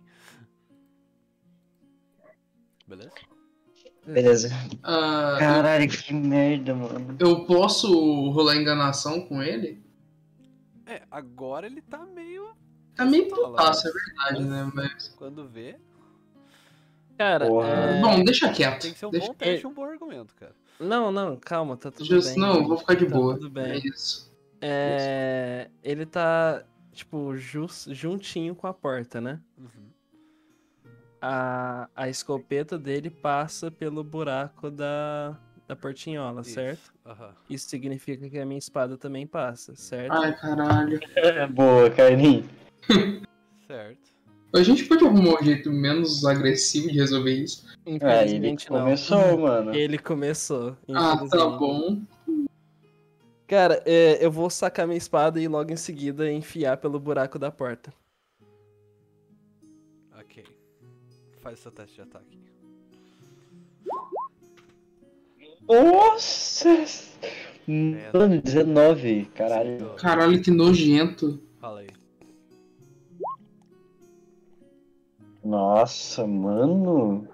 Beleza? Beleza. Ah, Caralho, que merda, mano. eu posso rolar enganação com ele? É, agora ele tá meio. Tá meio pistola, putaço, é mas verdade, né? Mas. Quando vê. Cara, Porra. é... Bom, deixa quieto. Tem que ser um deixa... bom teste e um bom argumento, cara. Não, não, calma, tá tudo Just, bem. não, vou ficar de Tá boa. tudo bem. É isso. É... Ele tá, tipo, jus- juntinho com a porta, né? Uhum. A, a escopeta dele passa pelo buraco da, da portinhola, Isso. certo? Aham. Isso significa que a minha espada também passa, certo? Ai, caralho. É boa, Carlinhos. Certo. A gente pode arrumar um jeito menos agressivo de resolver isso. Ah, ele Infelizmente não. começou, mano. Ele começou, Ah, tá infelizmente. bom. Cara, é, eu vou sacar minha espada e logo em seguida enfiar pelo buraco da porta. Ok. Faz seu teste de ataque. Nossa! Mano, dezenove, caralho. Acertou. Caralho, que nojento. Fala aí. Nossa, mano.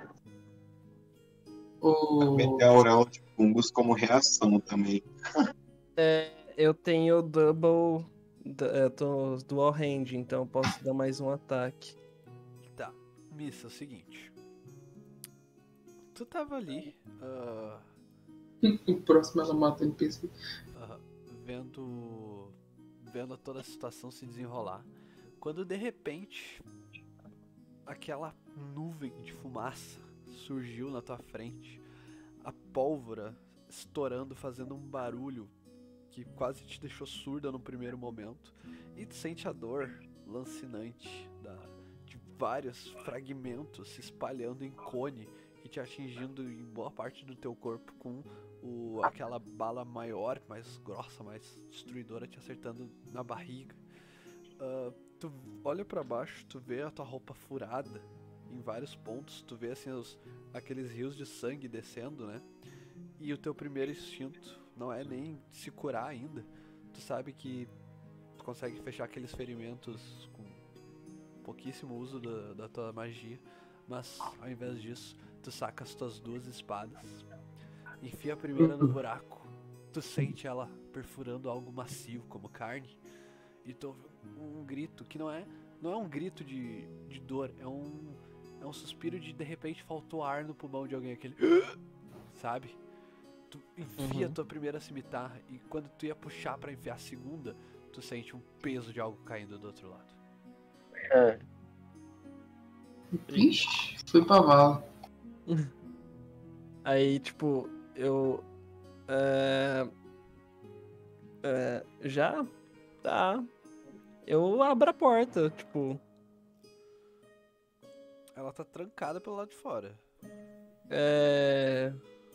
O... Meteoral de fungos como reação também. É, eu tenho double. du- Eu tô dual hand, então eu posso dar mais um ataque. Tá. Missa, é o seguinte. Tu tava ali, ah, o próximo ela mata o N P C. ah, vendo. Vendo toda a situação se desenrolar. Quando de repente aquela nuvem de fumaça surgiu na tua frente, a pólvora estourando, fazendo um barulho que quase te deixou surda no primeiro momento, e tu sente a dor lancinante da, de vários fragmentos se espalhando em cone e te atingindo em boa parte do teu corpo, com o, aquela bala maior, mais grossa, mais destruidora te acertando na barriga. Ah, tu olha pra baixo, tu vê a tua roupa furada em vários pontos, tu vê assim os, aqueles rios de sangue descendo, né? E o teu primeiro instinto não é nem se curar ainda. Tu sabe que tu consegue fechar aqueles ferimentos com pouquíssimo uso da, da tua magia, mas ao invés disso, tu saca as tuas duas espadas, enfia a primeira no buraco, tu sente ela perfurando algo macio como carne, e tu ouve um grito que não é, não é um grito de, de dor, é um, é um suspiro de de repente faltou ar no pulmão de alguém, aquele sabe? Tu enfia a Uhum. tua primeira cimitarra e quando tu ia puxar pra enfiar a segunda, tu sente um peso de algo caindo do outro lado. É. Ixi, foi pra vala. Aí, tipo, eu. É, é, já? Tá. Eu abro a porta, tipo. Ela tá trancada pelo lado de fora. É.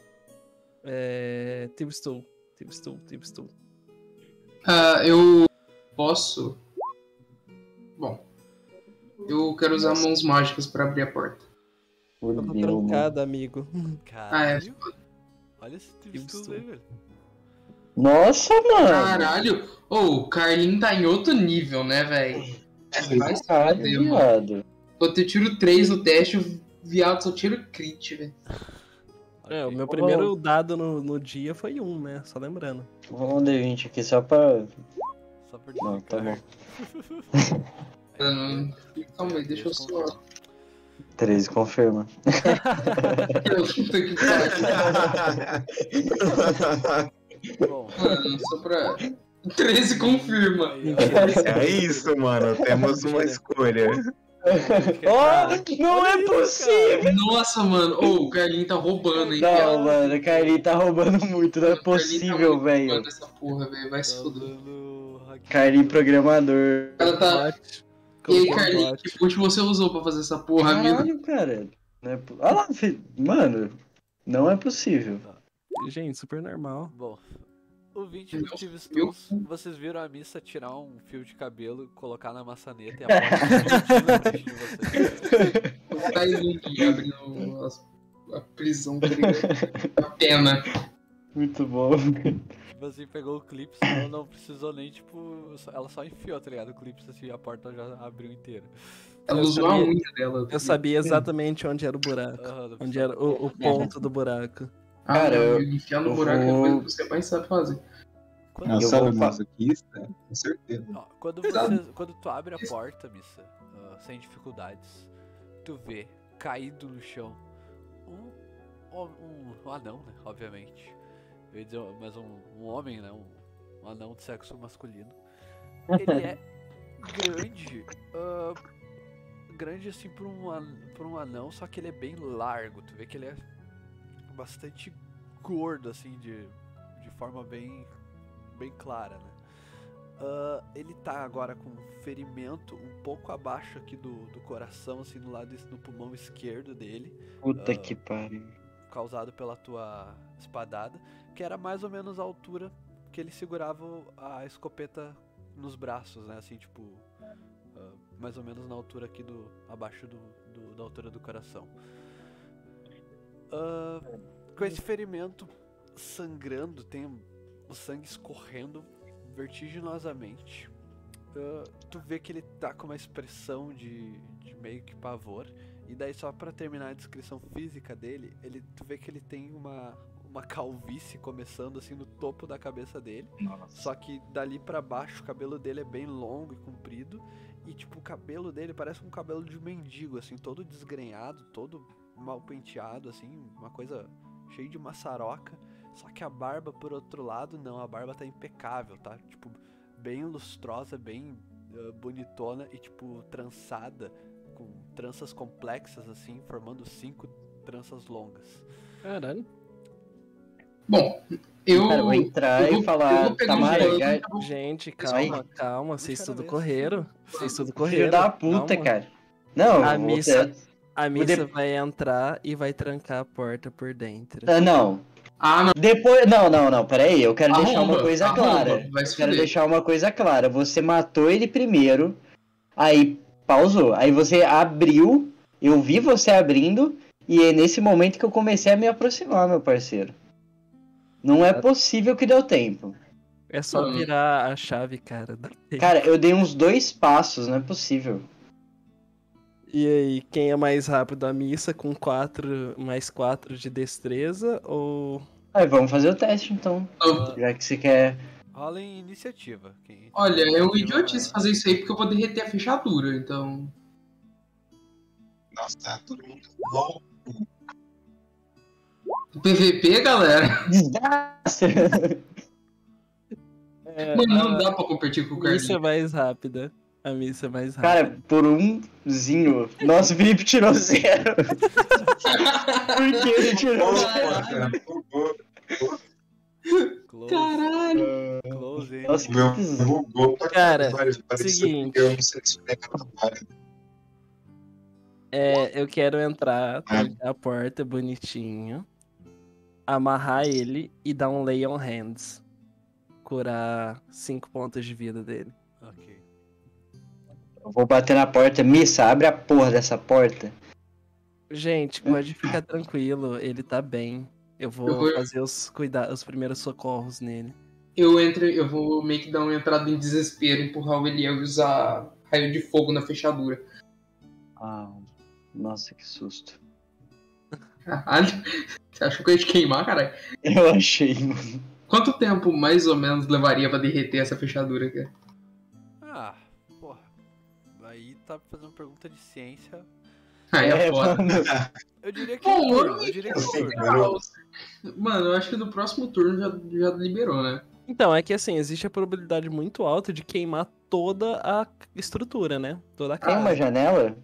É. Teve stool. Teve stool, teve stool. Ah, eu posso. Bom. Eu quero usar mãos mágicas pra abrir a porta. Eu tô Fudeu, mano. trancada, amigo. Caralho. Olha esse Que tipo tudo aí, velho. Nossa, mano. Caralho! Ô, o Carlinho tá em outro nível, né, velho? Vai se Caralho, fuder, mano. viado. Quando eu tiro três no teste, o viado só tiro crit, velho. É, o Ok. meu primeiro dado no, no dia foi um, né? Só lembrando. Vou rolar um D vinte aqui só pra. Só por Não, tá bom. Mano, calma aí, deixa eu só. treze, confirma. Puta que pariu. Bom, Mano, só pra. treze confirma. aí, ó. É isso, mano. Temos uma escolha. Oh, não é possível! Nossa, mano. Ô, o Carlinho tá roubando, hein? Não, mano, o Carlinho tá roubando muito, não é O Carlinho tá possível, muito velho. roubando essa porra, velho. Vai se Tá fuder. dando hack- Carlinho programador. O cara tá. Bot. E aí, Colocou Carlinho, bot. que boot você usou pra fazer essa porra, amigo? Caralho, cara. Não é po- Olha lá, fi- mano, não é possível. Gente, super normal. Bom, o vinte do Eu- Steve eu- Stones, vocês viram a missa tirar um fio de cabelo, colocar na maçaneta e a porta explodiu na frente de vocês. O Carlinho abrindo as- a prisão, tá ligado? A pena. Muito bom. Você pegou o clipe, senão não precisou nem, tipo, só- ela só enfiou, tá ligado? O clipe assim, a porta já abriu inteira. Ela Eu usou a sabia- unha dela. Eu sabia exatamente onde era o buraco. Aham, não Onde precisava- era o, o ponto do buraco. Ah, Cara, meu eu- amigo, enfiar no eu buraco é a vou- coisa que você mais sabe fazer. Quando, Não Eu sabe vou- masoquista? Com certeza. ó, quando, você, quando tu abre a porta, missa, ah, sem dificuldades, tu vê caído no chão. Um, um, um anão, né? Obviamente. Eu ia dizer, mas um, um homem, né? Um, um anão de sexo masculino. Ele é grande. Uh, grande assim por um, por um anão, só que ele é bem largo. Tu vê que ele é bastante gordo, assim, de, de forma bem, bem clara, né? Uh, ele tá agora com um ferimento um pouco abaixo aqui do, do coração, assim, no lado do pulmão esquerdo dele. Puta uh, que pariu. Causado pela tua espadada, que era mais ou menos a altura que ele segurava a escopeta nos braços, né? Assim, tipo, uh, mais ou menos na altura aqui do, abaixo do, do, da altura do coração. Uh, com esse ferimento sangrando, tem o sangue escorrendo vertiginosamente. Uh, tu vê que ele tá com uma expressão de, de meio que pavor. E daí, só pra terminar a descrição física dele, ele, tu vê que ele tem uma, uma calvície começando assim no topo da cabeça dele. Nossa. Só que dali pra baixo o cabelo dele é bem longo e comprido. E tipo, o cabelo dele parece um cabelo de mendigo, assim, todo desgrenhado, todo mal penteado, assim, uma coisa cheia de maçaroca. Só que a barba, por outro lado, não, a barba tá impecável, tá? Tipo, bem lustrosa, bem uh, bonitona e tipo, trançada, com tranças complexas, assim, formando cinco tranças longas. Caralho. Bom, eu. Cara, eu vou entrar eu vou- e falar, eu vou pegar Tamara, um já- pano, Gente, Aí. calma, calma. Vocês Deixa eu tudo ver correram. Vocês tudo correram. Filho da puta, calma. cara. Não, A eu vou missa, ter- a missa de- vai entrar e vai trancar a porta por dentro. Ah, não. Ah, não. Depois. Não, não, não, peraí. Eu quero deixar Arromba, uma coisa arromba, clara. vai Eu se quero fuder. deixar uma coisa clara. Você matou ele primeiro, aí pausou. Aí você abriu, eu vi você abrindo, e é nesse momento que eu comecei a me aproximar, meu parceiro. Não é possível que deu tempo. É só Mano. virar a chave, cara. Dá tempo. Cara, eu dei uns dois passos, não é possível. E aí, quem é mais rápido? A missa com quatro mais quatro de destreza ou. Aí vamos fazer o teste então. Eu- Já que você quer. Rola em iniciativa. Quem Olha, é um iniciativa idiotice fazer isso aí porque eu vou derreter a fechadura, então. Nossa, tá todo mundo louco. P V P, galera. Desgraça! É, Mano, não a dá pra competir com o missa é Carlinhos. mais rápida. A missa é mais rápida. Cara, por umzinho. Nossa, o Felipe tirou zero. Por que ele tirou Pô, zero? cara, bugou. Close, Caralho. close, hein? Nossa, O meu que z- bugou pra Cara, caralho, parecia seguinte. que eu não sei explicar nada. É, eu quero entrar, trancar a porta bonitinho, amarrar ele e dar um lay on hands. Curar cinco pontos de vida dele. Ok. Eu vou bater na porta. Missa, abre a porra dessa porta. Gente, pode ficar tranquilo, ele tá bem. Eu vou, Eu vou- fazer os, cuida os primeiros socorros nele. Eu entro, eu vou meio que dar uma entrada em desespero, empurrar o Eliel e usar raio de fogo na fechadura. Ah, nossa, que susto. Caralho. Você achou que eu ia te queimar, caralho? Eu achei, mano. Quanto tempo mais ou menos levaria pra derreter essa fechadura, cara? Ah, porra. Aí tá fazendo pergunta de ciência. Aí é, É, foda. mano. Eu diria que Bom, um eu turno, não eu diria que um sei, turno. cara. Mano, eu acho que no próximo turno já, já liberou, né? Então, é que assim, existe a probabilidade muito alta de queimar toda a estrutura, né? Toda a Tem uma casa. janela?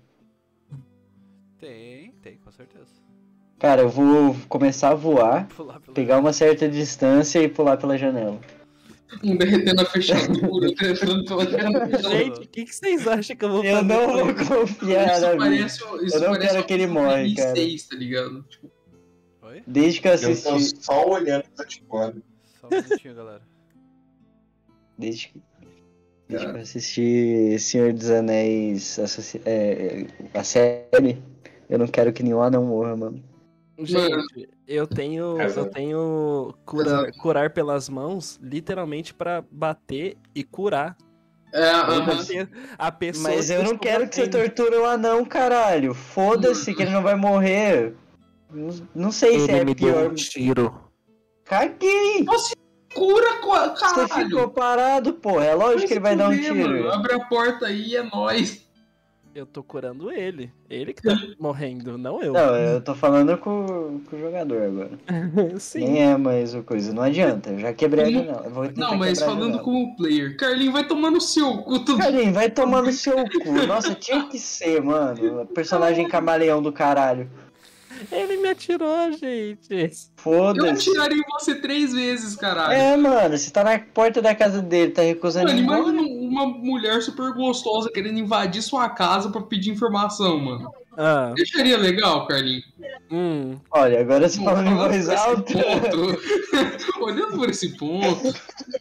Tem, tem, com certeza. Cara, eu vou começar a voar, Pular pelo pegar uma certa distância e pular pela janela. Um derretendo a fechadura, tentando pela janela. Gente, o que, que vocês acham que eu vou Eu fazer? não com vou isso? confiar Isso na vida. parece, isso Eu não parece quero que ele um morre, cara. seis, tá ligado? Tipo, Oi? Desde que eu Eu tô assisti. só olhando pra de fora. Só um minutinho, galera. Desde que, desde que eu assisti Senhor dos Anéis associ- é, a série, eu não quero que nenhum anão morra, mano. Gente, eu tenho, Exato. eu tenho curar, curar pelas mãos, literalmente pra bater e curar é, a aham. pe- a pessoa. Mas eu não estou quero que você batendo. torture o anão, caralho. Foda-se que ele não vai morrer. Não, não sei se é pior. tiro. Caguei! Cura, co- Você caralho! ficou parado, pô. É lógico que ele vai dar um Vai se fuder, tiro. mano. Abre a porta aí e é nóis. Eu tô curando ele. Ele que tá morrendo, não eu. Não, eu tô falando com, com o jogador agora. Sim. Nem é mais o coisa. Não adianta, eu já quebrei a janela. Eu vou tentar Não, mas quebrar a falando janela. como player, Carlinho vai tomar no seu cu. Tu... Carlinhos, vai tomar no seu cu. Nossa, tinha que ser, mano. Personagem camaleão do caralho. Ele me atirou, gente. Eu Foda-se. atiraria em você três vezes, caralho. É, mano, você tá na porta da casa dele, tá recusando Mano, ir embora. imagina uma mulher super gostosa querendo invadir sua casa pra pedir informação, mano. Ah, Você acharia legal, Carlinho? hum. Olha, agora você Bom, falando em falando voz por esse alta. ponto- olhando por esse ponto.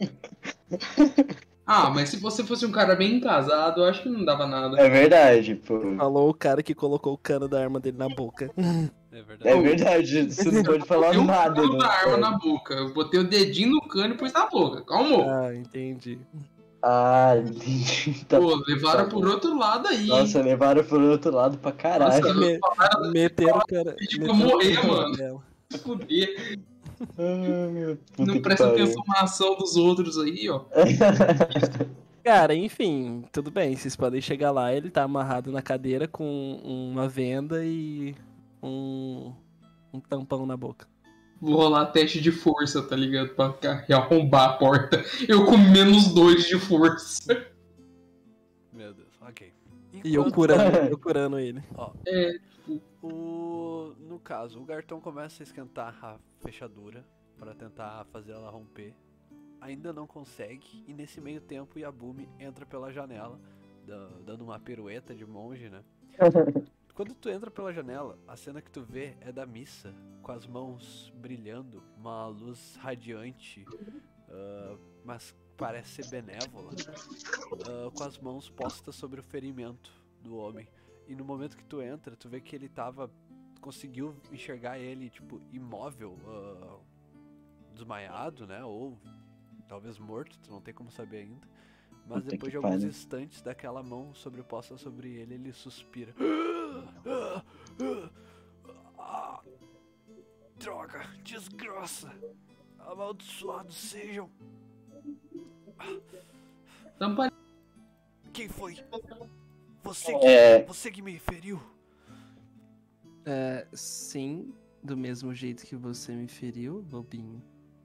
Ah, mas se você fosse um cara bem casado, eu acho que não dava nada. É verdade, pô. Falou o cara que colocou o cano da arma dele na boca. É É verdade. verdade, você não pode falar Eu nada. cano né, da arma cara? na boca. Eu botei o dedinho no cano e pus na boca. Calma. Ah, entendi. Ah, entendi. Tá- Pô, levaram tá por bom. outro lado aí. Nossa, levaram pro outro lado pra caralho. Nossa, Me- meteram o cara. Tipo, meteram o morrer, cara mano. nela. Fuder. Ai, meu puta Não que presta pariu. atenção na ação dos outros aí, ó. Cara, enfim, tudo bem. Vocês podem chegar lá. Ele tá amarrado na cadeira com uma venda e um, um tampão na boca. Vou rolar teste de força, tá ligado? Pra ca- arrombar a porta. Eu com menos dois de força. Meu Deus, ok. E eu Enquanto- curando, eu curando ele. Ó, É, o... no caso, o Gartão começa a esquentar a fechadura pra tentar fazer ela romper. Ainda não consegue, e nesse meio tempo o Yabumi entra pela janela, da- dando uma pirueta de monge, né? Quando tu entra pela janela, a cena que tu vê é da missa, com as mãos brilhando, uma luz radiante, ah, mas parece ser benévola, ah, com as mãos postas sobre o ferimento do homem. E no momento que tu entra, tu vê que ele tava. Conseguiu enxergar ele, tipo, imóvel, ah, desmaiado, né? Ou talvez morto, tu não tem como saber ainda. Mas Puta depois que de alguns pariu. instantes daquela mão sobreposta sobre ele, ele suspira. Ah, droga, desgraça, amaldiçoados sejam. tampa. Quem foi? Você que, É, você que me feriu? É, sim, do mesmo jeito que você me feriu, bobinho.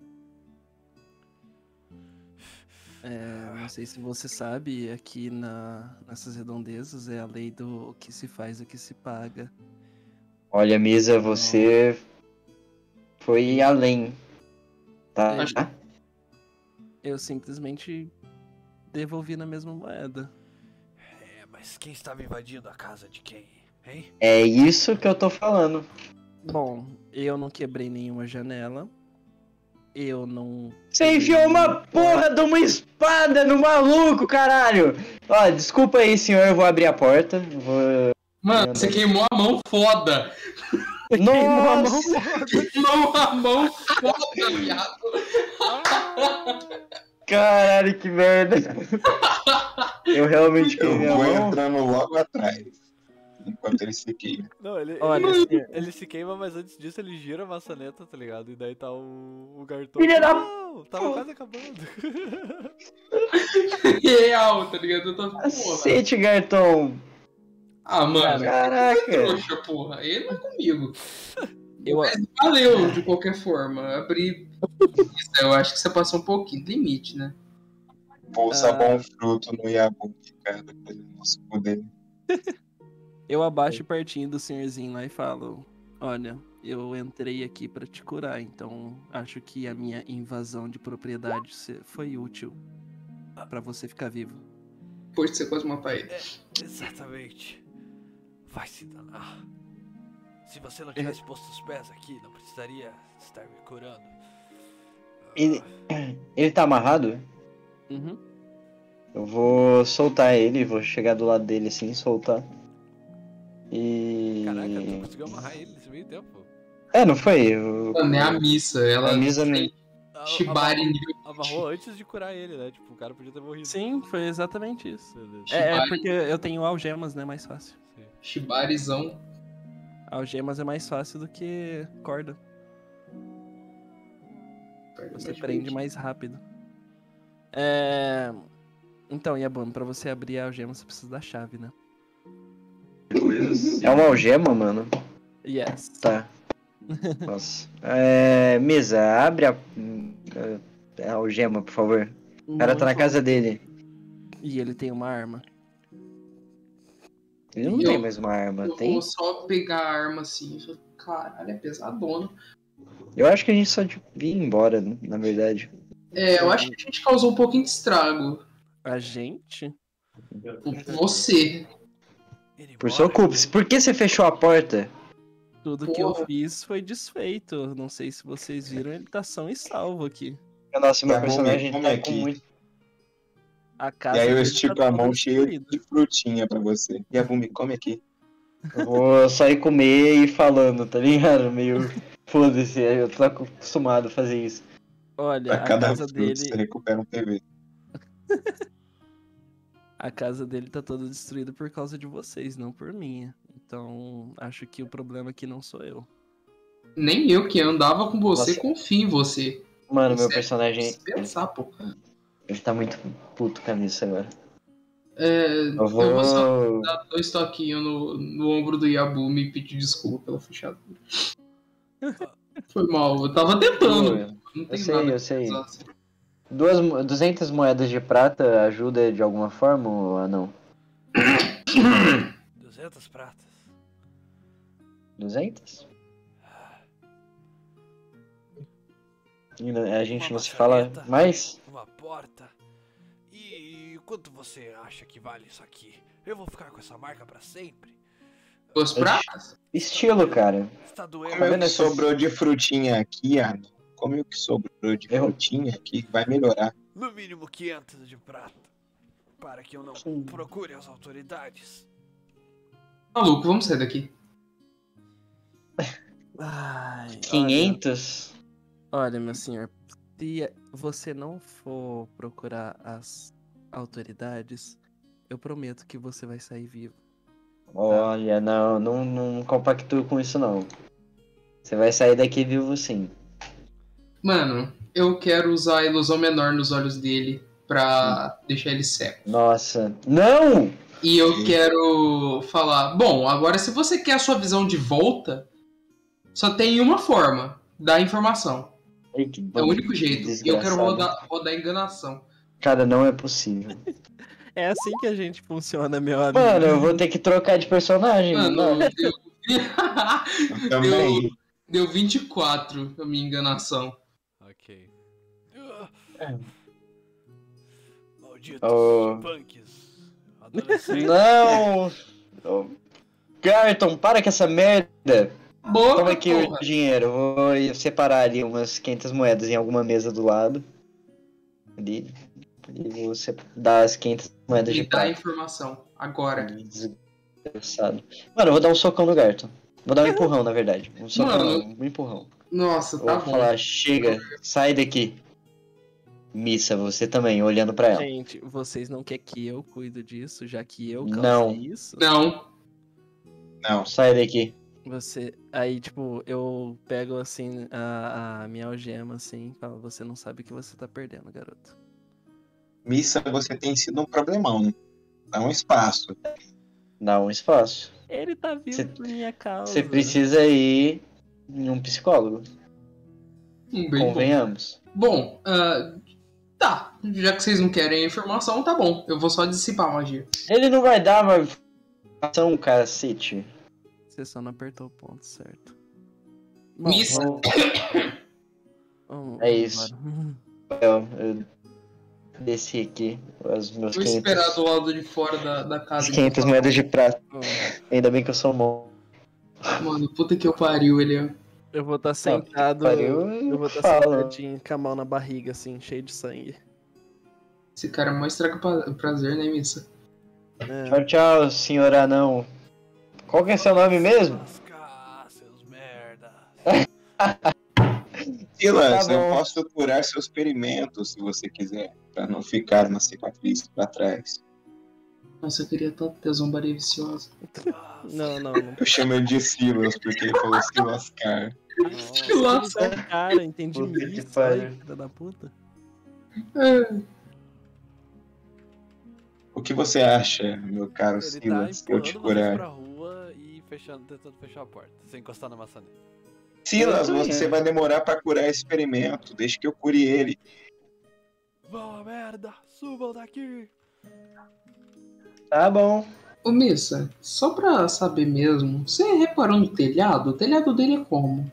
É, não sei se você sabe, aqui na, nessas redondezas é a lei do o que se faz, o que se paga. olha, Misa, você foi além. Tá? É. Eu simplesmente devolvi na mesma moeda. É, mas quem estava invadindo a casa de quem, hein? É isso que eu tô falando. Bom, eu não quebrei nenhuma janela. Eu não. Você enfiou uma porra de uma espada no maluco, caralho! Ó, desculpa aí, senhor, eu vou abrir a porta. Vou... Mano, você queimou a mão foda. Nossa! Queimou a mão foda, viado. Caralho, que merda! Eu realmente Eu queimei a vou mão. entrando logo atrás. Enquanto ele se queima. Não, ele, Olha, ele, assim, ele se queima, mas antes disso ele gira a maçaneta, tá ligado? E daí tá o, o Gartão. Filha da Não, tava quase acabando. Real, tá ligado? Eu tô porra. Cacete, Gartão! Ah, mano. Caraca! Trouxa, porra. Ele não é comigo. eu, Mas valeu, de qualquer forma. Abrir. Isso, eu acho que você passou um pouquinho do limite, né? Pousa Ah. bom fruto no Yabu, cara, pelo nosso poder. eu abaixo o partinho do senhorzinho lá e falo: olha, eu entrei aqui pra te curar, então acho que a minha invasão de propriedade se- foi útil pra você ficar vivo. Depois de você quase matar ele. Exatamente. Vai se danar. Se você não tivesse posto os pés aqui, não precisaria estar me curando. Ele, ele tá amarrado? Uhum. Eu vou soltar ele, vou chegar do lado dele assim, soltar. E. Caraca, tu conseguiu amarrar ele nesse meio tempo? É, não foi? Eu... Mano, é a missa. Ela A missa tem Ah, Shibari amarrou, nível. amarrou antes de curar ele, né? Tipo, o cara podia ter morrido. Sim, foi exatamente isso. Beleza. É, é Shibari. porque eu tenho algemas, né? Mais fácil. Sim. Shibarizão. Algemas é mais fácil do que corda. Você prende mais rápido. É... Então, Yabano, pra você abrir a algema, você precisa da chave, né? Yes. É uma algema, mano? Yes. Tá. Nossa. É, mesa, abre a, a algema, por favor. O cara tá na Muito casa bom. dele. E ele tem uma arma. Ele não Eu- tem mais uma arma, Eu tem? vou só pegar a arma assim. e falo, caralho, é pesadona. Eu acho que a gente só devia ir embora, na verdade. É, eu acho que a gente causou um pouquinho de estrago. A gente? Você. Ir Por embora? sua culpa. Por que você fechou a porta? Tudo que eu Porra. fiz foi desfeito. Não sei se vocês viram, ele tá são e salvo aqui. Nossa, meu Tá bom, personagem como tá é com que- muito... A casa E aí eu dele estico tá a mão toda cheia destruída. de frutinha pra você. E a Bumi, come aqui. Eu vou sair comer e falando, tá ligado? Meio... Foda-se, eu tô acostumado a fazer isso. Olha, Pra a cada casa fruto dele, você recupera um P V. a casa dele tá toda destruída por causa de vocês, não por minha. Então, acho que o problema aqui não sou eu. Nem eu que andava com você, Nossa. confio em você. Mano, meu Você- personagem, Se pensar, pô. ele tá muito puto com isso agora. É, Eu eu vou só vou... dar dois toquinhos no, no ombro do Yabumi e pedir desculpa pela fechadura. Foi mal, eu tava tentando. Eu Não tem sei, nada eu que sei. precisasse. Duas, mo- duzentas moedas de prata ajuda de alguma forma ou não? duzentas pratas. duzentas? E não- a gente Uma não se fala maçaneta. mais? Uma porta. E quanto você acha que vale isso aqui? Eu vou ficar com essa marca pra sempre? Duas pratas? Estilo, cara. Está doendo. Como é vendo que essas- sobrou de frutinha aqui, Arno? Como é que sobrou de Eu- frutinha aqui? Vai melhorar. No mínimo quinhentas de prata. Para que eu não Sim. procure as autoridades. Maluco, vamos sair daqui. Ai, olha, quinhentos? olha, meu senhor, se você não for procurar as autoridades, eu prometo que você vai sair vivo. Olha, não, não, não compactuo com isso não. Você vai sair daqui vivo sim. Mano, eu quero usar a ilusão menor nos olhos dele pra deixar ele cego. Nossa. Não! E eu quero falar, bom, agora se você quer a sua visão de volta, só tem uma forma, dar informação. Ai, que É o bando único de jeito. E eu quero desgraçado. rodar, rodar enganação. Cara, não é possível. É assim que a gente funciona, meu amigo. Mano, eu vou ter que trocar de personagem. Mano, não. deu... Eu também. deu vinte e quatro a minha enganação. Ok. É. Malditos Oh. punks. Adolescentes. Não! Ô, Garton, para com essa merda! Boa, Toma aqui porra. o dinheiro. Vou separar ali umas quinhentas moedas em alguma mesa do lado. Ali. E você dá as quinhentas moedas de Me dá a prata. informação. Agora. Desgraçado. Mano, eu vou dar um socão no Garton. Vou dar um empurrão, na verdade. Um socão, Mano. não, um empurrão. Nossa, Eu tá vou bom. falar, chega, sai daqui. Missa, você também, olhando pra ela. Gente, vocês não querem que eu cuido disso, já que eu Não. causei isso? Não. Não. Sai daqui. Você. Aí, tipo, eu pego assim a, a minha algema assim e falo, você não sabe o que você tá perdendo, garoto. Missa, você tem sido um problemão. Dá um espaço. Dá um espaço. Ele tá vivo Cê- por minha causa. Você precisa ir em um psicólogo. Um bem bom. Convenhamos. Bom, ah, tá. Já que vocês não querem a informação, tá bom. Eu vou só dissipar a magia. Ele não vai dar uma informação, cacete. Você só não apertou o ponto certo. Miss, vamos- vamos- É vamos isso. embora. Eu, eu desci aqui os meus vou esperar quinhentas, do lado de fora da, da casa. as quinhentas moedas de prata. Vamos. Ainda bem que eu sou bom. Mano, puta que eu pariu, ele é. Eu vou estar sentado. pariu, eu vou estar fala. sentadinho com a mão na barriga, assim, cheio de sangue. Esse cara é mó estraga pra- prazer, né, Missa? É. Tchau, tchau, senhor anão. Qual que é seu nome mesmo? Lascar, seus merda. Silas, Tá eu bom. posso curar seus ferimentos se você quiser, pra não ficar uma cicatriz pra trás. Nossa, eu queria tanto ter zombaria viciosa. Não, não, não. Eu chamo ele de Silas porque ele falou se lascar. Nossa, lasca. eles são cara, entendi Puta que isso. pariu. Ai, filha da puta. É, O que você acha, meu caro Ele tá Silas, se eu te empurrando vocês curar? pra rua e fechando, tentando fechar a porta, sem encostar na maçaneta. Silas, Eu tô você indo. vai demorar pra curar esse experimento. Deixa que eu cure ele. Vão a merda, subam daqui. Tá bom. Ô, Missa, só pra saber mesmo, você reparou no telhado? O telhado dele é como?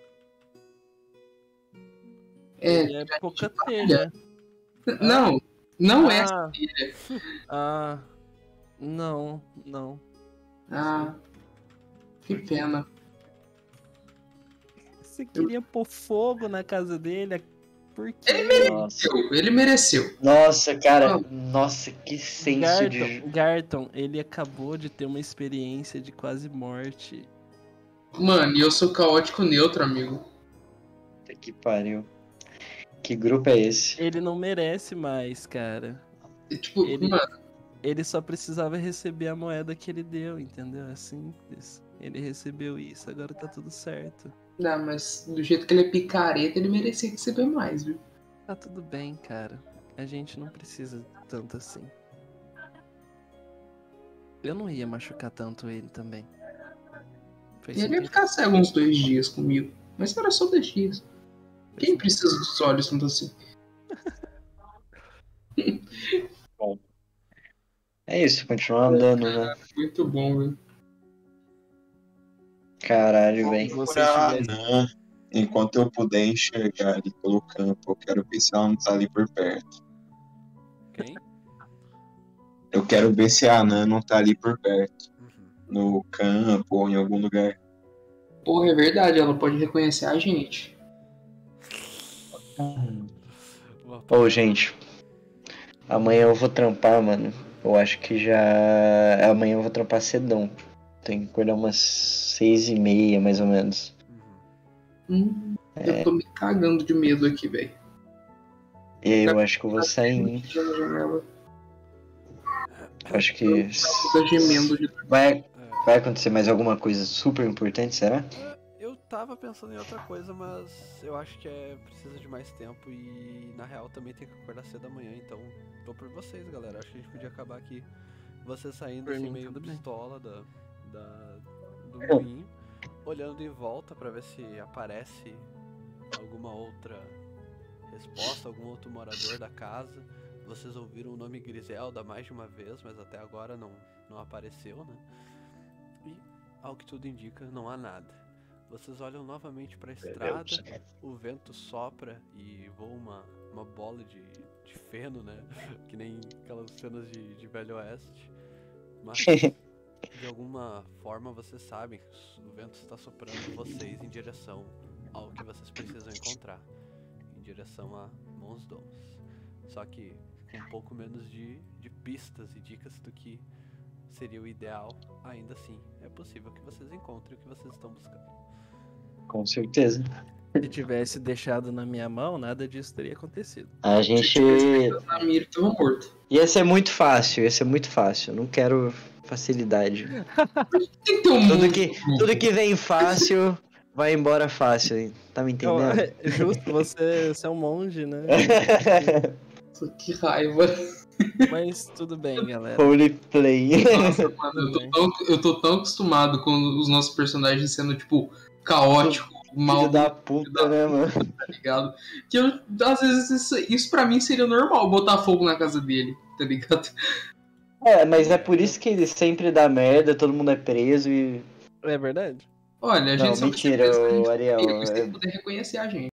É, Ele é pouca telha. não, não é. Ah, ah, não, não. Ah, que pena. Você queria pôr fogo na casa dele? Por quê? Ele Nossa. mereceu, ele mereceu. Nossa, cara. Nossa, que senso Garton, de. Garton, ele acabou de ter uma experiência de quase morte. Mano, e eu sou caótico neutro, amigo. Puta que pariu. Que grupo é esse? Ele não merece mais, cara. E, tipo, Ele- mano, Ele só precisava receber a moeda que ele deu, entendeu? É simples. Ele recebeu isso, agora tá tudo certo. não, mas do jeito que ele é picareta, ele merecia receber mais, viu? Tá tudo bem, cara. A gente não precisa tanto assim. Eu não ia machucar tanto ele também. Foi E ele ia simplesmente- ficar cego uns dois dias comigo. Mas era só dois dias. Quem precisa dos olhos tanto assim? É isso, continuar andando, né? Muito bom, velho. Caralho, velho. Se você Pra tivesse- Anã, enquanto eu puder enxergar ali pelo campo, eu quero ver se ela não tá ali por perto. Quem? Eu quero ver se a Anã não tá ali por perto. Uhum. No campo ou em algum lugar. Porra, é verdade, ela pode reconhecer a gente. Uma- Ô, gente. Amanhã eu vou trampar, mano. Eu acho que já. Amanhã eu vou trampar cedão. Tenho que acordar umas seis e meia, mais ou menos. Uhum. Hum, Eu tô me cagando de medo aqui, velho. E aí eu acho que eu vou sair. Na janela. Eu acho que. Tá gemendo de Vai, É, vai acontecer mais alguma coisa super importante, será? eu tava pensando em outra coisa, mas eu acho que é precisa de mais tempo e na real também tem que acordar cedo amanhã, então tô por vocês, galera. Acho que a gente podia acabar aqui você saindo Por assim mim, meio tudo bem. pistola da, da do moinho, olhando em volta pra ver se aparece alguma outra resposta, algum outro morador da casa. Vocês ouviram o nome Griselda mais de uma vez, mas até agora não, não apareceu, né? E, ao que tudo indica, não há nada. Vocês olham novamente para a estrada, o vento sopra e voa uma, uma bola de, de feno, né? Que nem aquelas cenas de, de Velho Oeste. Mas, de alguma forma, vocês sabem que o vento está soprando vocês em direção ao que vocês precisam encontrar. Em direção a Mons Dons. Só que com um pouco menos de, de pistas e dicas do que seria o ideal, ainda assim é possível que vocês encontrem o que vocês estão buscando. Com certeza. Se tivesse deixado na minha mão, nada disso teria acontecido. A gente. na mira e tava morto. Ia ser muito fácil, ia ser muito fácil. Eu não quero facilidade. Tem que ter um Tudo mundo que, no grupo. tudo que vem fácil, vai embora fácil. hein? Tá me Eu- entendendo? é justo, você, você é um monge, né? Que raiva. Mas tudo bem, galera. Holy play. Nossa, mano, eu tô, tão, eu tô tão acostumado com os nossos personagens sendo, tipo, caótico, mal Filho da puta, né, mano? tá ligado? Que eu, às vezes, isso, isso pra mim seria normal, botar fogo na casa dele, tá ligado? É, mas é por isso que ele sempre dá merda, todo mundo é preso e. É verdade? Olha, a Não, gente só vai ser mentira, preso se a gente ô, Ariel, for, mas tem é- que poder reconhecer a gente.